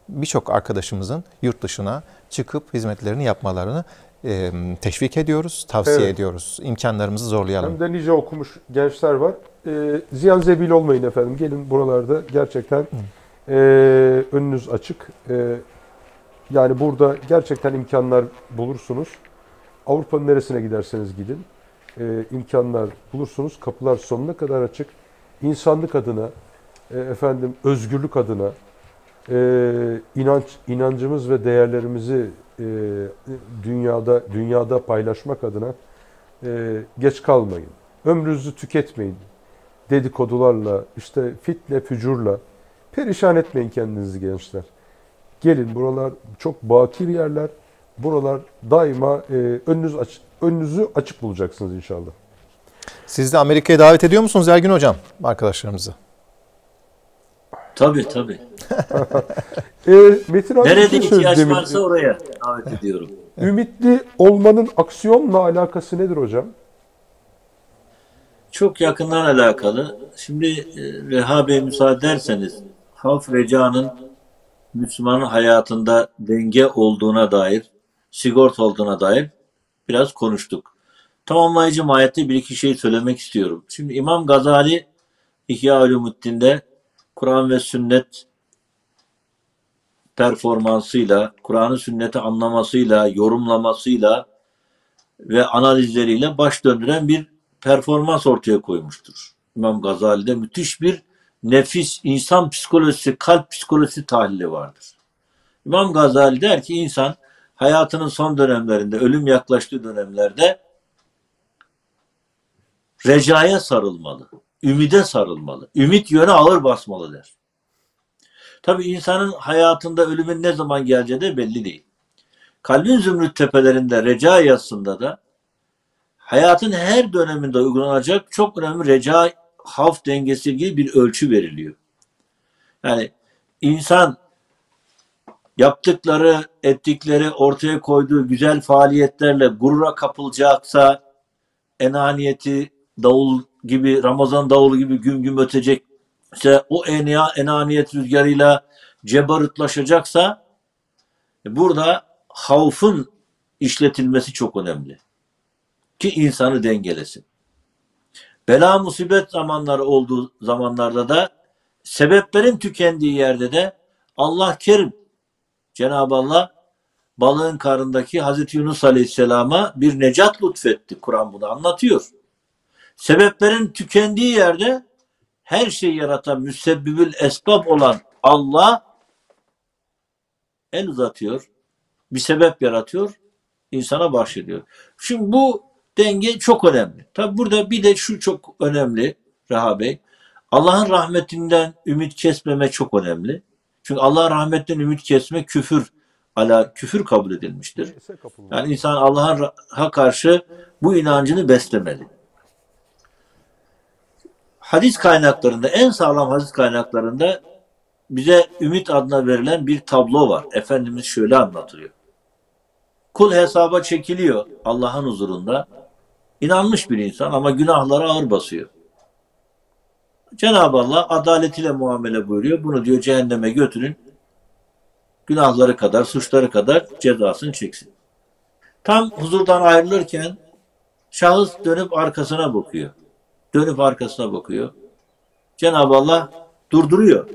birçok arkadaşımızın yurt dışına çıkıp hizmetlerini yapmalarını teşvik ediyoruz, tavsiye ediyoruz. İmkanlarımızı zorlayalım. Hem de nice okumuş gençler var. Ziyan zebil olmayın efendim. Gelin buralarda gerçekten önünüz açık. Yani burada gerçekten imkanlar bulursunuz. Avrupa'nın neresine giderseniz gidin. İmkanlar bulursunuz. Kapılar sonuna kadar açık. İnsanlık adına, özgürlük adına, inancımız ve değerlerimizi dünyada paylaşmak adına geç kalmayın. Ömrünüzü tüketmeyin. Dedikodularla, işte fitne, fücurla perişan etmeyin kendinizi gençler. Gelin, buralar çok bakir yerler. Buralar daima önünüzü açık bulacaksınız inşallah. Siz de Amerika'ya davet ediyor musunuz Ergün Hocam arkadaşlarımızı? Tabii. Metin abi, nerede ihtiyaç varsa oraya davet ediyorum. Ümitli olmanın aksiyonla alakası nedir hocam? Çok yakından alakalı. Şimdi Reha Bey müsaade ederseniz, havf recanın Müslümanın hayatında denge olduğuna dair, sigorta olduğuna dair biraz konuştuk. Tamamlayıcı mahiyette bir iki şey söylemek istiyorum. Şimdi İmam Gazali İhya-Ulumuddin'de Kur'an ve sünnet performansıyla, Kur'an'ı sünneti anlamasıyla, yorumlamasıyla ve analizleriyle baş döndüren bir performans ortaya koymuştur. İmam Gazali'de müthiş bir nefis, insan psikolojisi, kalp psikolojisi tahlili vardır. İmam Gazali der ki insan hayatının son dönemlerinde, ölüm yaklaştığı dönemlerde recaya sarılmalı, ümide sarılmalı, ümit yöne ağır basmalı der. Tabii insanın hayatında ölümün ne zaman geleceği de belli değil. Kalbin zümrüt tepelerinde reca yazısında da hayatın her döneminde uygulanacak çok önemli reca havf dengesi ilgili bir ölçü veriliyor. Yani insan yaptıkları, ettikleri, ortaya koyduğu güzel faaliyetlerle gurura kapılacaksa, enaniyeti davul gibi, Ramazan davulu gibi güm güm ötecekse, o enaniyet rüzgarıyla cebarutlaşacaksa, burada havfın işletilmesi çok önemli. Ki insanı dengelesin. Bela musibet zamanları olduğu zamanlarda da sebeplerin tükendiği yerde de Allah Kerim, Cenab-ı Allah balığın karnındaki Hazreti Yunus Aleyhisselam'a bir necat lütfetti. Kur'an bunu anlatıyor. Sebeplerin tükendiği yerde her şeyi yaratan müsebbibül esbab olan Allah el uzatıyor. Bir sebep yaratıyor. İnsana bahşediyor. Şimdi bu denge çok önemli. Tabi burada bir de şu çok önemli Reha Bey. Allah'ın rahmetinden ümit kesmeme çok önemli. Çünkü Allah'ın rahmetinden ümit kesme küfür kabul edilmiştir. Yani insan Allah'a karşı bu inancını beslemeli. Hadis kaynaklarında, en sağlam hadis kaynaklarında bize ümit adına verilen bir tablo var. Efendimiz şöyle anlatıyor. Kul hesaba çekiliyor Allah'ın huzurunda. İnanmış bir insan ama günahları ağır basıyor. Cenab-ı Allah adaletiyle muamele buyuruyor. Bunu diyor cehenneme götürün. Günahları kadar, suçları kadar cezasını çeksin. Tam huzurdan ayrılırken şahıs dönüp arkasına bakıyor. Dönüp arkasına bakıyor. Cenab-ı Allah durduruyor.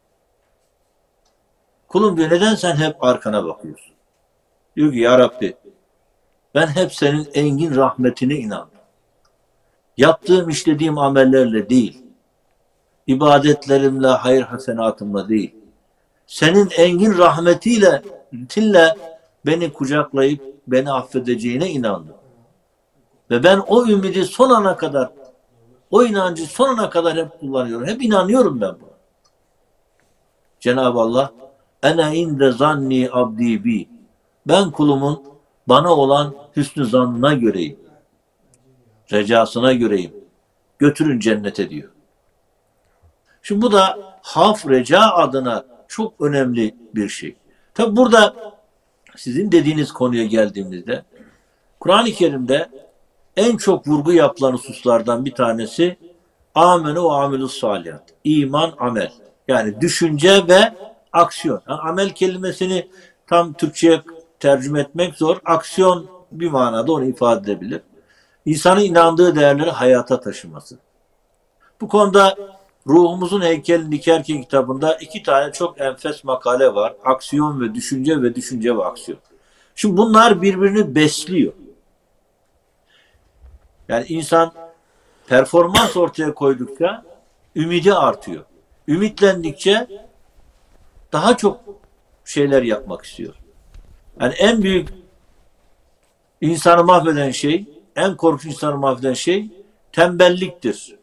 Kulum diyor, neden sen hep arkana bakıyorsun? Diyor ki ya Rabbi, ben hep senin engin rahmetine inandım. Yaptığım, işlediğim amellerle değil, ibadetlerimle, hayır hasenatımla değil, senin engin rahmetiyle beni kucaklayıp beni affedeceğine inandım. Ve ben o ümidi son ana kadar, o inancı son ana kadar hep kullanıyorum. Hep inanıyorum ben buna. Cenab-ı Allah, ene inde zanni abdi bi. Ben kulumun bana olan hüsnü zannına göreyim. Recasına göreyim. Götürün cennete diyor. Şimdi bu da havf reca adına çok önemli bir şey. Tabi burada sizin dediğiniz konuya geldiğimizde Kur'an-ı Kerim'de en çok vurgu yapılan hususlardan bir tanesi amenu ve amilus salihat. İman, amel. Yani düşünce ve aksiyon. Yani amel kelimesini tam Türkçe'ye tercüme etmek zor. Aksiyon bir manada onu ifade edebilir. İnsanın inandığı değerleri hayata taşıması. Bu konuda Ruhumuzun Heykelini Dikerken kitabında 2 tane çok enfes makale var. Aksiyon ve düşünce ve aksiyon. Şimdi bunlar birbirini besliyor. Yani insan performans ortaya koydukça ümidi artıyor. Ümitlendikçe daha çok şeyler yapmak istiyor. Yani en büyük insanı mahveden şey, en korkunç insanı mahveden şey tembelliktir.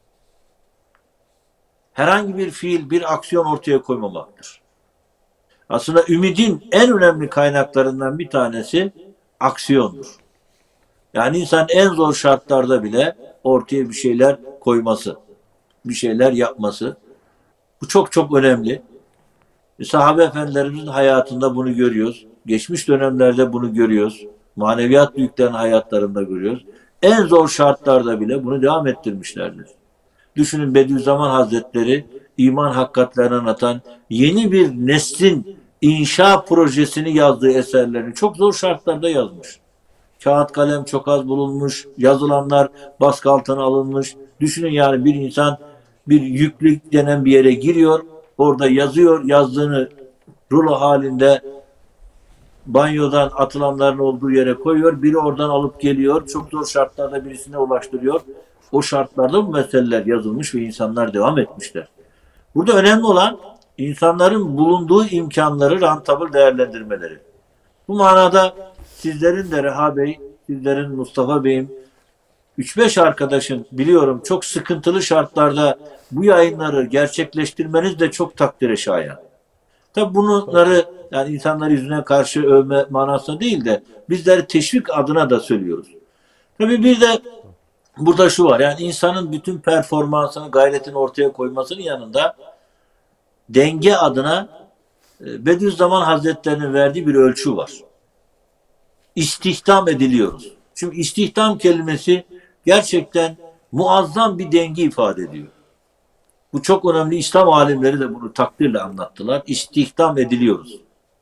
Herhangi bir fiil, bir aksiyon ortaya koymamaktır. Aslında ümidin en önemli kaynaklarından bir tanesi aksiyondur. Yani insan en zor şartlarda bile ortaya bir şeyler koyması, bir şeyler yapması. Bu çok çok önemli. Sahabe efendilerimizin hayatında bunu görüyoruz. Geçmiş dönemlerde bunu görüyoruz. Maneviyat büyüklerin hayatlarında görüyoruz. En zor şartlarda bile bunu devam ettirmişlerdir. Düşünün, Bediüzzaman Hazretleri iman hakikatlerini anlatan yeni bir neslin inşa projesini yazdığı eserlerini çok zor şartlarda yazmış. Kağıt kalem çok az bulunmuş, yazılanlar baskı altına alınmış. Düşünün yani bir insan bir yüklük denen bir yere giriyor, orada yazıyor, yazdığını rulo halinde banyodan atılanların olduğu yere koyuyor, biri oradan alıp geliyor, çok zor şartlarda birisine ulaştırıyor. O şartlarda bu meseleler yazılmış ve insanlar devam etmişler. Burada önemli olan insanların bulunduğu imkanları rentable değerlendirmeleri. Bu manada sizlerin de Reha Bey, sizlerin Mustafa Bey'im, 3-5 arkadaşın biliyorum çok sıkıntılı şartlarda bu yayınları gerçekleştirmeniz de çok takdire şayan. Tabi bunları yani insanlar yüzüne karşı övme manasında değil de bizleri teşvik adına da söylüyoruz. Tabi bir de burada şu var, yani insanın bütün performansını, gayretini ortaya koymasının yanında denge adına Bediüzzaman Hazretleri'nin verdiği bir ölçü var. İstihdam ediliyoruz. Çünkü istihdam kelimesi gerçekten muazzam bir denge ifade ediyor. Bu çok önemli. İslam alimleri de bunu takdirle anlattılar. İstihdam ediliyoruz.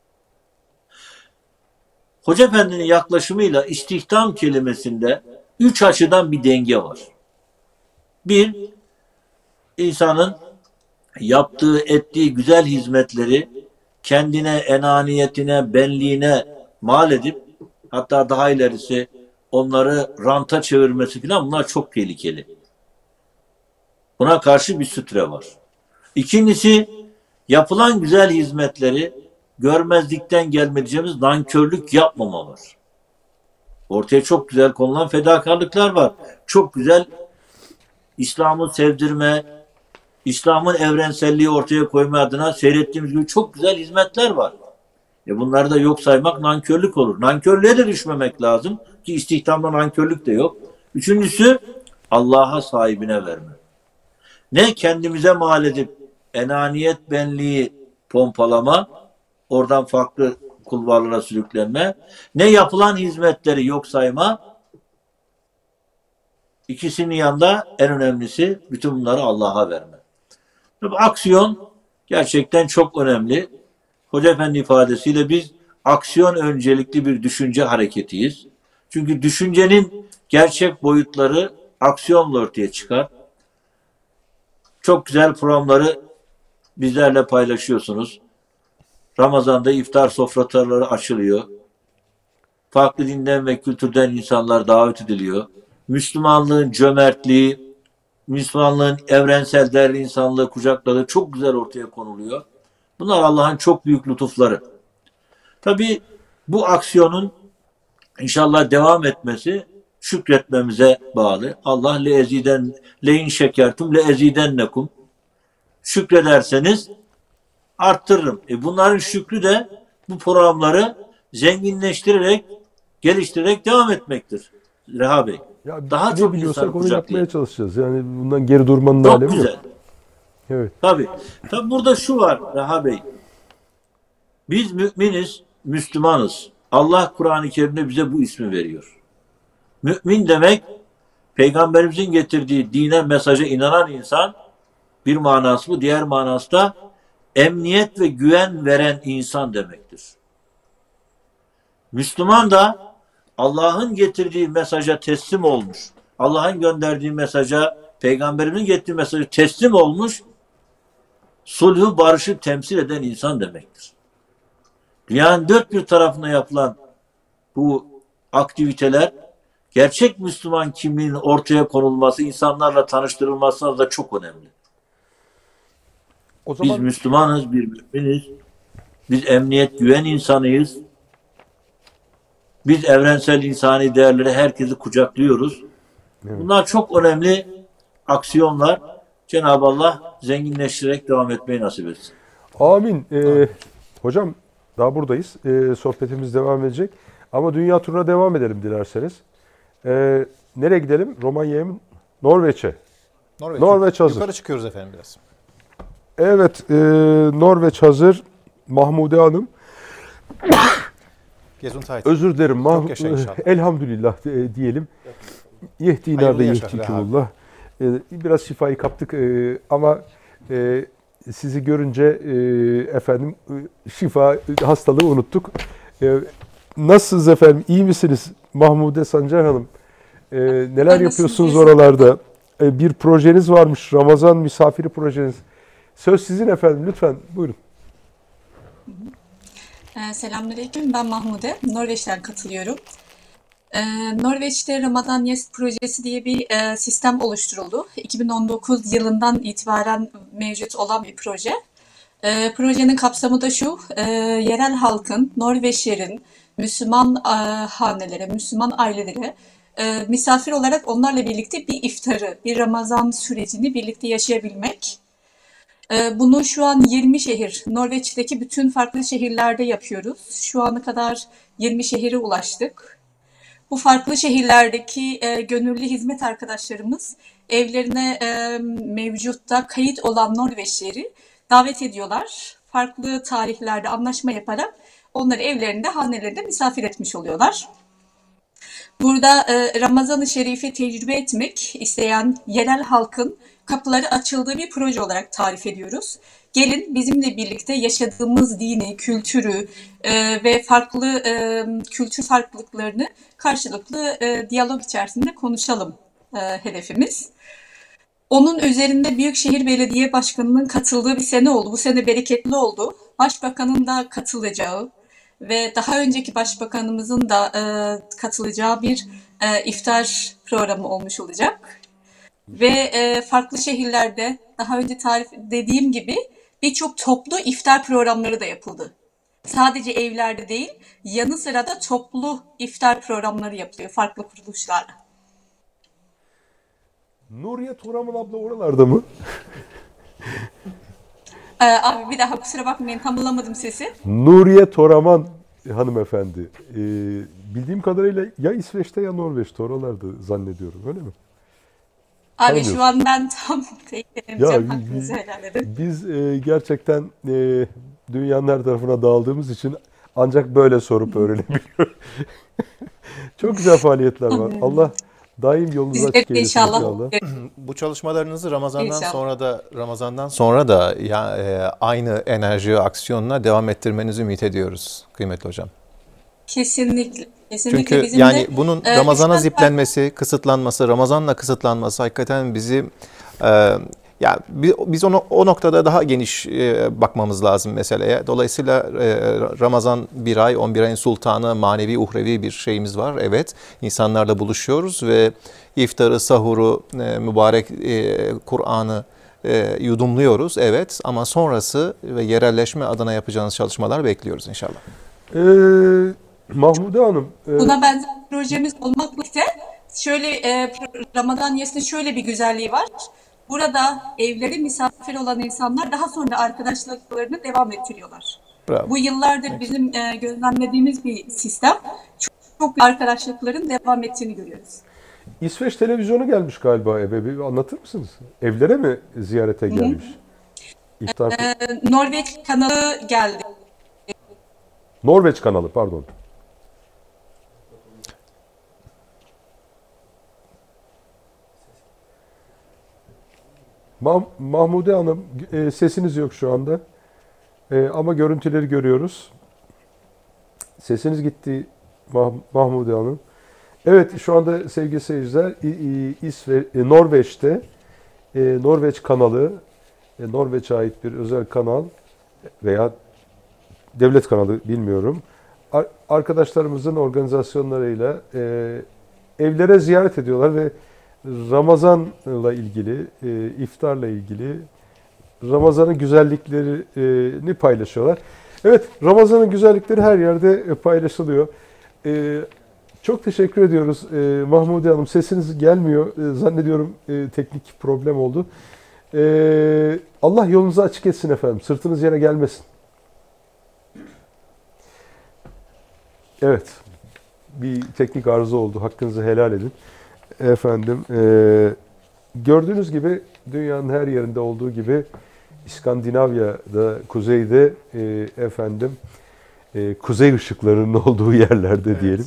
Hoca Efendi'nin yaklaşımıyla istihdam kelimesinde 3 açıdan bir denge var. Bir, insanın yaptığı, ettiği güzel hizmetleri kendine, enaniyetine, benliğine mal edip hatta daha ilerisi onları ranta çevirmesi falan, bunlar çok tehlikeli. Buna karşı bir sütre var. İkincisi, yapılan güzel hizmetleri görmezlikten gelme diyeceğimiz nankörlük yapmama var. Ortaya çok güzel konulan fedakarlıklar var. Çok güzel İslam'ı sevdirme, İslam'ın evrenselliği ortaya koyma adına seyrettiğimiz gibi çok güzel hizmetler var. Bunları da yok saymak nankörlük olur. Nankörlüğe de düşmemek lazım ki istihdamda nankörlük de yok. Üçüncüsü, Allah'a sahibine verme. Ne kendimize mal edip enaniyet benliği pompalama, oradan farklı kulvarlara sürüklenme, ne yapılan hizmetleri yok sayma. İkisinin yanında en önemlisi bütün bunları Allah'a verme. Tabii aksiyon gerçekten çok önemli. Hoca Efendi ifadesiyle biz aksiyon öncelikli bir düşünce hareketiyiz. Çünkü düşüncenin gerçek boyutları aksiyonla ortaya çıkar. Çok güzel programları bizlerle paylaşıyorsunuz. Ramazan'da iftar sofraları açılıyor. Farklı dinden ve kültürden insanlar davet ediliyor. Müslümanlığın cömertliği, Müslümanlığın evrensel değerli insanlığı kucakladığı çok güzel ortaya konuluyor. Bunlar Allah'ın çok büyük lütufları. Tabii bu aksiyonun inşallah devam etmesi şükretmemize bağlı. Allah le'in şekertum le'ezidennekum. Şükrederseniz arttırırım. Bunların şükrü de bu programları zenginleştirerek, geliştirerek devam etmektir. Reha Bey. Ya daha çok biliyorsak onu yapmaya çalışacağız. Yani bundan geri durmanın alemi yok. Çok güzel. Evet. Tabii burada şu var Reha Bey. Biz müminiz, Müslümanız. Allah Kur'an-ı Kerim'de bize bu ismi veriyor. Mümin demek, Peygamberimizin getirdiği dine, mesaja inanan insan, bir manası bu. Diğer manası da emniyet ve güven veren insan demektir. Müslüman da Allah'ın getirdiği mesaja teslim olmuş. Allah'ın gönderdiği mesaja, Peygamberimin getirdiği mesaja teslim olmuş, sulhu, barışı temsil eden insan demektir. Dünyanın dört bir tarafına yapılan bu aktiviteler, gerçek Müslüman kimliğinin ortaya konulması, insanlarla tanıştırılması da çok önemli. O zaman Biz Müslümanız, bir müminiz. Biz emniyet, güven insanıyız. Biz evrensel insani değerleri herkesi kucaklıyoruz. Evet. Bunlar çok önemli aksiyonlar. Cenab-ı Allah zenginleştirerek devam etmeyi nasip etsin. amin. Hocam daha buradayız. Sohbetimiz devam edecek. Ama dünya turuna devam edelim dilerseniz. Nereye gidelim? Romanya'ya mı? Norveç'e. Norveç hazır. Yukarı çıkıyoruz efendim biraz. Evet, Norveç hazır. Mahmude Hanım. Gesundheit. Özür dilerim. Çok yaşa inşallah. Elhamdülillah diyelim. Yehdina ve Hayırlı yaşa yehdikumullah. Biraz şifayı kaptık ama sizi görünce efendim şifa hastalığı unuttuk. Nasılsınız efendim? İyi misiniz? Mahmude Sancar Hanım. Neler yapıyorsunuz oralarda? Bir projeniz varmış. Ramazan misafiri projeniz. Söz sizin efendim. Lütfen buyurun. Selamünaleyküm. Ben Mahmude. Norveç'ten katılıyorum. Norveç'te Ramadan Yes projesi diye bir sistem oluşturuldu. 2019 yılından itibaren mevcut olan bir proje. Projenin kapsamı da şu, yerel halkın, Norveçlerin, Müslüman hanelere, Müslüman ailelere misafir olarak onlarla birlikte bir iftarı, bir Ramazan sürecini birlikte yaşayabilmek. Bunu şu an 20 şehir, Norveç'teki bütün farklı şehirlerde yapıyoruz. Şu ana kadar 20 şehire ulaştık. Bu farklı şehirlerdeki gönüllü hizmet arkadaşlarımız evlerine mevcutta kayıt olan Norveçlileri davet ediyorlar. Farklı tarihlerde anlaşma yaparak onları evlerinde, hanelerinde misafir etmiş oluyorlar. Burada Ramazan-ı Şerif'i tecrübe etmek isteyen yerel halkın kapıları açıldığı bir proje olarak tarif ediyoruz. Gelin bizimle birlikte yaşadığımız dini, kültürü ve farklı kültür farklılıklarını karşılıklı diyalog içerisinde konuşalım hedefimiz. Onun üzerinde Büyükşehir Belediye Başkanı'nın katıldığı bir sene oldu. Bu sene bereketli oldu. Başbakanın da katılacağı ve daha önceki başbakanımızın da katılacağı bir iftar programı olmuş olacak. Ve farklı şehirlerde daha önce tarif dediğim gibi birçok toplu iftar programları da yapıldı. Sadece evlerde değil, yanı sıra da toplu iftar programları yapılıyor farklı kuruluşlarla. Nuriye Toraman abla oralarda mı? Abi bir daha kusura bakmayın, tam bulamadım sesi. Nuriye Toraman hanımefendi. Bildiğim kadarıyla ya İsveç'te ya Norveç'te oralarda zannediyorum, öyle mi? Abi şu an ben tam teyit edemeyeceğim, hakkınızı helal edin. Biz gerçekten dünyanın her tarafına dağıldığımız için ancak böyle sorup öğrenebiliyoruz. Çok güzel faaliyetler var. Allah daim yolunuzu açık eylesin inşallah. Bu çalışmalarınızı Ramazan'dan sonra da aynı enerji aksiyonla devam ettirmenizi ümit ediyoruz kıymetli hocam. Kesinlikle. Çünkü bizim yani de, bunun Ramazan'a ziplenmesi, kısıtlanması, Ramazan'la kısıtlanması hakikaten bizi biz o noktada daha geniş bakmamız lazım meseleye. Dolayısıyla Ramazan bir ay, 11 ayın sultanı, manevi, uhrevi bir şeyimiz var. Evet, insanlarla buluşuyoruz ve iftarı, sahuru, mübarek Kur'an'ı yudumluyoruz. Evet, ama sonrası ve yerelleşme adına yapacağınız çalışmalar bekliyoruz inşallah. Mahmude Hanım. Buna benzer projemiz olmakla birlikte şöyle Ramazan Yes'in şöyle bir güzelliği var. Burada evleri misafir olan insanlar daha sonra arkadaşlıklarını devam ettiriyorlar. Bravo. Bu yıllardır bizim gözlemlediğimiz bir sistem. Çok arkadaşlıkların devam ettiğini görüyoruz. İsveç televizyonu gelmiş galiba eve. Bir anlatır mısınız? Evlere mi ziyarete gelmiş? Norveç kanalı geldi. Norveç kanalı, pardon. Mahmude Hanım, sesiniz yok şu anda. Ama görüntüleri görüyoruz. Sesiniz gitti Mahmude Hanım. Evet, şu anda sevgili seyirciler Norveç'te Norveç kanalı, Norveç'e ait bir özel kanal veya devlet kanalı bilmiyorum. Arkadaşlarımızın organizasyonlarıyla evlere ziyaret ediyorlar ve Ramazan'la ilgili, iftarla ilgili Ramazan'ın güzelliklerini paylaşıyorlar. Evet, Ramazan'ın güzellikleri her yerde paylaşılıyor. Çok teşekkür ediyoruz Mahmude Hanım. Sesiniz gelmiyor. Zannediyorum teknik problem oldu. Allah yolunuzu açık etsin efendim. Sırtınız yere gelmesin. Evet. Bir teknik arıza oldu. Hakkınızı helal edin. Efendim, gördüğünüz gibi dünyanın her yerinde olduğu gibi İskandinavya'da, kuzeyde kuzey ışıklarının olduğu yerlerde evet. Diyelim.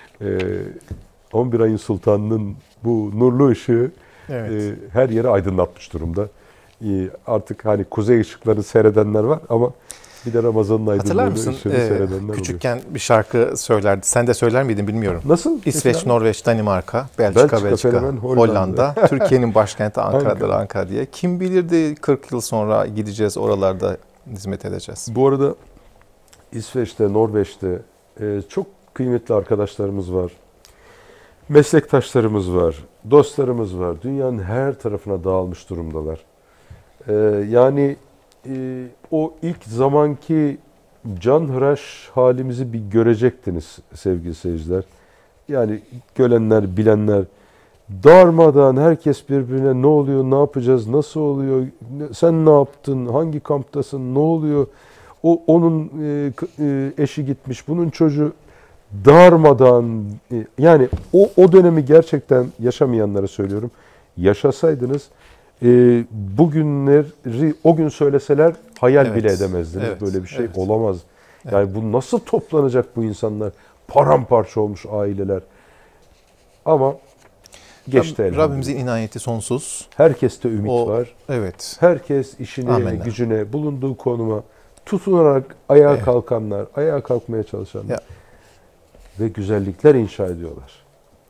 11 ayın sultanının bu nurlu ışığı evet. Her yeri aydınlatmış durumda. Artık hani kuzey ışıklarını seyredenler var ama bir de Ramazan'ın aydınlığını ışığını seyredenler küçükken oluyor. Bir şarkı söylerdi. Sen de söyler miydin bilmiyorum. Nasıl? İsveç, Norveç, Danimarka, Belçika, Hollanda. Türkiye'nin başkenti Ankara'dır, Ankara diye. Kim bilirdi 40 yıl sonra gideceğiz oralarda hizmet edeceğiz. Bu arada İsveç'te, Norveç'te çok kıymetli arkadaşlarımız var. Meslektaşlarımız var. Dostlarımız var. Dünyanın her tarafına dağılmış durumdalar. Yani o ilk zamanki canhıraş halimizi bir görecektiniz sevgili seyirciler. Yani görenler, bilenler darmadan herkes birbirine ne oluyor, ne yapacağız, nasıl oluyor, sen ne yaptın, hangi kamptasın, ne oluyor, onun eşi gitmiş, bunun çocuğu darmadan yani o dönemi gerçekten yaşamayanlara söylüyorum. Yaşasaydınız bugünleri o gün söyleseler hayal bile edemezdiniz. Evet, böyle bir şey olamaz. Yani bu nasıl toplanacak bu insanlar? Paramparça olmuş aileler. Ama geçti elhamdülillah. Rabbimizin inayeti sonsuz. Herkeste ümit var. Evet. Herkes işine, gücüne, bulunduğu konuma tutunarak ayağa kalkanlar, ayağa kalkmaya çalışanlar ve güzellikler inşa ediyorlar.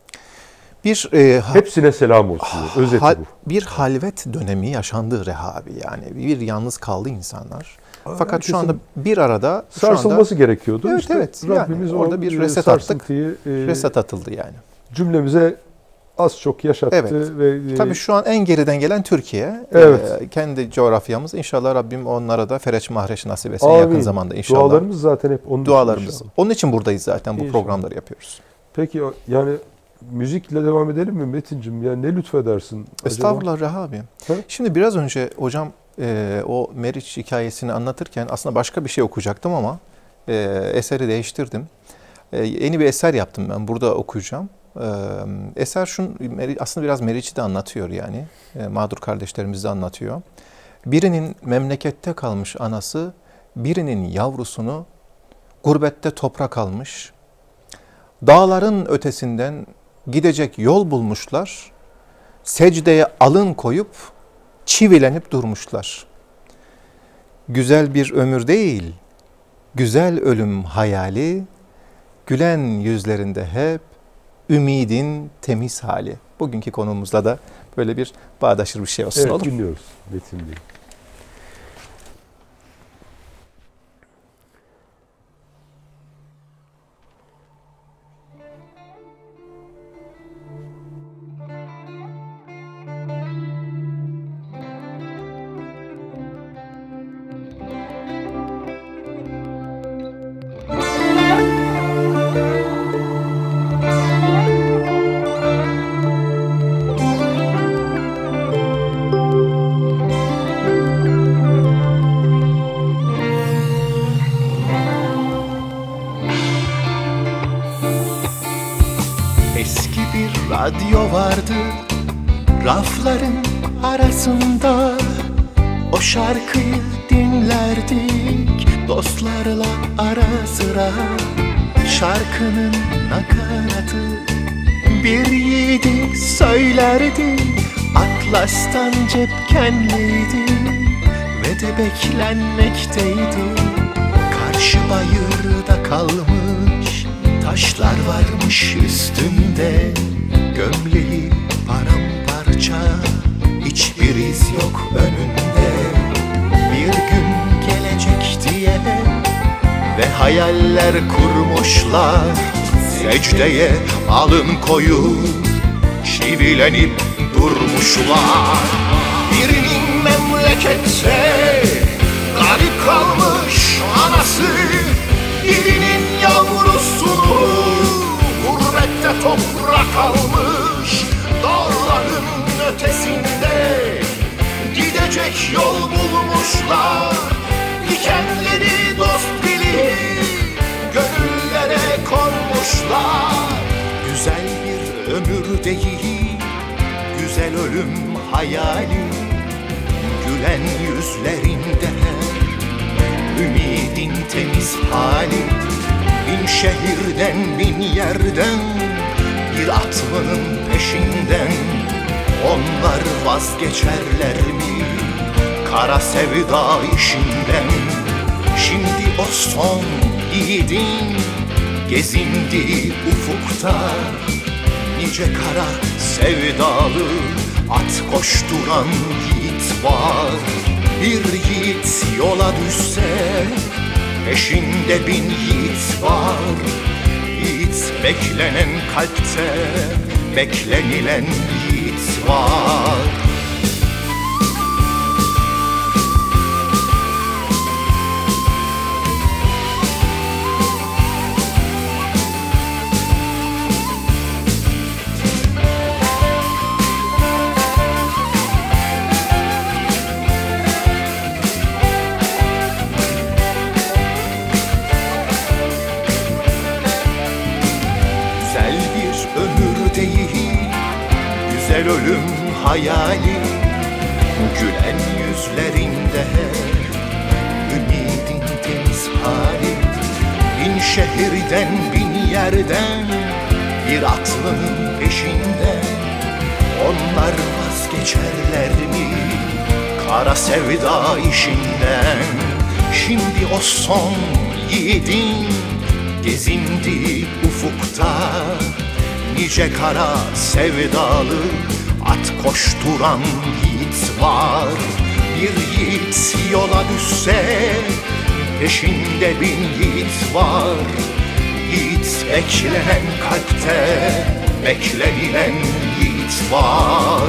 Hepsine selam olsun. Özeti bu. Bir halvet dönemi yaşandı Rehabi, yani bir yalnız kaldı insanlar. Fakat şu anda bir arada sarsılması gerekiyordu. Evet, işte Rabbimiz yani orada bir reset attık. Reset atıldı yani. Cümlemize az çok yaşattı. Evet. Tabii şu an en geriden gelen Türkiye. Evet. Kendi coğrafyamız. İnşallah Rabbim onlara da fereç mahreç nasip etsin yakın zamanda inşallah. Dualarımız zaten hep onun dualarımız. Onun için buradayız zaten. Bu programları yapıyoruz. Peki yani müzikle devam edelim mi Metin'cim? Yani ne lütfedersin? Estağfurullah Rehabi. Şimdi biraz önce hocam o Meriç hikayesini anlatırken aslında başka bir şey okuyacaktım ama eseri değiştirdim. Yeni bir eser yaptım ben. Burada okuyacağım. Eser aslında biraz Meriç'i de anlatıyor yani. Mağdur kardeşlerimizi de anlatıyor. Birinin memlekette kalmış anası, birinin yavrusunu gurbette toprak almış. Dağların ötesinden gidecek yol bulmuşlar. Secdeye alın koyup çivilenip durmuşlar. Güzel bir ömür değil, güzel ölüm hayali, gülen yüzlerinde hep ümidin temiz hali. Bugünkü konumuzla da böyle bir bağdaşır bir şey olsun, olur mu? Evet, dinliyoruz Metin Bey. Radyo vardı rafların arasında, o şarkıyı dinlerdik dostlarla ara sıra. Şarkının nakaratı bir yiğidi söylerdi, Atlas'tan cepkenliydi ve de beklenmekteydi. Karşı bayırda kalmış taşlar varmış üstünde. Gömleği paramparça, hiçbir iz yok önünde. Bir gün gelecek diye ve hayaller kurmuşlar. Secdeye alın koyup çivilenip durmuşlar. Birinin memlekette garip kalmış anası, birinin yavrusunu gurbette toprak almış. Dağların ötesinde gidecek yol bulmuşlar. Dikenleri dost bilip gönüllere konmuşlar. Güzel bir ömür değil, güzel ölüm hayali. Gülen yüzlerinde ümidin temiz hali. Bin şehirden bin yerden bir atmanın peşinden. Onlar vazgeçerler mi kara sevda işinden? Şimdi o son yiğidin gezindiği ufukta nice kara sevdalı at koşturan yiğit var. Bir yiğit yola düşse peşinde bin yiğit var. Yiğit beklenen kalpte, beklenilen yiğit var. Ölüm hayali, gülen yüzlerinde ümidin temiz hali. Bin şehirden bin yerden bir atlının peşinde. Onlar vazgeçerler mi kara sevda işinden? Şimdi o son yiğidin gezindiği ufukta nice kara sevdalı at koşturan yiğit var. Bir yiğit yola düşse peşinde bin yiğit var. Yiğit beklenen kalpte, beklenilen yiğit var.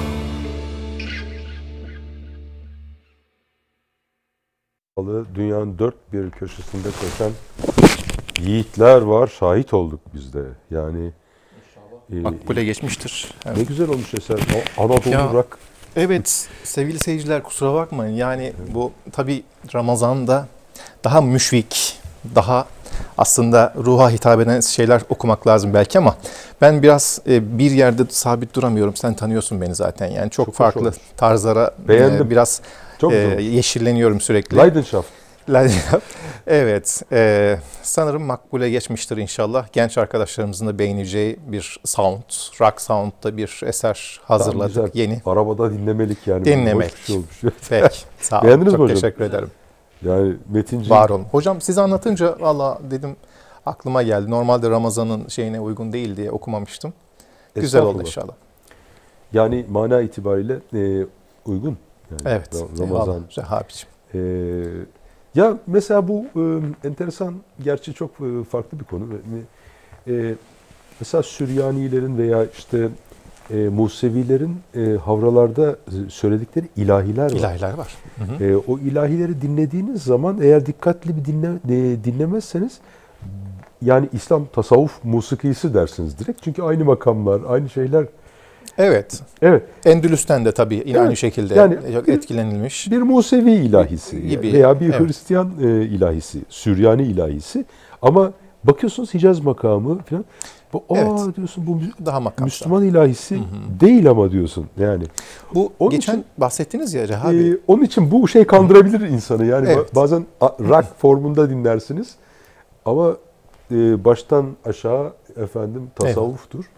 Dünyanın dört bir köşesinde koşan yiğitler var. Şahit olduk biz de. Yani makbule geçmiştir. Evet. Ne güzel olmuş eser. Anadolu rock. Evet sevgili seyirciler, kusura bakmayın. Yani bu tabii Ramazan'da daha müşvik, daha aslında ruha hitap eden şeyler okumak lazım belki ama ben biraz bir yerde sabit duramıyorum. Sen tanıyorsun beni zaten. Yani çok farklı tarzlara biraz yeşilleniyorum sürekli. Leidenschaft. Evet, sanırım makbule geçmiştir inşallah. Genç arkadaşlarımızın da beğeneceği bir sound, rock sound'da bir eser hazırladık yeni. Arabada dinlemelik yani. Dinlemelik. Şey olmuş. Peki, sağ olun. Beğendiniz mi çok hocam? teşekkür ederim. Yani Metinciğim. Var olun. Hocam siz anlatınca valla dedim aklıma geldi. Normalde Ramazan'ın şeyine uygun değil diye okumamıştım. Güzel oldu inşallah. Yani mana itibariyle uygun. Yani evet. Ramazan. Rehabiciğim. Ya mesela bu enteresan, gerçi çok farklı bir konu. Mesela Süryanilerin veya işte Musevilerin havralarda söyledikleri ilahiler var. İlahiler var. Hı hı. O ilahileri dinlediğiniz zaman eğer dikkatli bir dinlemezseniz yani İslam tasavvuf musikisi dersiniz direkt. Çünkü aynı makamlar, aynı şeyler. Evet. Evet. Endülüs'ten de tabii yine aynı şekilde yani etkilenilmiş. Bir Musevi ilahisi gibi veya bir Hristiyan ilahisi, Süryani ilahisi. Ama bakıyorsunuz Hicaz makamı falan. Diyorsun bu daha Müslüman ilahisi değil ama diyorsun yani. Bu geçen bahsettiniz ya Rehabi. Onun için bu şey kandırabilir insanı yani bazen rock formunda dinlersiniz ama baştan aşağı tasavvuftur.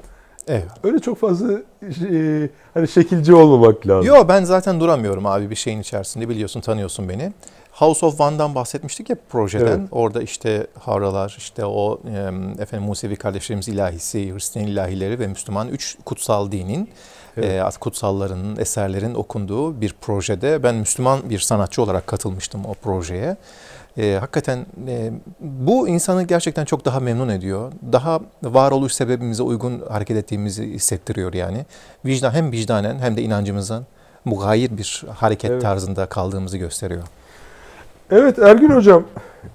Evet. Öyle çok fazla hani şekilci olmamak lazım. Yo, ben zaten duramıyorum abi bir şeyin içerisinde, biliyorsun, tanıyorsun beni. House of One'dan bahsetmiştik ya, projeden. Evet. Orada işte Havralar, işte o Musevi kardeşlerimiz ilahisi, Hristiyan ilahileri ve Müslüman 3 kutsal dinin, evet, kutsallarının, eserlerin okunduğu bir projede ben Müslüman bir sanatçı olarak katılmıştım o projeye. Hakikaten bu insanı gerçekten çok daha memnun ediyor. Daha varoluş sebebimize uygun hareket ettiğimizi hissettiriyor yani. Hem vicdanen hem de inancımızın mugayir bir hareket, evet, tarzında kaldığımızı gösteriyor. Evet Ergün Hocam,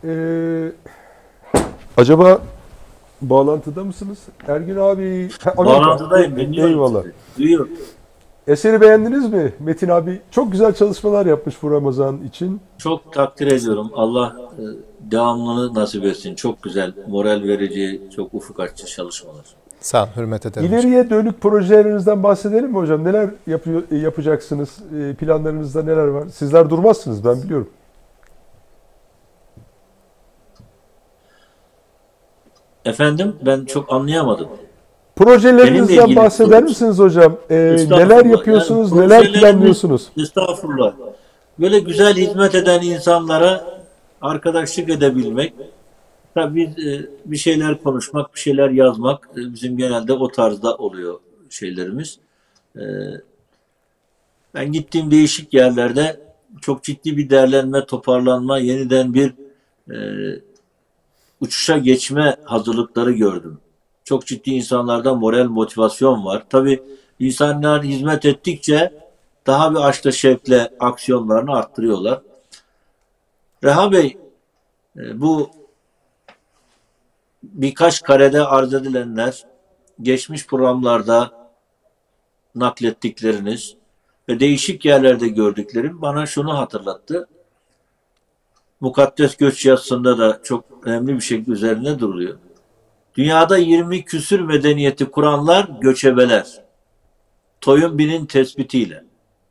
acaba bağlantıda mısınız? Ergün abi. Bağlantıdayım. Eyvallah. Duyuyorum. Eseri beğendiniz mi? Metin abi çok güzel çalışmalar yapmış bu Ramazan için. Çok takdir ediyorum. Allah devamlılığını nasip etsin. Çok güzel, moral verici, çok ufuk açıcı çalışmalar. Sağ ol, hürmet ederim. İleriye dönük projelerinizden bahsedelim mi hocam? Neler yapacaksınız? Planlarınızda neler var? Sizler durmazsınız, ben biliyorum. Efendim, ben çok anlayamadım. Projelerinizden bahseder misiniz hocam? Neler yapıyorsunuz, yani neler planlıyorsunuz? Estağfurullah. Böyle güzel hizmet eden insanlara arkadaşlık edebilmek, tabii bir şeyler konuşmak, bir şeyler yazmak bizim genelde o tarzda oluyor şeylerimiz. Ben gittiğim değişik yerlerde çok ciddi bir derlenme, toparlanma, yeniden bir uçuşa geçme hazırlıkları gördüm. Çok ciddi insanlarda moral, motivasyon var. Tabii insanlar hizmet ettikçe daha bir aşkla, şevkle aksiyonlarını arttırıyorlar. Reha Bey, bu birkaç karede arz edilenler, geçmiş programlarda naklettikleriniz ve değişik yerlerde gördüklerim bana şunu hatırlattı. Mukaddes Göç yazısında da çok önemli bir şekilde üzerine duruluyor. Dünyada 20 küsür medeniyeti kuranlar göçebeler. Toynbee'nin tespitiyle.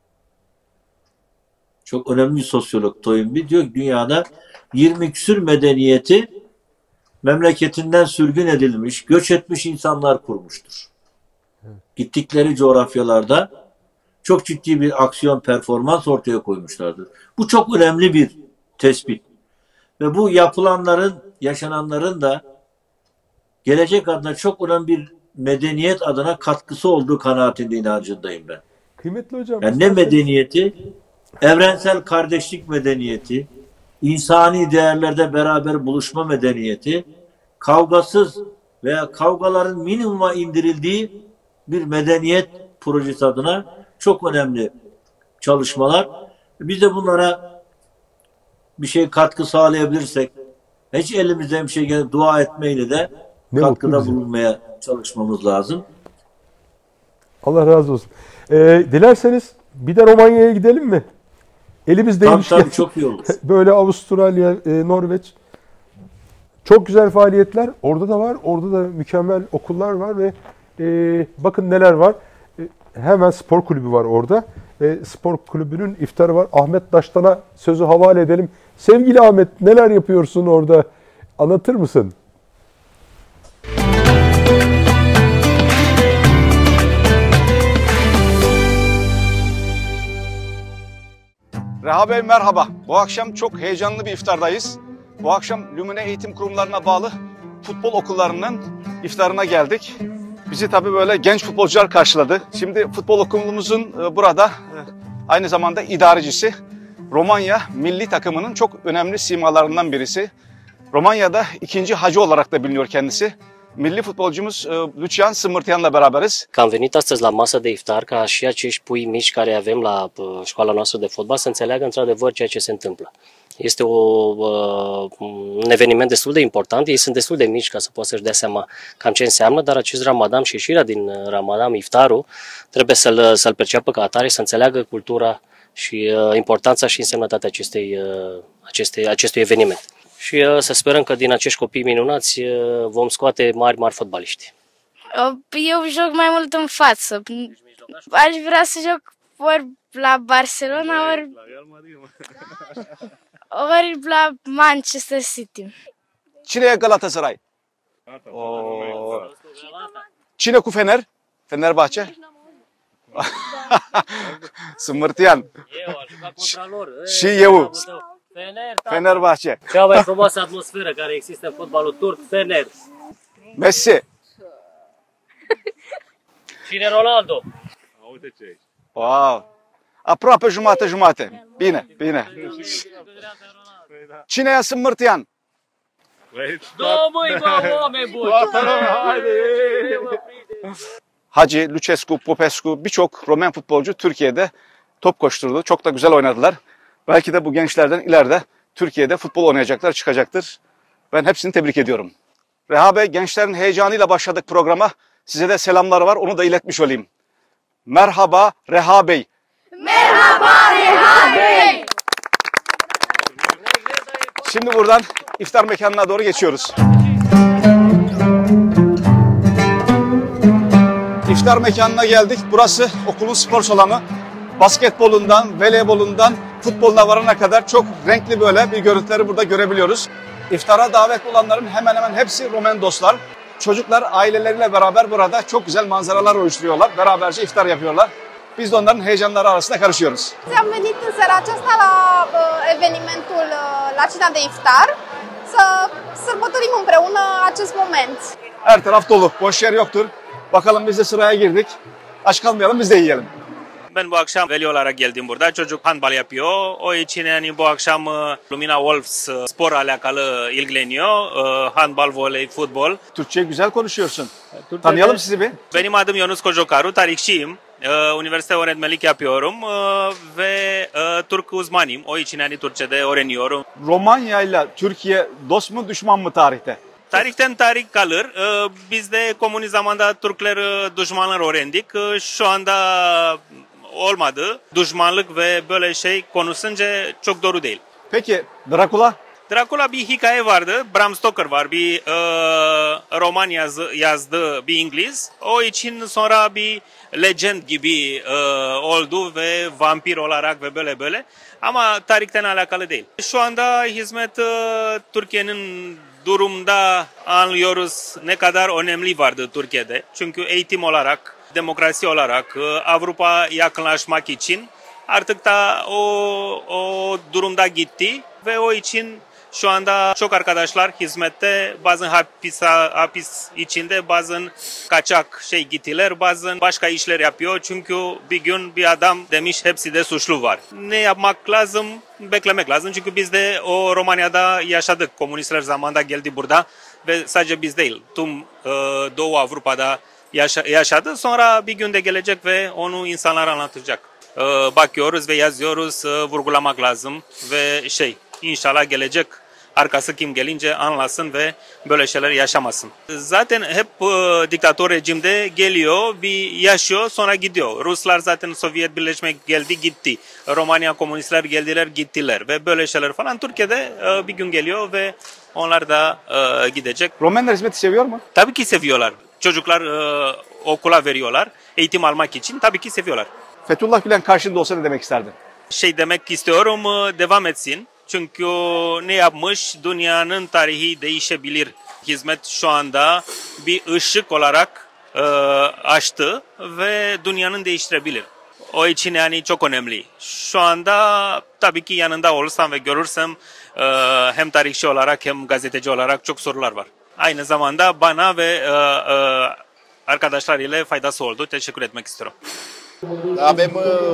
Çok önemli bir sosyolog Toynbee diyor ki dünyada 20 küsür medeniyeti memleketinden sürgün edilmiş, göç etmiş insanlar kurmuştur. Gittikleri coğrafyalarda çok ciddi bir aksiyon, performans ortaya koymuşlardır. Bu çok önemli bir tespit. Ve bu yapılanların, yaşananların da gelecek adına çok önemli bir medeniyet adına katkısı olduğu kanaatinde, inancındayım ben. Kıymetli hocam. Yani ne medeniyeti? Evrensel kardeşlik medeniyeti, insani değerlerde beraber buluşma medeniyeti, kavgasız veya kavgaların minimuma indirildiği bir medeniyet projesi adına çok önemli çalışmalar. Biz de bunlara bir şey katkı sağlayabilirsek, hiç elimizden bir şey gelip dua etmeyle de katkıda bulunmaya çalışmamız lazım. Allah razı olsun. Dilerseniz bir de Romanya'ya gidelim mi? Elimiz değmişken. Tabii çok iyi olur. Böyle Avustralya, Norveç. Çok güzel faaliyetler orada da var. Orada da mükemmel okullar var ve bakın neler var. Hemen spor kulübü var orada. Spor kulübünün iftarı var. Ahmet Daştan'a sözü havale edelim. Sevgili Ahmet, neler yapıyorsun orada? Anlatır mısın? Reha Bey merhaba. Bu akşam çok heyecanlı bir iftardayız. Bu akşam Lumine Eğitim Kurumlarına bağlı futbol okullarının iftarına geldik. Bizi tabii böyle genç futbolcular karşıladı. Şimdi futbol okulumuzun burada aynı zamanda idarecisi. Romanya milli takımının çok önemli simalarından birisi. Romanya'da ikinci hacı olarak da biliniyor kendisi. Milli futbolcumuz Lucian Smârtean'la beraberiz. Am venit astăzi la masă de iftar ca și acești pui mici care avem la școala noastră de fotbal să înțeleagă într-adevăr ceea ce se întâmplă. Este un eveniment destul de important, ei sunt destul de mici ca să poată să-și dea seama cam ce înseamnă, dar acest Ramadan și ieșirea din Ramadan, iftarul, trebuie să-l perceapă ca atare, să înțeleagă cultura și importanța și însemnătatea acestui eveniment. Și să sperăm că din acești copii minunați vom scoate mari fotbaliști. Eu joc mai mult în față. Aș vrea să joc ori la Barcelona, ori la Manchester City. Cine e Galatasaray? Cine cu Fener? Fenerbahçe? Smârtian. Și eu. Fenerbahçe. Cea mai frumoasă atmosferă care există în fotbalul turc, Fener. Messi. Cine Ronaldo? Wow. Aproape jumate-jumate. Bine, bine. Cine e Smârtian? Două mâini, bă, oameni buni! Hacı, Lucescu, Popescu birçok Romen futbolcu Türkiye'de top koşturdu. Çok da güzel oynadılar. Belki de bu gençlerden ileride Türkiye'de futbol oynayacaklar, çıkacaktır. Ben hepsini tebrik ediyorum. Reha Bey, gençlerin heyecanıyla başladık programa. Size de selamlar var, onu da iletmiş olayım. Merhaba Reha Bey. Merhaba Reha Bey. Şimdi buradan iftar mekanına doğru geçiyoruz. İftar mekanına geldik. Burası okulun spor salonu. Basketbolundan, voleybolundan, futboluna varana kadar çok renkli böyle bir görüntüleri burada görebiliyoruz. İftara davet olanların hemen hemen hepsi Romen dostlar. Çocuklar aileleriyle beraber burada çok güzel manzaralar oluşturuyorlar. Beraberce iftar yapıyorlar. Biz de onların heyecanları arasında karışıyoruz. Am venit în seara aceasta la evenimentul, la cina de iftar, să sărbătorim împreună acest moment. Her taraf dolu, boş yer yoktur. Bakalım biz de sıraya girdik. Aç kalmayalım, biz de yiyelim. Ben bu akşam veli olarak geldim burada. Çocuk handbal yapıyor. O için yani bu akşam Lumina Wolves spor alakalı ilgileniyor. Handbal, voley, futbol. Türkçe güzel konuşuyorsun. Tanıyalım sizi bir. Benim adım Yunus Kojokaru, tarihçiyim. Üniversite öğretmenlik yapıyorum ve Türk uzmanıyım. O için yani Türkçe'de öğreniyorum. Romanya ile Türkiye dost mu düşman mı tarihte? Tarihten tarih kalır. Biz de komünist zamanda Türkler düşmanlar öğrendik. Şu anda olmadı. Düşmanlık ve böyle şey konuşunca çok doğru değil. Peki Dracula? Dracula bir hikaye vardı. Bram Stoker var. Bir roman yazdı bir İngiliz. O için sonra bir legend gibi oldu ve vampir olarak ve böyle böyle. Ama tarihten alakalı değil. Şu anda hizmet Türkiye'nin durumda anlıyoruz ne kadar önemli vardı Türkiye'de. Çünkü eğitim olarak, demokrasi olarak, Avrupa yakınlaşmak için artık da o durumda gitti ve o için şu anda çok arkadaşlar hizmette, bazen hapis içinde, bazen kaçak gittiler, bazen başka işler yapıyor. Çünkü bir gün bir adam demiş hepsi de suçlu var. Ne yapmak lazım? Beklemek lazım. Çünkü biz de o Romanya'da yaşadık. Komünistler zamanında geldi burada ve sadece biz değil, tüm Doğu Avrupa'da yaşadı. Sonra bir günde gelecek ve onu insanlara anlatacak. Bakıyoruz ve yazıyoruz, vurgulamak lazım ve İnşallah gelecek arkası kim gelince anlasın ve böyle şeyler yaşamasın. Zaten hep diktatör rejimde geliyor, bir yaşıyor sonra gidiyor. Ruslar zaten Sovyet Birleşmek geldi gitti. Romanya komünistler geldiler gittiler ve böyle şeyler falan. Türkiye'de bir gün geliyor ve onlar da gidecek. Romenler hizmeti seviyor mu? Tabii ki seviyorlar. Çocuklar okula veriyorlar eğitim almak için, tabii ki seviyorlar. Fethullah Gülen karşında olsa ne demek isterdin? Demek istiyorum, devam etsin. Çünkü ne yapmış? Dünyanın tarihi değişebilir. Hizmet şu anda bir ışık olarak açtı ve dünyanın değiştirebilir. O için yani çok önemli. Şu anda tabii ki yanında olursam ve görürsem hem tarihçi olarak hem gazeteci olarak çok sorular var. Aynı zamanda bana ve arkadaşlar ile faydası oldu. Teşekkür etmek istiyorum. Avem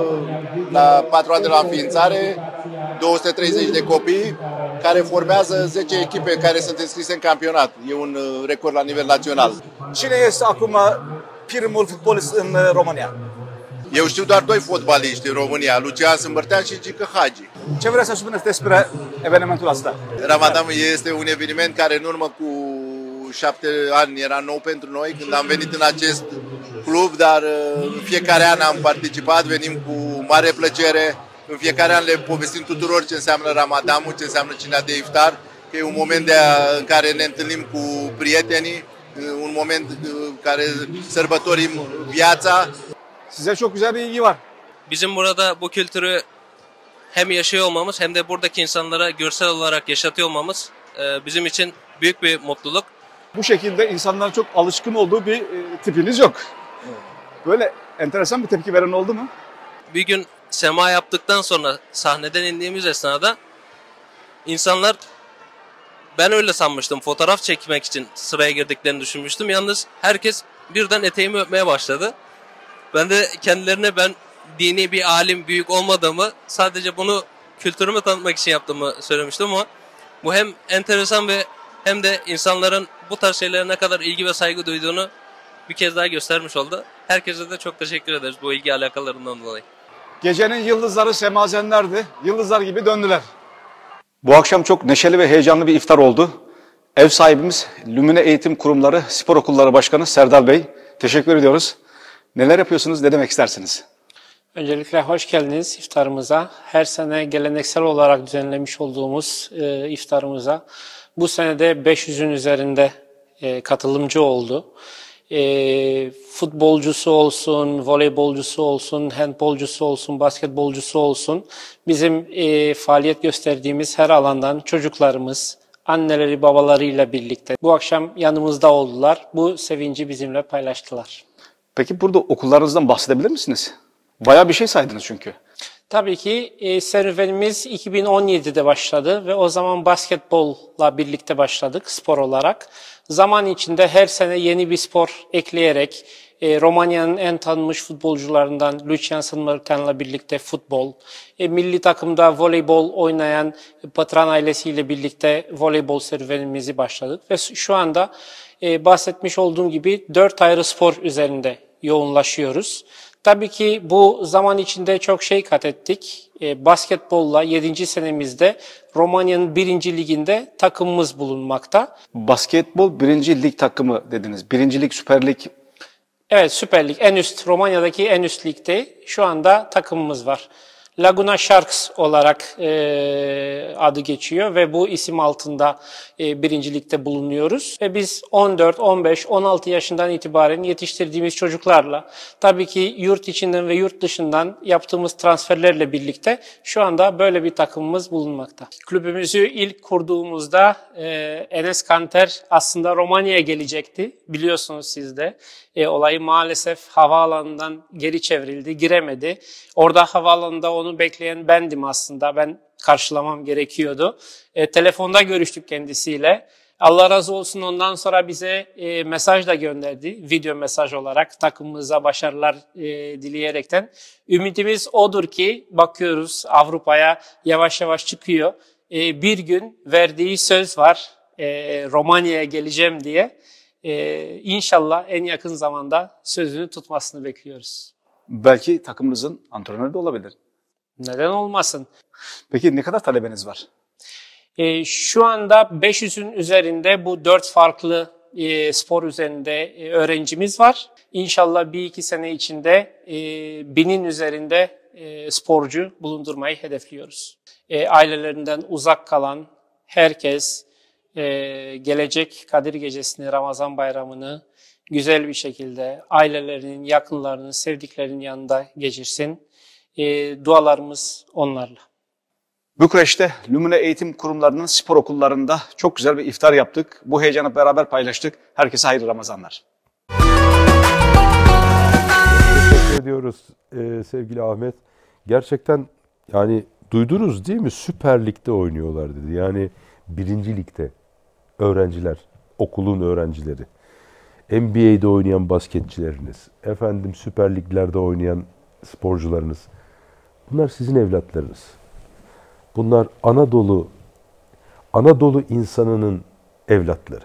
la 4 ani de la înființare 230 de copii care formează 10 echipe care sunt înscrise în campionat. E un record la nivel național. Cine este acum primul fotbalist în România? Eu știu doar 2 fotbaliști în România, Lucian Sâmbărtean și Gică Hagi. Ce vreți să spuneți despre evenimentul ăsta? Ramadan este un eveniment care în urmă cu 7 ani era nou pentru noi când am venit în acest club, dar în fiecare an am participat, venim cu mare plăcere. În fiecare an le povestim tuturor ce înseamnă Ramadanul, ce înseamnă cina de iftar, că e un moment în care ne întâlnim cu prietenii, un moment în care sărbătorim viața. Size çok güzel bir ilgi var. Bizim burada bu kültürü hem yaşıyor olmamız hem de buradaki insanlara görsel olarak yaşatıyor olmamız bizim için büyük bir mutluluk. Bu şekilde insanların çok alışkın olduğu bir tipiniz yok. Böyle enteresan bir tepki veren oldu mu? Bir gün sema yaptıktan sonra sahneden indiğimiz esnada insanlar, ben öyle sanmıştım, fotoğraf çekmek için sıraya girdiklerini düşünmüştüm. Yalnız herkes birden eteğimi öpmeye başladı. Ben de kendilerine ben dini bir alim, büyük olmadığımı, sadece bunu kültürümü tanıtmak için yaptığımı söylemiştim ama bu hem enteresan ve hem de insanların bu tarz şeylere ne kadar ilgi ve saygı duyduğunu bir kez daha göstermiş oldu. Herkese de çok teşekkür ederiz bu ilgi alakalarından dolayı. Gecenin yıldızları semazenlerdi. Yıldızlar gibi döndüler. Bu akşam çok neşeli ve heyecanlı bir iftar oldu. Ev sahibimiz Lumine Eğitim Kurumları Spor Okulları Başkanı Serdar Bey. Teşekkür ediyoruz. Neler yapıyorsunuz, ne demek istersiniz? Öncelikle hoş geldiniz iftarımıza. Her sene geleneksel olarak düzenlemiş olduğumuz iftarımıza. Bu sene de 500'ün üzerinde katılımcı oldu. Futbolcusu olsun, voleybolcusu olsun, handbolcusu olsun, basketbolcusu olsun. Bizim faaliyet gösterdiğimiz her alandan çocuklarımız, anneleri, babalarıyla birlikte bu akşam yanımızda oldular. Bu sevinci bizimle paylaştılar. Peki burada okullarınızdan bahsedebilir misiniz? Bayağı bir şey saydınız çünkü. Tabii ki serüvenimiz 2017'de başladı ve o zaman basketbolla birlikte başladık spor olarak. Zaman içinde her sene yeni bir spor ekleyerek Romanya'nın en tanınmış futbolcularından Lucian Sârmărtean'la birlikte futbol, milli takımda voleybol oynayan Pătran ailesiyle birlikte voleybol serüvenimizi başladık. Ve şu anda bahsetmiş olduğum gibi 4 ayrı spor üzerinde yoğunlaşıyoruz. Tabii ki bu zaman içinde çok şey kat ettik. Basketbolla 7. senemizde Romanya'nın 1. liginde takımımız bulunmakta. Basketbol 1. lig takımı dediniz. 1. lig, Süper Lig. Evet, Süper Lig en üst, Romanya'daki en üst ligde şu anda takımımız var. Laguna Sharks olarak adı geçiyor ve bu isim altında birincilikte bulunuyoruz. Ve biz 14, 15, 16 yaşından itibaren yetiştirdiğimiz çocuklarla, tabii ki yurt içinden ve yurt dışından yaptığımız transferlerle birlikte şu anda böyle bir takımımız bulunmakta. Kulübümüzü ilk kurduğumuzda Enes Kanter aslında Romanya'ya gelecekti. Biliyorsunuz siz de. Olayı maalesef havaalanından geri çevrildi, giremedi. Orada havaalanında onu bekleyen bendim aslında. Ben karşılamam gerekiyordu. Telefonda görüştük kendisiyle. Allah razı olsun, ondan sonra bize mesaj da gönderdi. Video mesaj olarak takımımıza başarılar dileyerekten. Ümidimiz odur ki bakıyoruz Avrupa'ya yavaş yavaş çıkıyor. Bir gün verdiği söz var, Romanya'ya geleceğim diye. İnşallah en yakın zamanda sözünü tutmasını bekliyoruz. Belki takımınızın antrenörü de olabilir. Neden olmasın? Peki ne kadar talebeniz var? Şu anda 500'ün üzerinde bu 4 farklı spor üzerinde öğrencimiz var. İnşallah 1-2 sene içinde 1000'in üzerinde sporcu bulundurmayı hedefliyoruz. Ailelerinden uzak kalan herkes gelecek Kadir Gecesi'ni, Ramazan Bayramı'nı güzel bir şekilde ailelerinin, yakınlarının, sevdiklerinin yanında geçirsin. Dualarımız onlarla. Bükreş'te Lumine Eğitim Kurumlarının spor okullarında çok güzel bir iftar yaptık. Bu heyecanı beraber paylaştık. Herkese hayırlı Ramazanlar. Teşekkür ediyoruz sevgili Ahmet. Gerçekten yani duydunuz değil mi? Süper Lig'de oynuyorlar dedi. Yani 1. ligde öğrenciler, okulun öğrencileri. NBA'de oynayan basketçileriniz, efendim Süper Lig'lerde oynayan sporcularınız. Bunlar sizin evlatlarınız. Bunlar Anadolu insanının evlatları.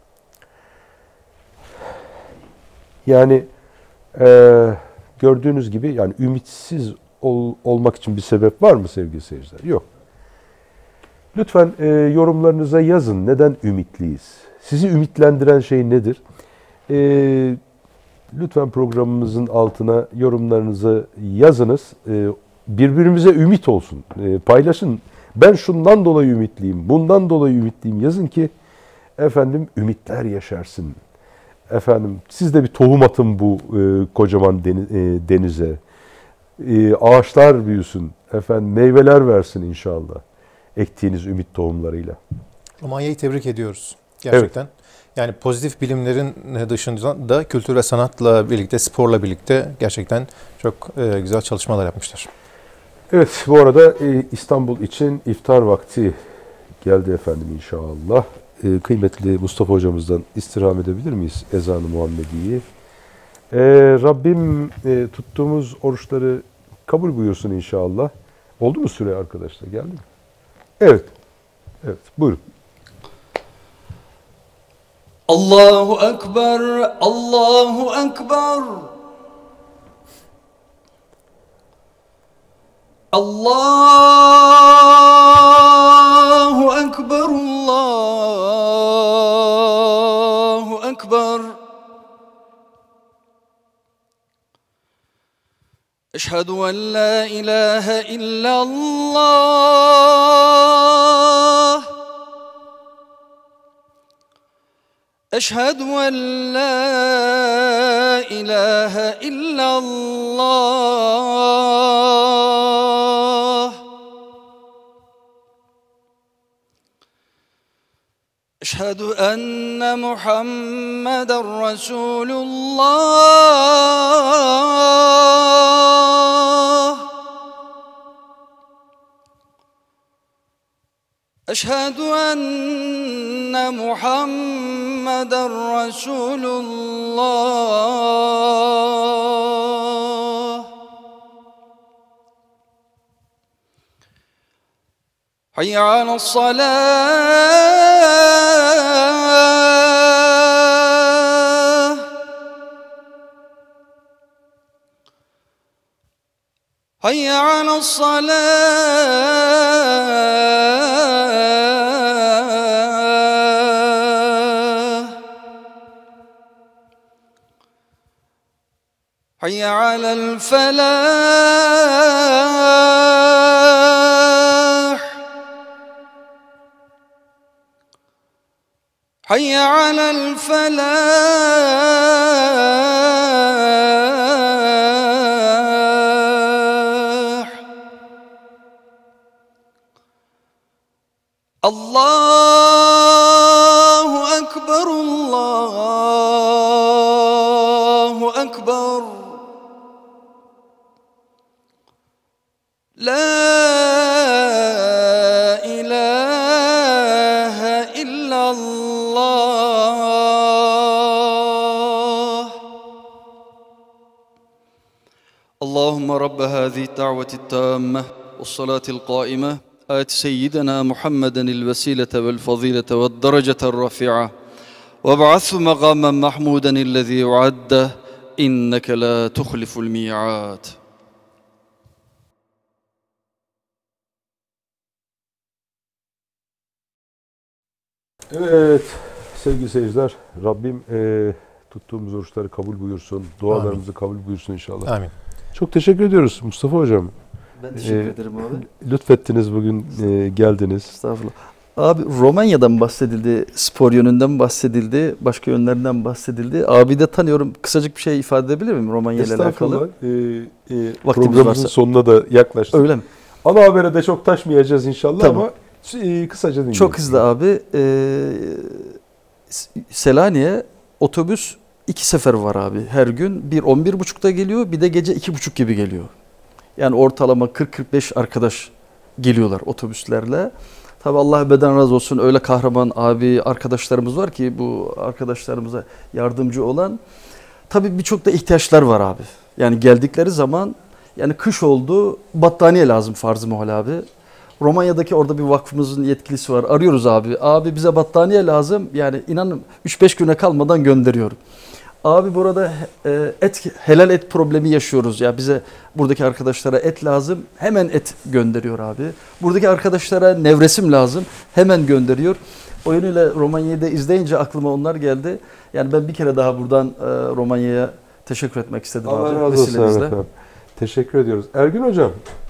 Yani gördüğünüz gibi yani ümitsiz olmak için bir sebep var mı sevgili seyirciler? Yok. Lütfen yorumlarınıza yazın. Neden ümitliyiz? Sizi ümitlendiren şey nedir? Lütfen programımızın altına yorumlarınızı yazınız. Birbirimize ümit olsun. Paylaşın. Ben şundan dolayı ümitliyim, bundan dolayı ümitliyim. Yazın ki efendim ümitler yaşarsın. Efendim siz de bir tohum atın bu kocaman denize. Ağaçlar büyüsün. Efendim meyveler versin inşallah. Ektiğiniz ümit tohumlarıyla. Romanya'yı tebrik ediyoruz. Gerçekten. Evet. Yani pozitif bilimlerin dışında da kültür ve sanatla birlikte, sporla birlikte gerçekten çok güzel çalışmalar yapmışlar. Evet, bu arada İstanbul için iftar vakti geldi efendim inşallah. Kıymetli Mustafa hocamızdan istirham edebilir miyiz ezan-ı Muhammedi'yi? Rabbim tuttuğumuz oruçları kabul buyursun inşallah. Oldu mu süre arkadaşlar? Geldi mi? Evet. Evet, buyurun. Allahu Ekber, Allahu Ekber. Allahu Ekber, Allahu Ekber. Eşhedü en la ilahe illallah. Eşhedü en la ilahe illallah. Eşhedü enne Muhammeden Resulullah. Eşhedü enne Muhammeden Resulullah. Hayy ale's-salâh. Hayy ale's-salâh. Hayy alel-felâh. Hayy alel-felâh. Allahu Ekber, Allahu Ekber. La ilahe illallah. Allahümme Rabbe hâzihi da'veti tâmme ve salâtil qâime. آت سيدنا محمدا الوسيلة والفضيلة والدرجة الرفيعة وابعثه مقاما محمودا الذي وعده إنك لا تخلف الميعاد. Evet sevgili seyirciler, Rabbim tuttuğumuz oruçları kabul buyursun, dualarımızı kabul buyursun inşallah. Amin. Çok teşekkür ediyoruz Mustafa Hocam. Ben teşekkür ederim abi. Lütfettiniz bugün, geldiniz. Estağfurullah. Abi Romanya'dan bahsedildi, spor yönünden bahsedildi, başka yönlerinden bahsedildi. Abi de tanıyorum. Kısacık bir şey ifade edebilir miyim Romanya ile alakalı? Programımızın sonuna da yaklaştık. Öyle mi? Ana habere de çok taşmayacağız inşallah tamam. ama kısaca dinleyelim. Çok hızlı abi. Selanik'e otobüs 2 sefer var abi her gün. Bir 11.30'da geliyor, bir de gece 2.30 gibi geliyor. Yani ortalama 40-45 arkadaş geliyorlar otobüslerle. Tabi Allah ebeden razı olsun, öyle kahraman abi arkadaşlarımız var ki bu arkadaşlarımıza yardımcı olan. Tabi birçok da ihtiyaçlar var abi. Yani geldikleri zaman, yani kış oldu, battaniye lazım farz-ı muhal abi. Romanya'daki orada bir vakfımızın yetkilisi var. Arıyoruz abi. Abi bize battaniye lazım. Yani inanın 3-5 güne kalmadan gönderiyorum. Abi burada helal et problemi yaşıyoruz. Ya bize buradaki arkadaşlara et lazım. Hemen et gönderiyor abi. Buradaki arkadaşlara nevresim lazım. Hemen gönderiyor. O yönüyle Romanya'yı da izleyince aklıma onlar geldi. Yani ben bir kere daha buradan Romanya'ya teşekkür etmek istedim Allah abi. razı olsun efendim. Teşekkür ediyoruz. Ergün Hocam,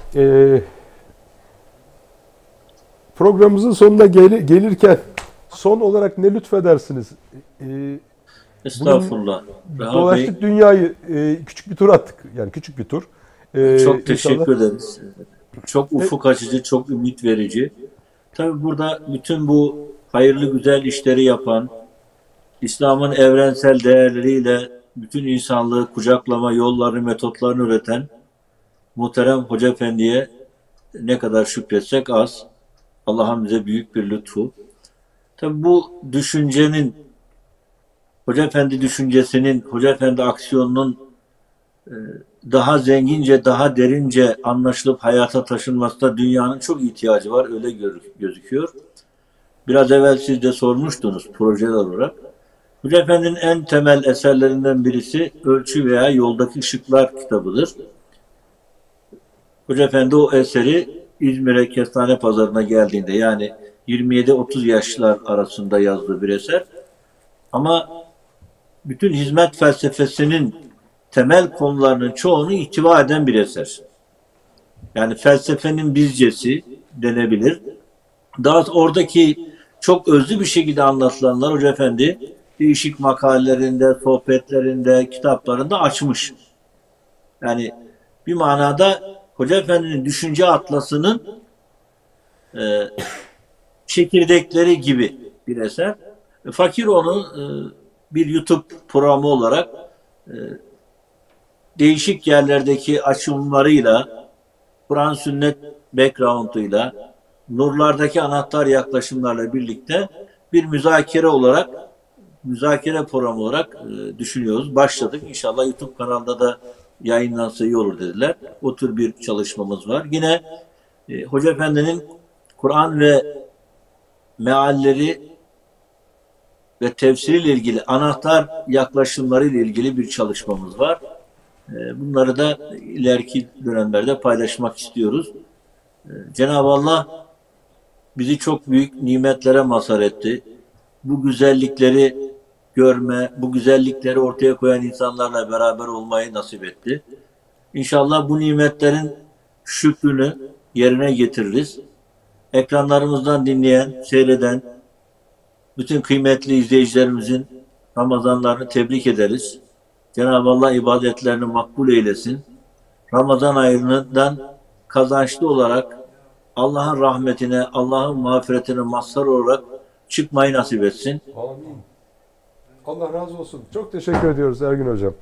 programımızın sonuna gelirken son olarak ne lütfedersiniz? Estağfurullah. Dolaştık dünyayı, küçük bir tur attık. Yani küçük bir tur. Çok teşekkür ederiz. Çok ufuk açıcı, çok ümit verici. Tabii burada bütün bu hayırlı güzel işleri yapan İslam'ın evrensel değerleriyle bütün insanlığı kucaklama yollarını, metotlarını üreten muhterem Hoca Efendi'ye ne kadar şükretsek az. Allah'ın bize büyük bir lütfu. Tabi bu düşüncenin, Hoca Efendi düşüncesinin, Hoca Efendi aksiyonunun daha zengince, daha derince anlaşılıp hayata taşınmasına dünyanın çok ihtiyacı var. Öyle gözüküyor. Biraz evvel siz de sormuştunuz projeler olarak. Hoca Efendi'nin en temel eserlerinden birisi Ölçü veya Yoldaki Işıklar kitabıdır. Hoca Efendi o eseri İzmir'e Kestane Pazarı'na geldiğinde, yani 27-30 yaşlar arasında yazdığı bir eser. Ama bütün hizmet felsefesinin temel konularının çoğunu ihtiva eden bir eser. Yani felsefenin bizcesi denebilir. Daha oradaki çok özlü bir şekilde anlatılanlar Hoca Efendi değişik makalelerinde, sohbetlerinde, kitaplarında açmış. Yani bir manada Hoca Efendi'nin düşünce atlasının çekirdekleri gibi bir eser. Fakir onu bir YouTube programı olarak değişik yerlerdeki açılımlarıyla, Kur'an sünnet background'uyla, nurlardaki anahtar yaklaşımlarla birlikte bir müzakere programı olarak düşünüyoruz. Başladık. İnşallah YouTube kanalında da yayınlansa iyi olur dediler. O tür bir çalışmamız var. Yine Hoca Efendi'nin Kur'an ve mealleri ve tefsiriyle ilgili anahtar yaklaşımlarıyla ilgili bir çalışmamız var. Bunları da ileriki dönemlerde paylaşmak istiyoruz. Cenab-ı Allah bizi çok büyük nimetlere mazhar etti. Bu güzellikleri görme, bu güzellikleri ortaya koyan insanlarla beraber olmayı nasip etti. İnşallah bu nimetlerin şükrünü yerine getiririz. Ekranlarımızdan dinleyen, seyreden bütün kıymetli izleyicilerimizin Ramazanlarını tebrik ederiz. Cenab-ı Allah ibadetlerini makbul eylesin. Ramazan ayından kazançlı olarak Allah'ın rahmetine, Allah'ın mağfiretine mazhar olarak çıkmayı nasip etsin. Amin. Allah razı olsun. Çok teşekkür ediyoruz Ergün Hocam.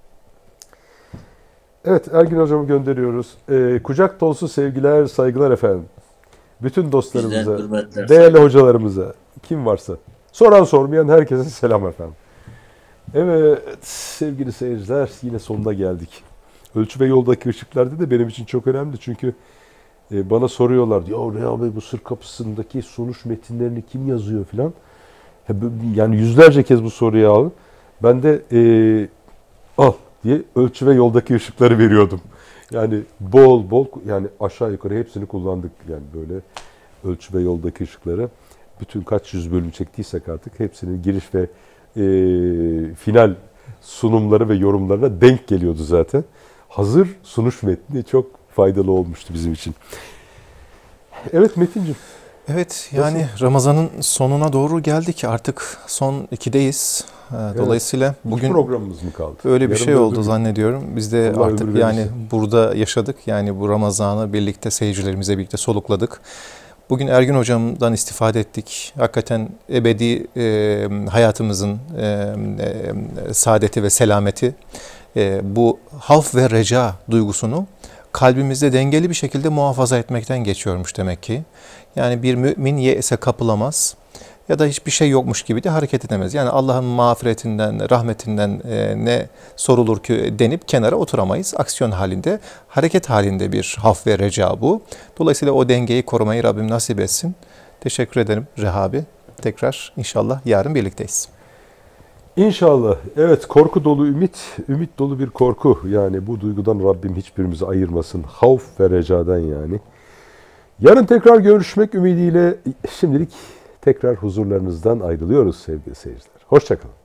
Evet, Ergün Hocam'ı gönderiyoruz. Kucak dolusu sevgiler, saygılar efendim. Bütün dostlarımıza, değerli hocalarımıza, kim varsa. Soran sormayan herkese selam efendim. Evet, sevgili seyirciler, yine sonuna geldik. Ölçü ve yoldaki ışıklar da benim için çok önemli. Çünkü bana soruyorlar, ya Reha bu Sır Kapısı'ndaki sonuç metinlerini kim yazıyor filan. Yani yüzlerce kez bu soruyu aldım. Ben de al diye ölçü ve yoldaki ışıkları veriyordum. Yani bol yani aşağı yukarı hepsini kullandık. Yani böyle ölçü ve yoldaki ışıkları. Bütün kaç yüz bölüm çektiysek artık hepsinin giriş ve final sunumları ve yorumlarına denk geliyordu zaten. Hazır sunuş metni çok faydalı olmuştu bizim için. Evet Metin'ciğim. Evet, yani nasıl? Ramazan'ın sonuna doğru geldik. Artık son 2'deyiz. Dolayısıyla evet, bugün programımız mı kaldı? Öyle bir şey oldu zannediyorum. Biz de Allah artık yani burada yaşadık. Yani bu Ramazan'ı birlikte seyircilerimizle birlikte solukladık. Bugün Ergün Hocam'dan istifade ettik. Hakikaten ebedi hayatımızın saadeti ve selameti, bu havf ve reca duygusunu kalbimizde dengeli bir şekilde muhafaza etmekten geçiyormuş demek ki. Yani bir mümin ye'se kapılamaz ya da hiçbir şey yokmuş gibi de hareket edemez. Yani Allah'ın mağfiretinden, rahmetinden ne sorulur ki denip kenara oturamayız. Aksiyon halinde, hareket halinde bir havf ve reca bu. Dolayısıyla o dengeyi korumayı Rabbim nasip etsin. Teşekkür ederim Rehabi. Tekrar inşallah yarın birlikteyiz. İnşallah. Evet, korku dolu ümit, ümit dolu bir korku. Yani bu duygudan Rabbim hiçbirimizi ayırmasın. Havf ve recadan yani. Yarın tekrar görüşmek ümidiyle şimdilik tekrar huzurlarınızdan ayrılıyoruz sevgili seyirciler. Hoşçakalın.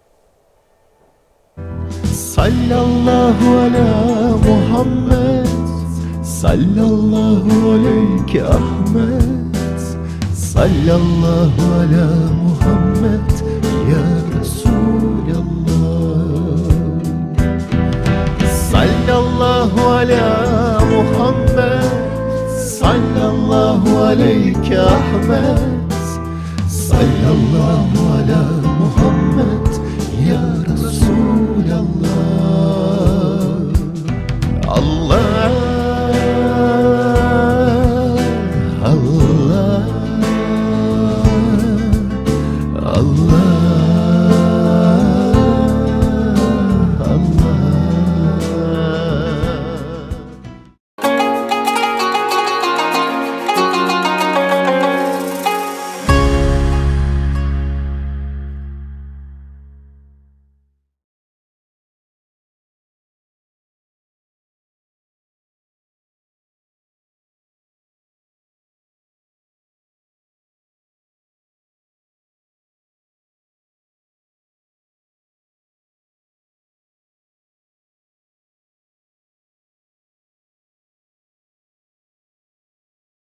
Sallallahu ala Muhammed, sallallahu aleyke Ahmet, sallallahu ala Muhammed ya Resulallah. Sallallahu ala Muhammed, sallallahu aleyke Ahmet, sallallahu ala Muhammed